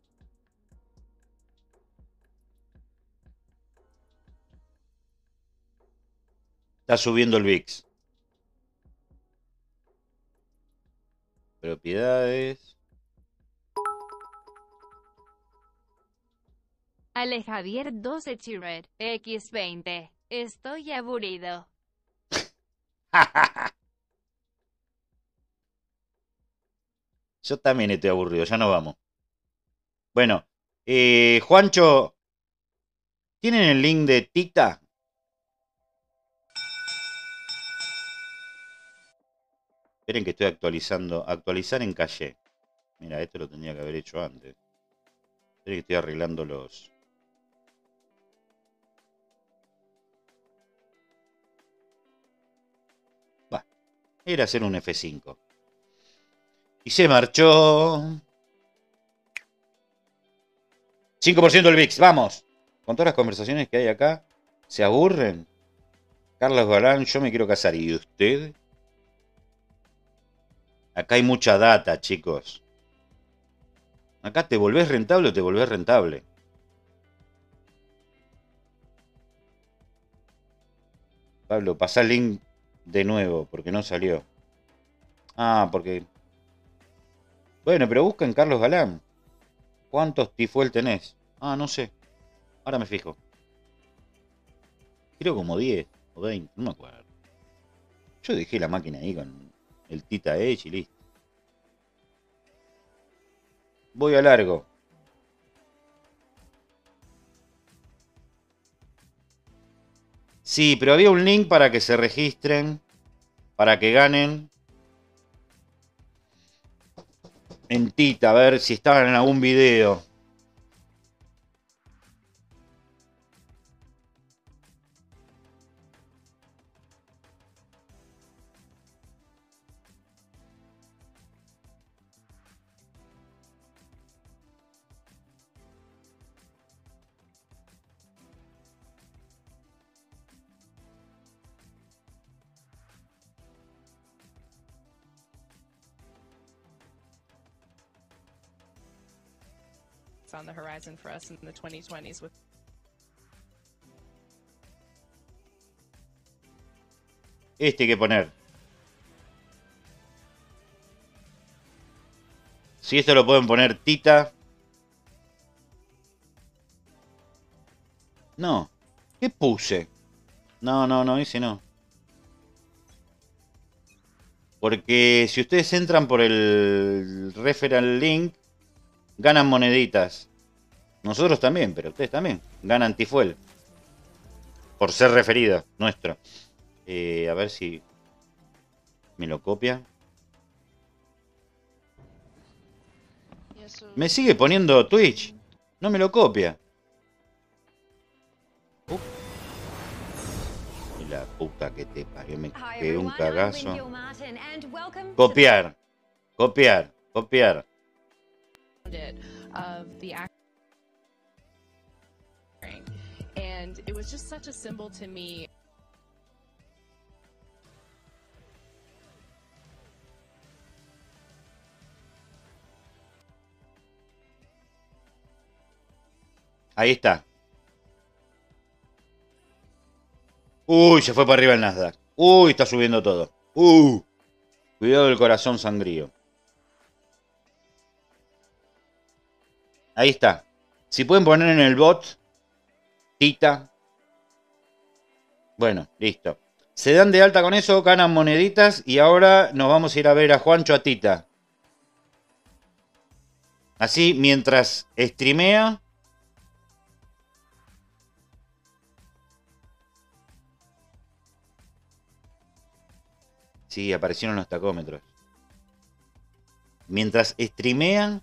Está subiendo el VIX. Propiedades. Ale Javier 12 Chirer, X20. Estoy aburrido. Yo también estoy aburrido, ya nos vamos. Bueno, Juancho, ¿tienen el link de Tita? Esperen que estoy actualizando. Actualizar en calle. Mira, esto lo tendría que haber hecho antes. Esperen que estoy arreglando los... Va, era hacer un F5. Y se marchó. 5% del VIX, vamos. Con todas las conversaciones que hay acá, ¿se aburren? Carlos Galán, yo me quiero casar. ¿Y usted? Acá hay mucha data, chicos. Acá te volvés rentable o te volvés rentable. Pablo, pasá el link de nuevo, porque no salió. Ah, porque... Bueno, pero busquen Carlos Galán. ¿Cuántos Tifuel tenés? Ah, no sé. Ahora me fijo. Creo como 10 o 20, no me acuerdo. Yo dejé la máquina ahí con el Tita Edge y listo. Voy a largo. Sí, pero había un link para que se registren, para que ganen en Tita, a ver si estaban en algún video. On the horizon for us in the 2020s with Este hay que poner. Si esto lo pueden poner Tita. No. ¿Qué puse? No, ese no. Porque si ustedes entran por el referral link, ganan moneditas. Nosotros también, pero ustedes también. Ganan Tifuel. Por ser referido, nuestro. A ver si me lo copia. Me sigue poniendo Twitch. No me lo copia. Y la puta que te parió. Me pegué un cagazo. Copiar. Copiar. Copiar. of the acting, and it was just such a symbol to me. Ahí está. Uy, se fue para arriba el Nasdaq. Uy, está subiendo todo. Cuidado del corazón sangrío. Ahí está. Si pueden poner en el bot Tita. Bueno, listo. Se dan de alta con eso, ganan moneditas y ahora nos vamos a ir a ver a Juancho a Tita. Así, mientras streamea. Sí, aparecieron los tacómetros. Mientras streamean.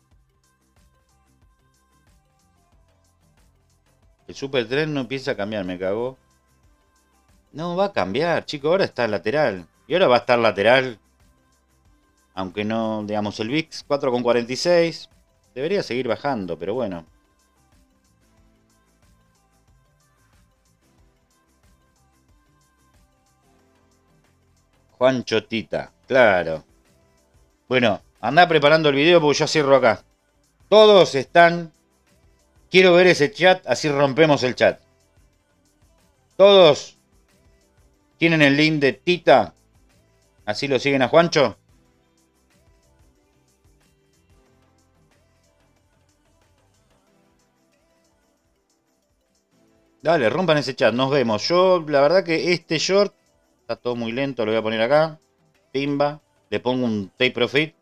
El super tren no empieza a cambiar, me cagó. No, va a cambiar, chicos. Ahora está lateral. Y ahora va a estar lateral. Aunque no, digamos, el VIX 4,46. Debería seguir bajando, pero bueno. Juancho Tita, claro. Bueno, anda preparando el video porque yo cierro acá. Todos están... Quiero ver ese chat, así rompemos el chat. Todos tienen el link de Tita. Así lo siguen a Juancho. Dale, rompan ese chat, nos vemos. Yo, la verdad que este short está todo muy lento, lo voy a poner acá. Pimba. Le pongo un take profit.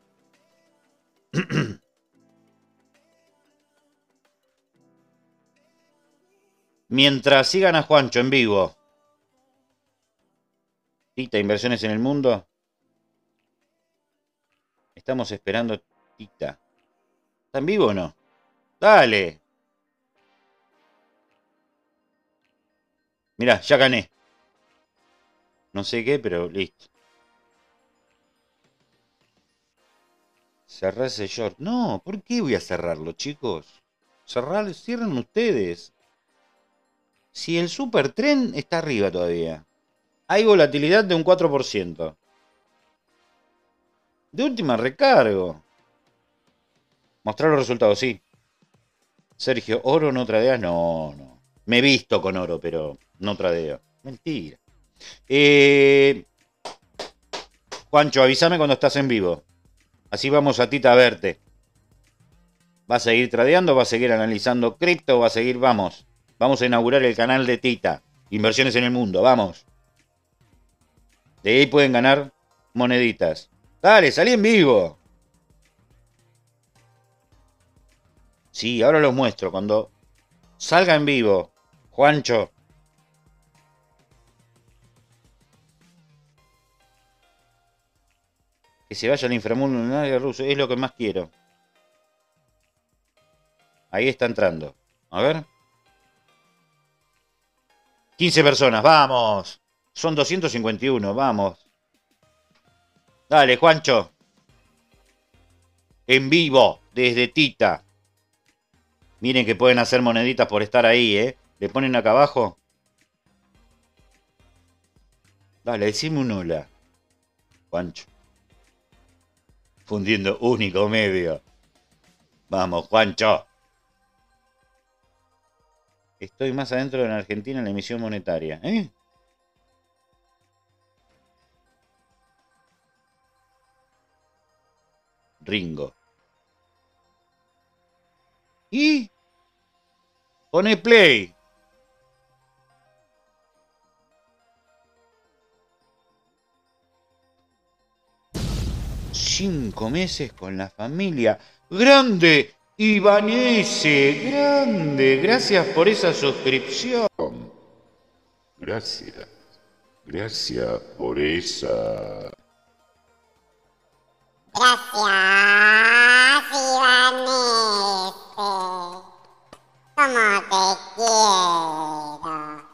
Mientras sigan a Juancho en vivo. Tita, inversiones en el mundo. Estamos esperando Tita. ¿Está en vivo o no? Dale. Mirá, ya gané. No sé qué, pero listo. Cerrar ese short. No, ¿por qué voy a cerrarlo, chicos? Cierren ustedes. Si el supertren está arriba todavía. Hay volatilidad de un 4%. De última recargo. Mostrar los resultados, sí. Sergio, ¿oro no tradeas? No, no. Me he visto con oro, pero no tradeo. Mentira. Juancho, avísame cuando estás en vivo. Así vamos a Tita a verte. ¿Va a seguir tradeando? ¿Va a seguir analizando cripto? ¿Va a seguir? Vamos. Vamos a inaugurar el canal de Tita. Inversiones en el mundo, vamos. De ahí pueden ganar moneditas. Dale, salí en vivo. Sí, ahora los muestro. Cuando salga en vivo, Juancho. Que se vaya al inframundo lunar ruso. Es lo que más quiero. Ahí está entrando. A ver. 15 personas, vamos. Son 251, vamos. Dale, Juancho. En vivo, desde Tita. Miren que pueden hacer moneditas por estar ahí, ¿eh? Le ponen acá abajo. Dale, decime un hola. Juancho. Fundiendo único medio. Vamos, Juancho. Estoy más adentro de la Argentina en la emisión monetaria. ¿Eh? Ringo. ¿Y? Pone play. Cinco meses con la familia. ¡Grande! Ibanese, grande. Gracias por esa suscripción. Gracias. Gracias por esa. Gracias, Ibanese. Como te quiero.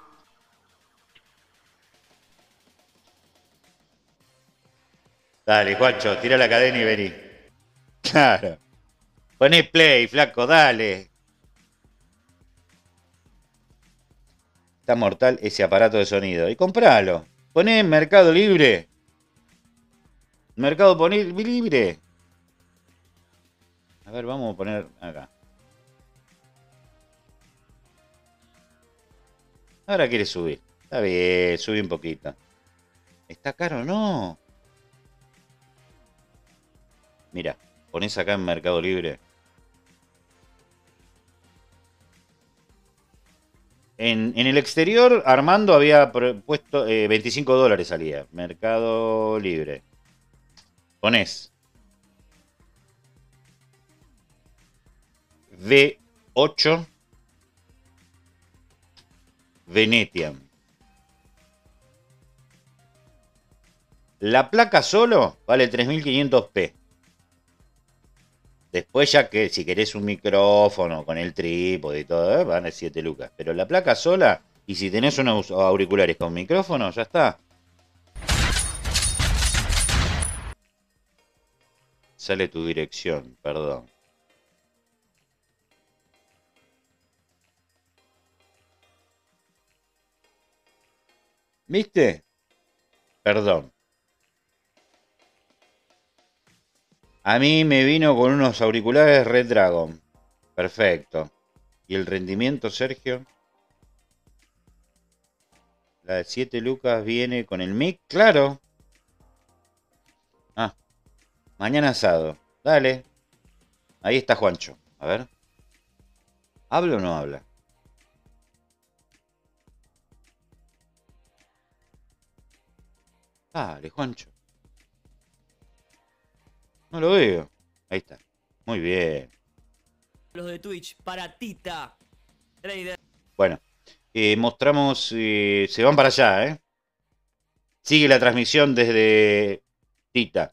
Dale, Juancho, tira la cadena y vení. Claro. Poné play, flaco, dale. Está mortal ese aparato de sonido. Y compralo. Poné en Mercado Libre. Mercado Libre. A ver, vamos a poner acá. Ahora quiere subir. Está bien, sube un poquito. ¿Está caro o no? Mira, ponés acá en Mercado Libre. En el exterior, Armando había puesto $25 salía. Mercado Libre. Ponés V8 Venetian. La placa solo vale 3500p. Después ya que si querés un micrófono con el trípode y todo, van a 7 lucas. Pero la placa sola, y si tenés unos auriculares con micrófono, ya está. Sale tu dirección, perdón. ¿Viste? Perdón. A mí me vino con unos auriculares Red Dragon. Perfecto. ¿Y el rendimiento, Sergio? La de 7 lucas viene con el mic, claro. Ah, mañana asado. Dale. Ahí está Juancho. A ver. ¿Habla o no habla? Dale, Juancho. No lo veo. Ahí está. Muy bien. Los de Twitch para Tita. Trader. Bueno, mostramos. Se van para allá, ¿eh? Sigue la transmisión desde Tita.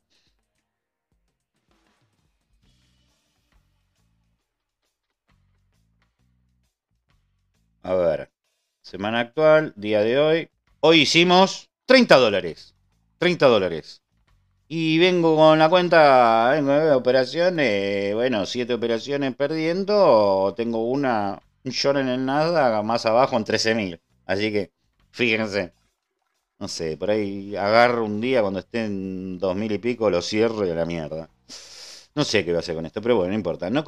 A ver. Semana actual, día de hoy. Hoy hicimos $30. $30. Y vengo con la cuenta, vengo de operaciones, bueno, 7 operaciones perdiendo, tengo una millón en el Nasdaq, más abajo en 13.000. Así que, fíjense. No sé, por ahí agarro un día cuando esté en 2.000 y pico, lo cierro y a la mierda. No sé qué voy a hacer con esto, pero bueno, no importa. No